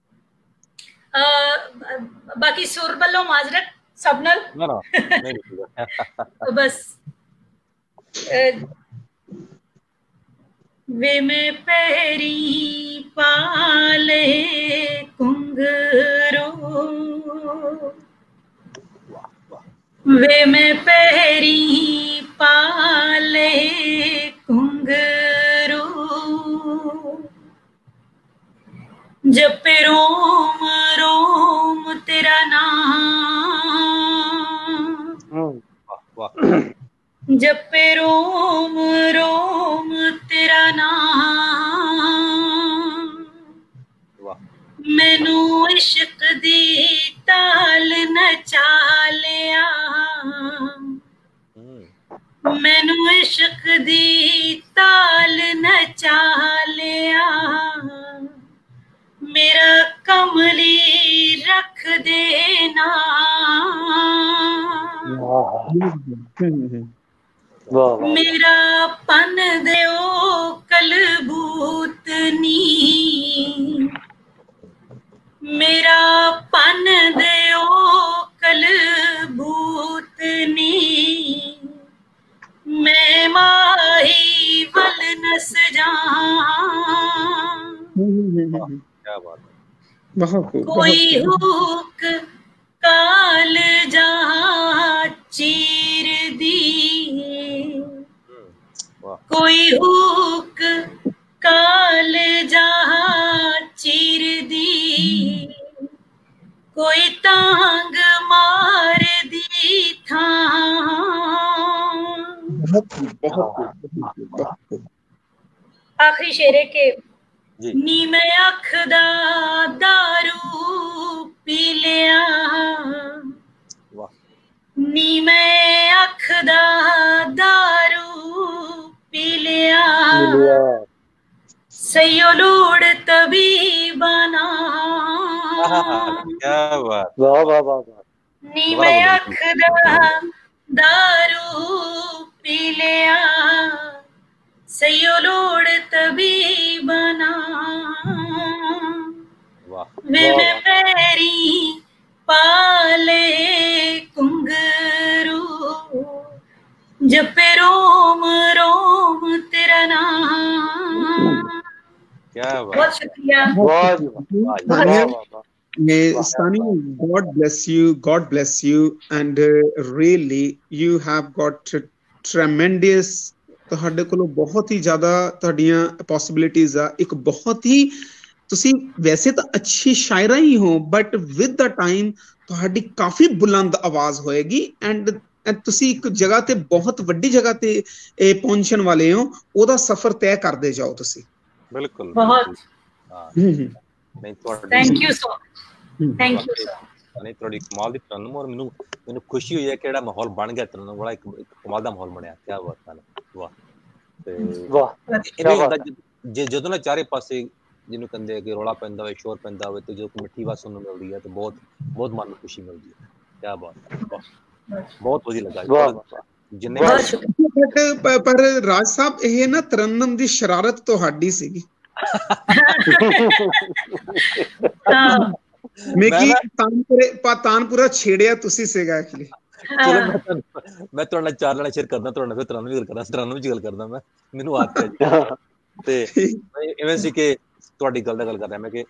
ਬਾਕੀ ਸੁਰ ਵੱਲੋਂ ਮਾਜ਼ਰਤ ਸਭ ਨਾਲ, ਨਾ ਨਾ ਨਹੀਂ ਬਸ ਵੇ ਮੈਂ ਪੈਰੀ ਪਾਲੇ ਕੁੰਗਰੂ, ਵੇ ਮੈਂ ਪੈਰੀ ਪਾਲੇ ਕੁੰਗਰੂ, जपे रोम रोम तेरा नाम, जपे रोम रोम तेरा नाम, मैनू इश्क दी ताल नचा लिया, मैनू इश्क दी ताल नचा लिया, मेरा कमली रख देना, मेरा पन देओ कलबूतनी, मेरा पन देओ कलबूतनी, मैं माही वल नस जाऊं, कोई हुक काल जहां तांग मार दी था। आखिरी शेरे के नी मैं अख दा दारू पी लिया, नी मैं अख दा दारू पी लिया, सैयो लूड़ तभी बना। क्या बात, वाह वाह वाह वाह। नी मैं अख दा दारू पी लिया, सैयो लूड़ तभी बना। वे मैं पैरी पाले कुंगरू, जपे रोम रोम तेरा नाम। क्या बात, बहुत शुक्रिया। Sani, God bless you, God bless you, and uh, really you have got tremendous, ਤੁਹਾਡੇ ਕੋਲੋਂ ਬਹੁਤ ਹੀ ਜ਼ਿਆਦਾ ਤੁਹਾਡੀਆਂ ਪੋਸਿਬਿਲਿਟੀਜ਼ ਆ। ਇੱਕ ਬਹੁਤ ਹੀ ਤੁਸੀਂ ਵੈਸੇ ਤਾਂ ਅੱਛੀ ਸ਼ਾਇਰਾ ਹੀ ਹੋ, ਬਟ ਵਿਦ ਦਾ ਟਾਈਮ ਤੁਹਾਡੀ ਕਾਫੀ ਬੁਲੰਦ ਆਵਾਜ਼ ਹੋਏਗੀ, ਐਂਡ ਤੁਸੀਂ ਇੱਕ ਜਗ੍ਹਾ ਤੇ ਬਹੁਤ ਵੱਡੀ ਜਗ੍ਹਾ ਤੇ ਪਹੁੰਚਣ ਵਾਲੇ ਹੋ। ਉਹਦਾ ਸਫ਼ਰ ਤੈਅ ਕਰਦੇ ਜਾਓ ਤੁਸੀਂ। ਬਿਲਕੁਲ ਬਹੁਤ ਨਹੀਂ, ਤੁਹਾਡੀ thank you so much, thank you so ਨਹੀਂ, ਤੁਹਾਡੀ ਕਮਾਲ ਦੀ ਤਰਨਮ, ਔਰ ਮੈਨੂੰ ਮੈਨੂੰ ਖੁਸ਼ੀ ਹੋਈ ਹੈ ਕਿ ਜਿਹੜਾ ਮਾਹੌਲ ਬਣ ਗਿਆ ਤਰਨਮ ਵਾਲਾ, ਇੱਕ ਕਮਾਲ ਦਾ ਮਾਹੌਲ ਬਣਿਆ। ਕਿਆ ਬਾਤ ਹੈ, ਵਾਹ। ਤੇ ਵਾਹ, ਜੇ ਜਦੋਂ ਨਾ ਚਾਰੇ ਪਾਸੇ ਜਿਹਨੂੰ ਕਹਿੰਦੇ ਕਿ ਰੌਲਾ ਪੈਂਦਾ ਹੋਵੇ, ਸ਼ੋਰ ਪੈਂਦਾ ਹੋਵੇ, ਤੇ ਜਦੋਂ ਮਿੱਠੀ ਆਵਾਜ਼ ਸੁਣਨ ਨੂੰ ਮਿਲਦੀ ਹੈ ਤੇ ਬਹੁਤ ਬਹੁਤ ਮਨ ਨੂੰ ਖੁਸ਼ੀ ਮਿਲਦੀ ਹੈ। ਕਿਆ ਬਾਤ ਹੈ, ਵਾਹ, ਬਹੁਤ ਵਧੀਆ ਲੱਗਾ। ਜਿੰਨੇ ਪਰ ਰਾਜ ਸਾਹਿਬ, ਇਹ ਨਾ ਤਰਨਮ ਦੀ ਸ਼ਰਾਰਤ ਤੁਹਾਡੀ ਸੀਗੀ। ਤਾਨਪੁਰਾ ਛੇੜਿਆ ਤੁਸੀਂ ਸੀਗਾ ਐਕਚੁਅਲੀ। ਚਲੋ ਮੈਂ ਤੁਹਾਡੇ ਨਾਲ ਚਾਰ ਨਾਲ ਸ਼ੇਅਰ ਕਰਦਾ, ਤੁਹਾਡੇ ਨਾਲ ਫਿਰ ਤਰਨਮ ਵੀ ਗੱਲ ਕਰਦਾ, ਤਰਨਮ ਵਿੱਚ ਗੱਲ ਕਰਦਾ ਮੈਂ, ਮੈਨੂੰ ਆਦਤ ਹੈ। ਤੇ ਇਵੇਂ ਸੀ ਕਿ ਤੁਹਾਡੀ ਗੱਲ ਦਾ ਗੱਲ ਕਰ ਰਿਹਾ ਮੈਂ ਕਿ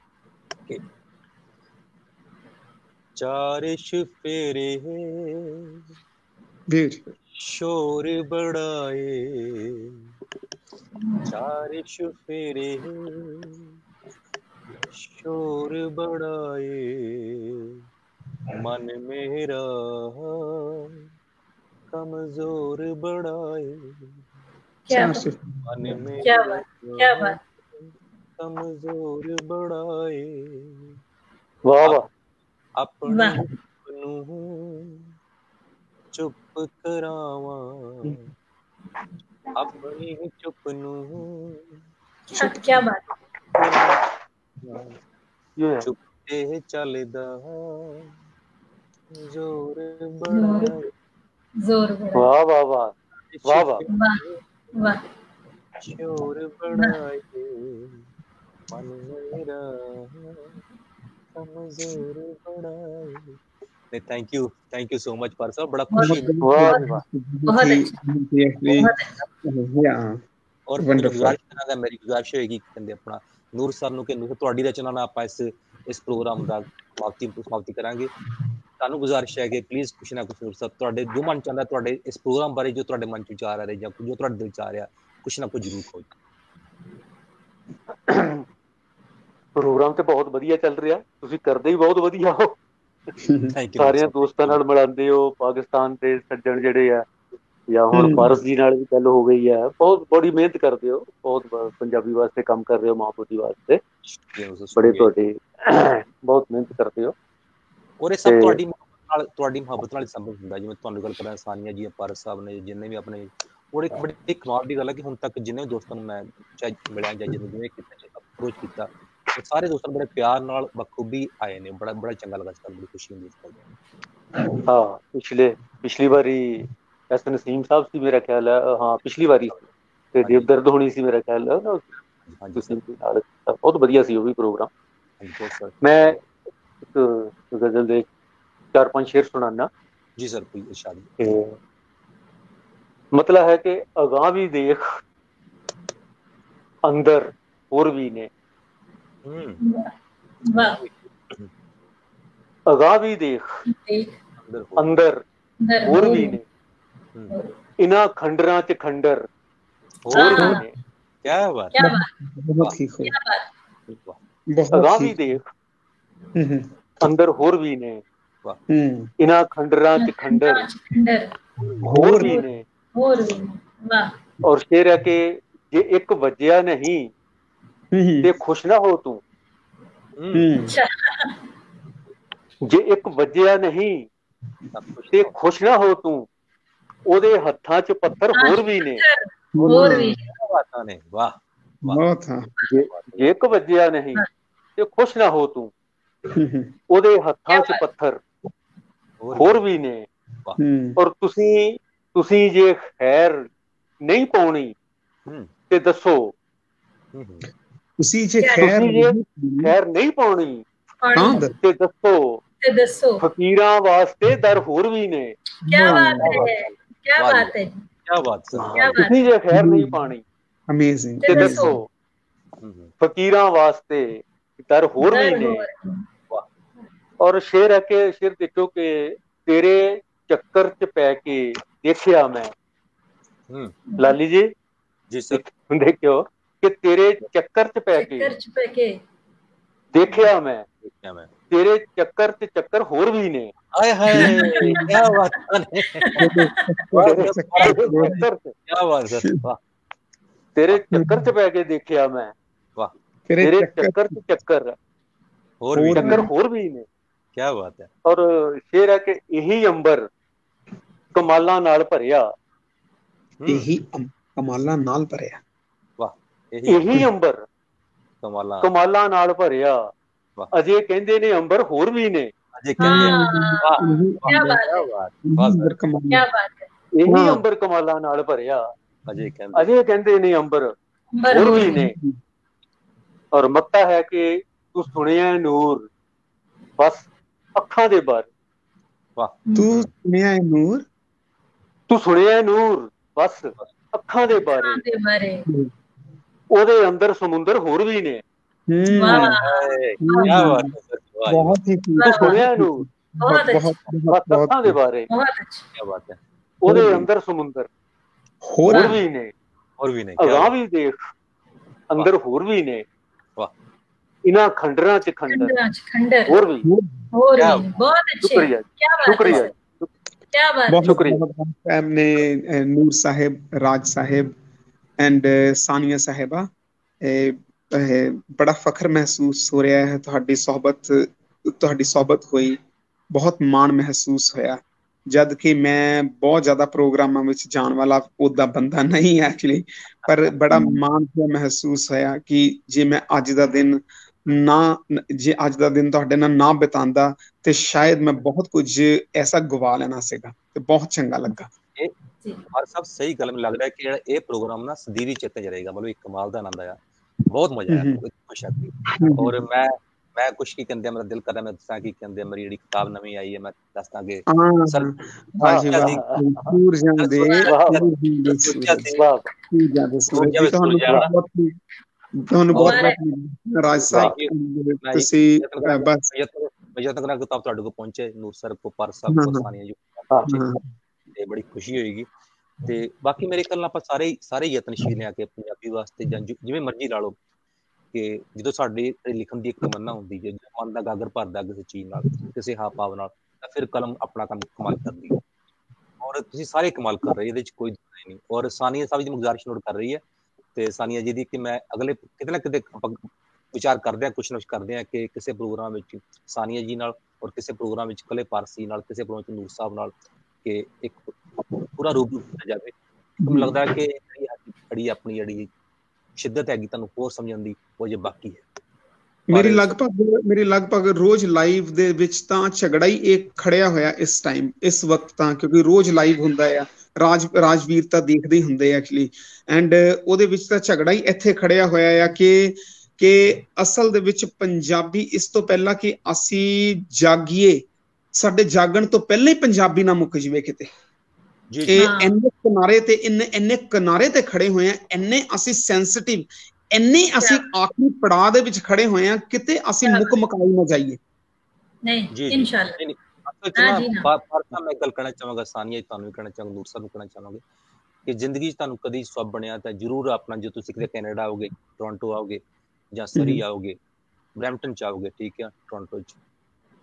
ਚਾਰ ਚੁਫੇਰੇ शोर बढ़ाए, चार चुफेरे शोर बढ़ाए, मन मेरा कमजोर बढ़ाए, मन मेरा कमजोर बढ़ाए, अपने चुप करावा, अपनी चुप नू क्या बात, चुपते चलदा जोर बड़ा, जोर बड़ा, वाह वाह वाह वाह वाह वाह, शोर बढ़ाए, मन मेरा कमजोर बढ़ाए। Thank you, thank you so much पार साहब, बड़ा खुशी और मेरी गुजारिश होगी कहते अपना ਨੂਰ ਸਰ ਨੂੰ ਕਿ ਨੂਰ ਤੁਹਾਡੀ ਰਚਨਾ ਨਾਲ ਆਪਾਂ ਇਸ ਇਸ ਪ੍ਰੋਗਰਾਮ ਦਾ ਸਮਾਪਤੀ ਸਮਾਪਤੀ ਕਰਾਂਗੇ। ਤੁਹਾਨੂੰ ਗੁਜ਼ਾਰਿਸ਼ ਹੈ ਕਿ ਪਲੀਜ਼ ਕੁਛ ਨਾ ਕੁਛ ਨੂਰ ਸਰ ਤੁਹਾਡੇ ਜੋ ਮਨ ਚਾਹੁੰਦਾ, ਤੁਹਾਡੇ ਇਸ ਪ੍ਰੋਗਰਾਮ ਬਾਰੇ ਜੋ ਤੁਹਾਡੇ ਮਨ ਚ ਵਿਚਾਰ ਆ ਰਹੇ ਜਾਂ ਜੋ ਤੁਹਾਡੇ ਦਿਲ ਚ ਆ ਰਿਹਾ, ਕੁਛ ਨਾ ਕੁਛ ਜ਼ਰੂਰ ਕਹੋ। ਪ੍ਰੋਗਰਾਮ ਤੇ ਬਹੁਤ ਵਧੀਆ ਚੱਲ ਰਿਹਾ, ਤੁਸੀਂ ਕਰਦੇ ਹੀ ਬਹੁਤ ਵਧੀਆ ਹੋ, ਸਾਰਿਆਂ ਦੋਸਤਾਂ ਨਾਲ ਮਿਲਾਉਂਦੇ ਹੋ, ਪਾਕਿਸਤਾਨ ਦੇ ਸੱਜਣ ਜਿਹੜੇ ਆ, ਜਾਂ ਹੁਣ ਪਾਰਸ ਜੀ ਨਾਲ ਵੀ ਗੱਲ ਹੋ ਗਈ ਹੈ, ਬਹੁਤ ਬੜੀ ਮਿਹਨਤ ਕਰਦੇ ਹੋ, ਬਹੁਤ ਪੰਜਾਬੀ ਵਾਸਤੇ ਕੰਮ ਕਰ ਰਹੇ ਹੋ, ਮਾਂ ਬੋਲੀ ਵਾਸਤੇ, ਬੜੇ ਤੁਹਾਡੇ ਬਹੁਤ ਮਿਹਨਤ ਕਰਦੇ ਹੋ। ਔਰ ਇਹ ਸਭ ਤੁਹਾਡੀ ਨਾਲ ਤੁਹਾਡੀ ਮੁਹੱਬਤ ਨਾਲ ਸੰਭਵ ਹੁੰਦਾ। ਜਿਵੇਂ ਤੁਹਾਨੂੰ ਗੱਲ ਕਰਾਂ, ਸਾਨੀਆ ਜੀ, ਪਾਰਸ ਸਾਹਿਬ ਨੇ, ਜਿੰਨੇ ਵੀ ਆਪਣੇ, ਔਰ ਇੱਕ ਬੜੀ ਕਮਾਲ ਦੀ ਗੱਲ ਹੈ ਕਿ ਹੁਣ ਤੱਕ ਜਿੰਨੇ ਦੋਸਤਾਂ ਨੂੰ ਮੈਂ ਚਾਹੇ ਮਿਲਿਆ ਜਾਂ ਜਿਵੇਂ ਜਿਵੇਂ ਅਪਰੋਚ ਕੀਤਾ, ਸਾਰੇ ਦੋਸਤਾਂ ਬੜੇ ਪਿਆਰ ਨਾਲ ਬਖੂਬੀ ਆਏ ਨੇ, ਬੜਾ ਬੜਾ ਚੰਗਾ ਲੱਗਾ, ਸਾਨੂੰ ਬੜੀ ਖੁਸ਼ੀ ਹੁੰਦੀ ਹੈ। ਹਾਂ, ਪਿਛਲੇ ਪਿਛਲੀ ਵਾਰੀ ਐਸ ਨਸੀਮ ਸਾਹਿਬ ਸੀ ਮੇਰਾ ਖਿਆਲ ਹੈ, ਹਾਂ ਪਿਛਲੀ ਵਾਰੀ, ਤੇ ਦੇਵਦਰਦ ਹੋਣੀ ਸੀ ਮੇਰਾ ਖਿਆਲ ਹੈ, ਬਹੁਤ ਵਧੀਆ ਸੀ ਉਹ ਵੀ ਪ੍ਰੋਗਰਾਮ। ਮੈਂ ਇੱਕ ਗਜ਼ਲ ਦੇ ਚਾਰ ਪੰਜ ਸ਼ੇਰ ਸੁਣਾਨਾ ਜੀ ਸਰ, ਇਰਸ਼ਾਦ। ਮਤਲਬ ਹੈ ਕਿ ਅਗਾਂਹ ਵੀ ਦੇਖ ਅੰਦਰ ਹੋਰ ਵੀ ਨੇ, ਅਗਾਂਹ ਵੀ ਦੇਖ ਅੰਦਰ ਹੋਰ ਵੀ ਨੇ, ਇਹਨਾਂ ਖੰਡਰਾਂ ਚ ਖੰਡਰ ਹੋਰ ਵੀ ਨੇ। ਕਿਆ ਬਾਤ, ਬਹੁਤ ਠੀਕ ਹੋ, ਅਗਾਂਹ ਵੀ ਦੇਖ ਅੰਦਰ ਹੋਰ ਵੀ ਨੇ, ਹੂੰ ਇਹਨਾਂ ਖੰਡਰਾਂ ਚ ਖੰਡਰ ਹੋਰ ਵੀ ਨੇ। ਹੋਰ ਵੀ ਵਾਹ। ਔਰ ਸ਼ੇਰ ਹੈ ਕਿ ਜੇ ਇੱਕ ਵੱਜਿਆ ਨਹੀਂ ਤੇ ਖੁਸ਼ ਨਾ ਹੋ ਤੂੰ। ਜੇ ਇੱਕ ਵੱਜਿਆ ਨਹੀਂ ਤੇ ਖੁਸ਼ ਨਾ ਹੋ ਤੂੰ, ਉਹਦੇ ਹੱਥਾਂ ਚ ਪੱਥਰ ਹੋਰ ਵੀ ਨੇ। ਹੋਰ ਵੀ ਬਾਤਾਂ ਨੇ, ਵਾਹ ਬਹੁਤ ਹਾਂ। ਜੇ ਜੇ ਇੱਕ ਵੱਜਿਆ ਨਹੀਂ ਤੇ ਖੁਸ਼ ਨਾ ਹੋ ਤੂੰ, ਉਹਦੇ ਹੱਥਾਂ ਚ ਪੱਥਰ ਹੋਰ ਵੀ ਨੇ। ਔਰ ਤੁਸੀਂ ਤੁਸੀਂ ਜੇ ਖੈਰ ਨਹੀਂ ਪਾਉਣੀ ਤੇ ਦੱਸੋ, ਤੁਸੀਂ ਜੇ ਖੈਰ ਤੁਸੀਂ ਜੇ ਖੈਰ ਨਹੀਂ ਪਾਉਣੀ ਤੇ ਦੱਸੋ, ਤੇ ਦੱਸੋ ਫਕੀਰਾਂ ਵਾਸਤੇ ਦਰ ਹੋਰ ਵੀ ਨੇ। ਕਿਆ ਬਾਤ ਹੈ, ਕਿਆ ਬਾਤ ਹੈ, ਕਿਆ ਬਾਤ ਸਰ। ਤੁਸੀਂ ਜੇ ਖੈਰ ਨਹੀਂ ਪਾਣੀ ਅਮੇਜ਼ਿੰਗ ਤੇ ਦੱਸੋ, ਫਕੀਰਾਂ ਵਾਸਤੇ ਦਰ ਹੋਰ ਵੀ ਨੇ। ਔਰ ਸ਼ੇਰ ਹੈ ਕਿ ਸ਼ੇਰ ਦੇਖੋ ਕਿ ਤੇਰੇ ਚੱਕਰ ਚ ਪੈ ਕੇ ਦੇਖਿਆ ਮੈਂ, ਲਾਲੀ ਜੀ ਜੀ ਸਰ, ਦੇਖਿਓ ਕਿ ਤੇਰੇ ਚੱਕਰ ਚ ਪੈ ਕੇ ਦੇਖਿਆ ਮੈਂ, ਤੇਰੇ ਚੱਕਰ ਚ ਚੱਕਰ ਹੋਰ ਵੀ ਨੇ। ਹਾਏ ਹਾਏ ਕਿਆ ਬਾਤਾਂ ਨੇ, ਕਿਆ ਬਾਤ ਸਰ, ਵਾਹ। ਤੇਰੇ ਚੱਕਰ ਚ ਪੈ ਕੇ ਦੇਖਿਆ ਮੈਂ, ਵਾਹ। ਤੇਰੇ ਚੱਕਰ ਚ ਚੱਕਰ ਹੋਰ ਵੀ ਚੱਕਰ ਹੋਰ ਵੀ ਨੇ। ਕਿਆ ਬਾਤ ਹੈ। ਔਰ ਸ਼ੇਰ ਹੈ ਕਿ ਇਹੀ ਅੰਬਰ ਕਮਾਲਾਂ ਨਾਲ ਭਰਿਆ, ਇਹੀ ਕਮਾਲਾਂ ਨਾਲ ਭਰਿਆ, ਵਾਹ। ਇਹੀ ਅੰਬਰ ਕਮਾਲਾਂ ਕਮਾਲਾਂ ਨਾਲ ਭਰਿਆ, ਅਜੇ ਕਹਿੰਦੇ ਨੇ ਅੰਬਰ ਹੋਰ ਵੀ ਨੇ। ਅਜੇ ਕਹਿੰਦੇ ਇਹੀ ਅੰਬਰ ਕਮਾਲਾਂ ਨਾਲ ਭਰਿਆ, ਅਜੇ ਕਹਿੰਦੇ ਨੇ ਅੰਬਰ ਹੋਰ ਵੀ ਨੇ। ਔਰ ਮੱਤਾ ਹੈ ਕਿ ਤੂੰ ਸੁਣਿਆ ਨੂਰ ਬਸ ਅੱਖਾਂ ਦੇ ਬਾਰੇ, ਵਾਹ। ਤੂੰ ਸੁਣਿਆ ਨੂਰ, ਤੂੰ ਸੁਣਿਆ ਨੂਰ ਬਸ ਅੱਖਾਂ ਦੇ ਬਾਰੇ, ਉਹਦੇ ਅੰਦਰ ਸਮੁੰਦਰ ਹੋਰ ਵੀ ਨੇ। ਬਹੁਤ ਹੀ ਤੂੰ ਸੁਣਿਆ ਨੂਰ ਬਸ ਅੱਖਾਂ ਦੇ ਬਾਰੇ, ਉਹਦੇ ਅੰਦਰ ਸਮੁੰਦਰ ਹੋਰ ਵੀ ਨੇ। ਹੋਰ ਵੀ ਨੇ, ਅਗਾਂਹ ਵੀ ਦੇਖ ਅੰਦਰ ਹੋਰ ਵੀ ਨੇ। ਇਹਨਾਂ ਖੰਡਰਾਂ ਚ ਖੰਡਰ ਹੋਰ ਵੀ। ਹੋਰ ਵੀ ਬਹੁਤ ਅੱਛੇ, ਸ਼ੁਕਰੀਆ ਸ਼ੁਕਰੀਆ क्या बात, बहुत बहुत हमने नूर साहिब, राज साहिब एंड सानिया साहिबा, बड़ा फख्र महसूस हो रहा है। ਤੁਹਾਡੀ ਸਹਬਤ ਤੁਹਾਡੀ ਸਹਬਤ ਹੋਈ, ਬਹੁਤ ਮਾਣ ਮਹਿਸੂਸ ਹੋਇਆ। ਜਦ ਕਿ ਮੈਂ ਬਹੁਤ ਜ਼ਿਆਦਾ ਪ੍ਰੋਗਰਾਮਾਂ ਵਿੱਚ ਜਾਣ ਵਾਲਾ ਉਹਦਾ ਬੰਦਾ ਨਹੀਂ ਐਕਚੁਅਲੀ, ਪਰ ਬੜਾ ਮਾਣ ਮਹਿਸੂਸ ਹੋਇਆ ਕਿ ਜੇ ਮੈਂ ਅੱਜ ਦਾ ਦਿਨ ਨਾ ਜੇ ਅੱਜ ਦਾ ਦਿਨ ਤੁਹਾਡੇ ਨਾਲ ਨਾ ਬਿਤਾਉਂਦਾ ਤੇ ਸ਼ਾਇਦ ਮੈਂ ਬਹੁਤ ਕੁਝ ਐਸਾ ਗਵਾ ਲੈਣਾ ਸੀਗਾ, ਤੇ ਬਹੁਤ ਚੰਗਾ ਲੱਗਾ। और सब सही गल में लग रहा है कि ये प्रोग्राम ना सदीवी चेते च रहेगा, मतलब एक कमाल का आनंद आया, बहुत मजा आया, खुश है। और मैं मैं कुछ की कहंदे मेरा दिल कर रहा, मैं दसा की कहंदे मेरी जेडी किताब नवी आई है, मैं दसदा कि सर वाह जी वाह, सूरजां दे सूरज ਤੁਹਾਨੂੰ ਬਹੁਤ ਤੁਹਾਨੂੰ ਬਹੁਤ ਬਹੁਤ ਰਾਜ ਸਾਹਿਬ ਤੁਸੀਂ ਬਸ यतन करा किताब ਤੁਹਾਡੇ ਕੋਲ ਪਹੁੰਚੇ, ਨੂਰ ਸਰ ਕੋ ਪਰ ਸਾਹਿਬ ਕੋ ਸਾਨੀਆ ਜੀ ਤੇ ਬੜੀ ਖੁਸ਼ੀ ਹੋਏਗੀ। ਤੇ ਬਾਕੀ ਮੇਰੇ ਖਿਆਲ ਨਾਲ ਆਪਾਂ ਸਾਰੇ ਸਾਰੇ ਯਤਨਸ਼ੀਲ ਆ ਕਿ ਪੰਜਾਬੀ ਵਾਸਤੇ ਜਾਂ ਜਿਵੇਂ ਮਰਜ਼ੀ ਲਾ ਲਓ ਕਿ ਜਦੋਂ ਸਾਡੇ ਲਿਖਣ ਦੀ ਇੱਕ ਤਮੰਨਾ ਹੁੰਦੀ ਹੈ, ਮਨ ਦਾ ਗਾਗਰ ਭਰਦਾ ਕਿਸੇ ਚੀਜ਼ ਨਾਲ, ਕਿਸੇ ਹਾਵ ਭਾਵ ਨਾਲ, ਤਾਂ ਫਿਰ ਕਲਮ ਆਪਣਾ ਕੰਮ ਕਮਾਲ ਕਰਦੀ ਹੈ। ਔਰ ਤੁਸੀਂ ਸਾਰੇ ਕਮਾਲ ਕਰ ਰਹੇ, ਇਹਦੇ ਚ ਕੋਈ ਨਹੀਂ। ਔਰ ਸਾਨੀਆ ਸਾਹਿਬ ਜੀ ਨੂੰ ਗੁਜ਼ਾਰਿਸ਼ ਨੋਟ ਕਰ ਰਹੀ ਹੈ, ਤੇ ਸਾਨੀਆ ਜੀ ਦੀ ਕਿ ਮੈਂ ਅਗਲੇ ਕਿਤੇ ਨਾ ਕਿਤੇ ਆਪਾਂ ਵਿਚਾਰ ਕਰਦੇ ਹਾਂ, ਕੁਛ ਨਾ ਕੁਛ ਕਰਦੇ ਹਾਂ ਕਿ ਕਿਸੇ ਪ੍ਰੋਗਰਾਮ ਵਿੱਚ ਸਾਨੀਆ ਜੀ ਨਾਲ, ਔਰ ਕਿਸੇ ਪ੍ਰੋਗਰਾਮ ਵਿੱਚ ਕਲੇ ਪਾਰਸੀ ਨਾਲ, ਕਿਸੇ ਪ੍ਰੋਗਰਾਮ ਵਿੱਚ ਨੂਰ ਸਾਹਿਬ ਨਾਲ, ਕਿ ਇੱਕ ਪੂਰਾ ਰੂਪ ਦਿੱਤਾ ਜਾਵੇ। ਮੈਨੂੰ ਲੱਗਦਾ ਹੈ ਕਿ ਜਿਹੜੀ ਆਪਣੀ ਜਿਹੜੀ ਸ਼ਿੱਦਤ ਹੈਗੀ ਤੁਹਾਨੂੰ ਹੋਰ ਸਮਝਣ ਦੀ, ਉਹ ਜੇ ਬਾਕੀ ਹੈ। ਮੇਰੀ ਲਗਭਗ ਮੇਰੀ ਲਗਭਗ ਰੋਜ਼ ਲਾਈਵ ਦੇ ਵਿੱਚ ਤਾਂ ਝਗੜਾ ਹੀ ਇਹ ਖੜਿਆ ਹੋਇਆ ਇਸ ਟਾਈਮ, ਇਸ ਵਕਤ ਤਾਂ, ਕਿਉਂਕਿ ਰੋਜ਼ ਲਾਈਵ ਹੁੰਦਾ ਆ, ਰਾਜ ਰਾਜਵੀਰ ਤਾਂ ਦੇਖਦੇ ਹੀ ਹੁੰਦੇ ਐਕਚੁਅਲੀ, ਐਂਡ ਉਹਦੇ ਵਿੱਚ ਤਾਂ ਝਗੜਾ ਹੀ ਇੱਥੇ ਖੜਿਆ ਹੋਇਆ ਆ ਕਿ ਕਿ ਅਸਲ ਦੇ ਵਿੱਚ ਪੰਜਾਬੀ ਇਸ ਤੋਂ ਪਹਿਲਾਂ ਕਿ ਅਸੀਂ ਜਾਗੀਏ, ਸਾਡੇ ਜਾਗਣ ਤੋਂ ਪਹਿਲਾਂ ਹੀ ਪੰਜਾਬੀ ਨਾ ਮੁੱਕ ਜਾਵੇ ਕਿਤੇ। ਕਿ ਇੰਨੇ ਕਿਨਾਰੇ ਤੇ ਇੰਨੇ ਇੰਨੇ ਕਿਨਾਰੇ ਤੇ ਖੜੇ ਹੋਏ ਆ, ਇੰਨੇ ਅਸੀਂ ਸੈਂਸਿਟਿਵ, ਇੰਨੇ ਅਸੀਂ ਆਖਰੀ ਪੜਾਅ ਦੇ ਵਿੱਚ ਖੜੇ ਹੋਏ ਆ, ਕਿਤੇ ਅਸੀਂ ਮੁੱਕ ਮੁਕਾਈ ਨਾ ਜਾਈਏ। ਨਹੀਂ ਇਨਸ਼ਾਅੱਲਾ। ਮੈਂ ਗੱਲ ਕਰਨਾ ਚਾਹਾਂਗਾ ਸਾਨੀਆ, ਤੁਹਾਨੂੰ ਵੀ ਕਹਿਣਾ ਚਾਹਾਂਗਾ, ਨੂਰ ਸਾਹਿਬ ਨੂੰ ਕਹਿਣਾ ਚਾਹਾਂਗੇ ਕਿ ਜ਼ਿੰਦਗੀ 'ਚ ਤੁਹਾਨੂੰ ਕਦੀ ਸਵੱਬ ਬਣਿਆ ਤਾਂ ਜ਼ਰੂਰ ਆਪਣਾ, ਜੇ ਤੁਸੀਂ ਕਿਤੇ ਕੈਨੇਡਾ ਆਓਗੇ, ਟੋਰਾਂਟੋ ਆਓਗੇ ਜਾਂ ਸਰੀ ਆਓਗੇ, ਬਰੈਂਪਟਨ 'ਚ ਆਓਗੇ, ਠੀਕ ਹੈ, ਟੋਰਾਂਟੋ 'ਚ,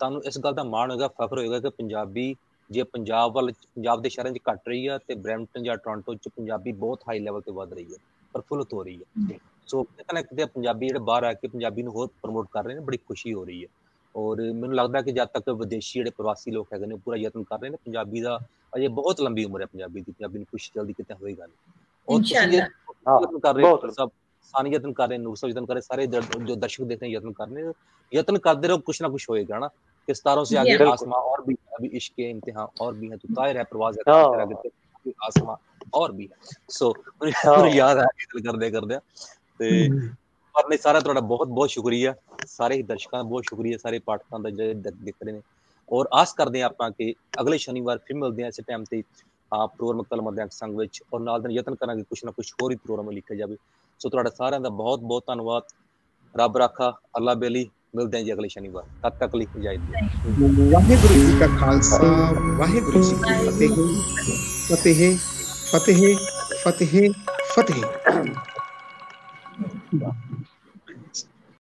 ਤੁਹਾਨੂੰ ਇਸ ਗੱਲ ਦਾ ਮਾਣ ਹੋਏਗਾ, ਫਖਰ ਹੋਏਗਾ ਕਿ ਪੰਜਾਬੀ ਜੇ ਪੰਜਾਬ ਵੱਲ ਪੰਜਾਬ ਦੇ ਸ਼ਹਿਰਾਂ 'ਚ ਘੱਟ ਰਹੀ ਹੈ ਤੇ ਬਰੈਂਪਟਨ ਜਾਂ ਟੋਰਾਂਟੋ 'ਚ ਪੰਜਾਬੀ ਬਹੁਤ ਹਾਈ ਲੈਵਲ ਤੇ ਵੱਧ ਰਹੀ ਹੈ, ਪ੍ਰਫੁੱਲਤ ਹੋ ਰਹੀ ਹੈ। ਸੋ ਕਿਤੇ ਨਾ ਕਿਤੇ ਪੰਜਾਬੀ ਜਿਹੜੇ ਬਾਹਰ ਆ ਕੇ ਪੰਜਾਬੀ ਨੂੰ ਹੋਰ ਪ੍ਰਮੋਟ ਕਰ ਰਹੇ ਨੇ, ਬੜੀ ਖੁਸ਼ੀ ਹੋ ਰਹੀ ਹੈ। ਔਰ ਮੈਨੂੰ ਲੱਗਦਾ ਕਿ ਜਦ ਤੱਕ ਵਿਦੇਸ਼ੀ ਜਿਹੜੇ ਪ੍ਰਵਾਸੀ ਲੋਕ ਹੈਗੇ ਨੇ ਪੂਰਾ ਯਤਨ ਕਰ ਰਹੇ ਨੇ, ਪੰਜਾਬੀ ਦਾ ਅਜੇ ਬਹੁਤ ਲੰਬੀ ਉਮਰ ਹੈ ਪੰਜਾਬੀ ਦੀ, ਪੰਜਾਬੀ ਨੂੰ ਕੁਛ ਜਲਦੀ ਕਿਤੇ ਹੋਏਗਾ ਨਹੀਂ। ਔਰ ਤੁਸੀਂ ਜੇ ਯਤਨ ਕਰ ਰਹੇ ਹੋ, ਸਭ ਸਾਰੇ ਯਤਨ ਕਰ ਰਹੇ ਨੇ, ਸਭ ਯਤਨ ਕਰ ਰਹੇ, ਸਾਰੇ ਜੋ दर्शक देख रहे हैं यत्न कर रहे हैं, यत्न करते रहो, कुछ ना कुछ होएगा ना। कि सितारों से आगे आसमां और भी, अभी इश्क के इम्तिहान और भी है, तो तायर है परवाज़ है तेरा आगे आसमां और भी है। सो ਮੈਨੂੰ ਯਾਦ ਆ ਗੱਲ ਕਰਦੇ ਕਰਦੇ ਤੇ ਪਰ ਨਹੀਂ ਸਾਰਾ ਤੁਹਾਡਾ ਬਹੁਤ ਬਹੁਤ ਸ਼ੁਕਰੀਆ, ਸਾਰੇ ਹੀ ਦਰਸ਼ਕਾਂ ਦਾ ਬਹੁਤ ਸ਼ੁਕਰੀਆ, ਸਾਰੇ ਪਾਠਕਾਂ ਦਾ ਜਿਹੜੇ ਦੇਖ ਰਹੇ ਨੇ। ਔਰ ਆਸ ਕਰਦੇ ਹਾਂ ਆਪਾਂ ਕਿ ਅਗਲੇ ਸ਼ਨੀਵਾਰ ਫਿਰ ਮਿਲਦੇ ਹਾਂ ਇਸੇ ਟਾਈਮ ਤੇ ਪ੍ਰੋਗਰਾਮ ਕਲਮਾਂ ਦੇ ਸੰਗ ਵਿੱਚ, ਔਰ ਨਾਲ ਦਿਨ ਯਤਨ ਕਰਾਂਗੇ ਕੁਛ ਨਾ ਕੁਛ ਹੋਰ ਹੀ ਪ੍ਰੋਗਰਾਮ ਲਿਖਿਆ ਜਾਵੇ। ਸੋ ਤੁਹਾਡਾ ਸਾਰਿਆਂ ਦਾ ਬਹੁਤ ਬਹੁਤ ਧੰਨਵਾਦ। ਰੱਬ ਰਾਖਾ, ਅੱਲਾ ਬੇਲੀ। ਮਿਲਦੇ ਹਾਂ ਜੀ ਅਗਲੇ ਸ਼ਨੀਵਾਰ, ਤਦ ਤੱਕ ਲਈ ਇਜਾਜ਼ਤ ਦਿਓ। ਵਾਹਿਗੁਰੂ ਜੀ ਕਾ ਖਾਲਸਾ, ਵਾਹਿਗੁਰੂ ਜੀ ਕੀ ਫਤਿਹ। ਫਤਿਹ ਫਤਿਹ ਫਤਿਹ ਫਤਿਹ।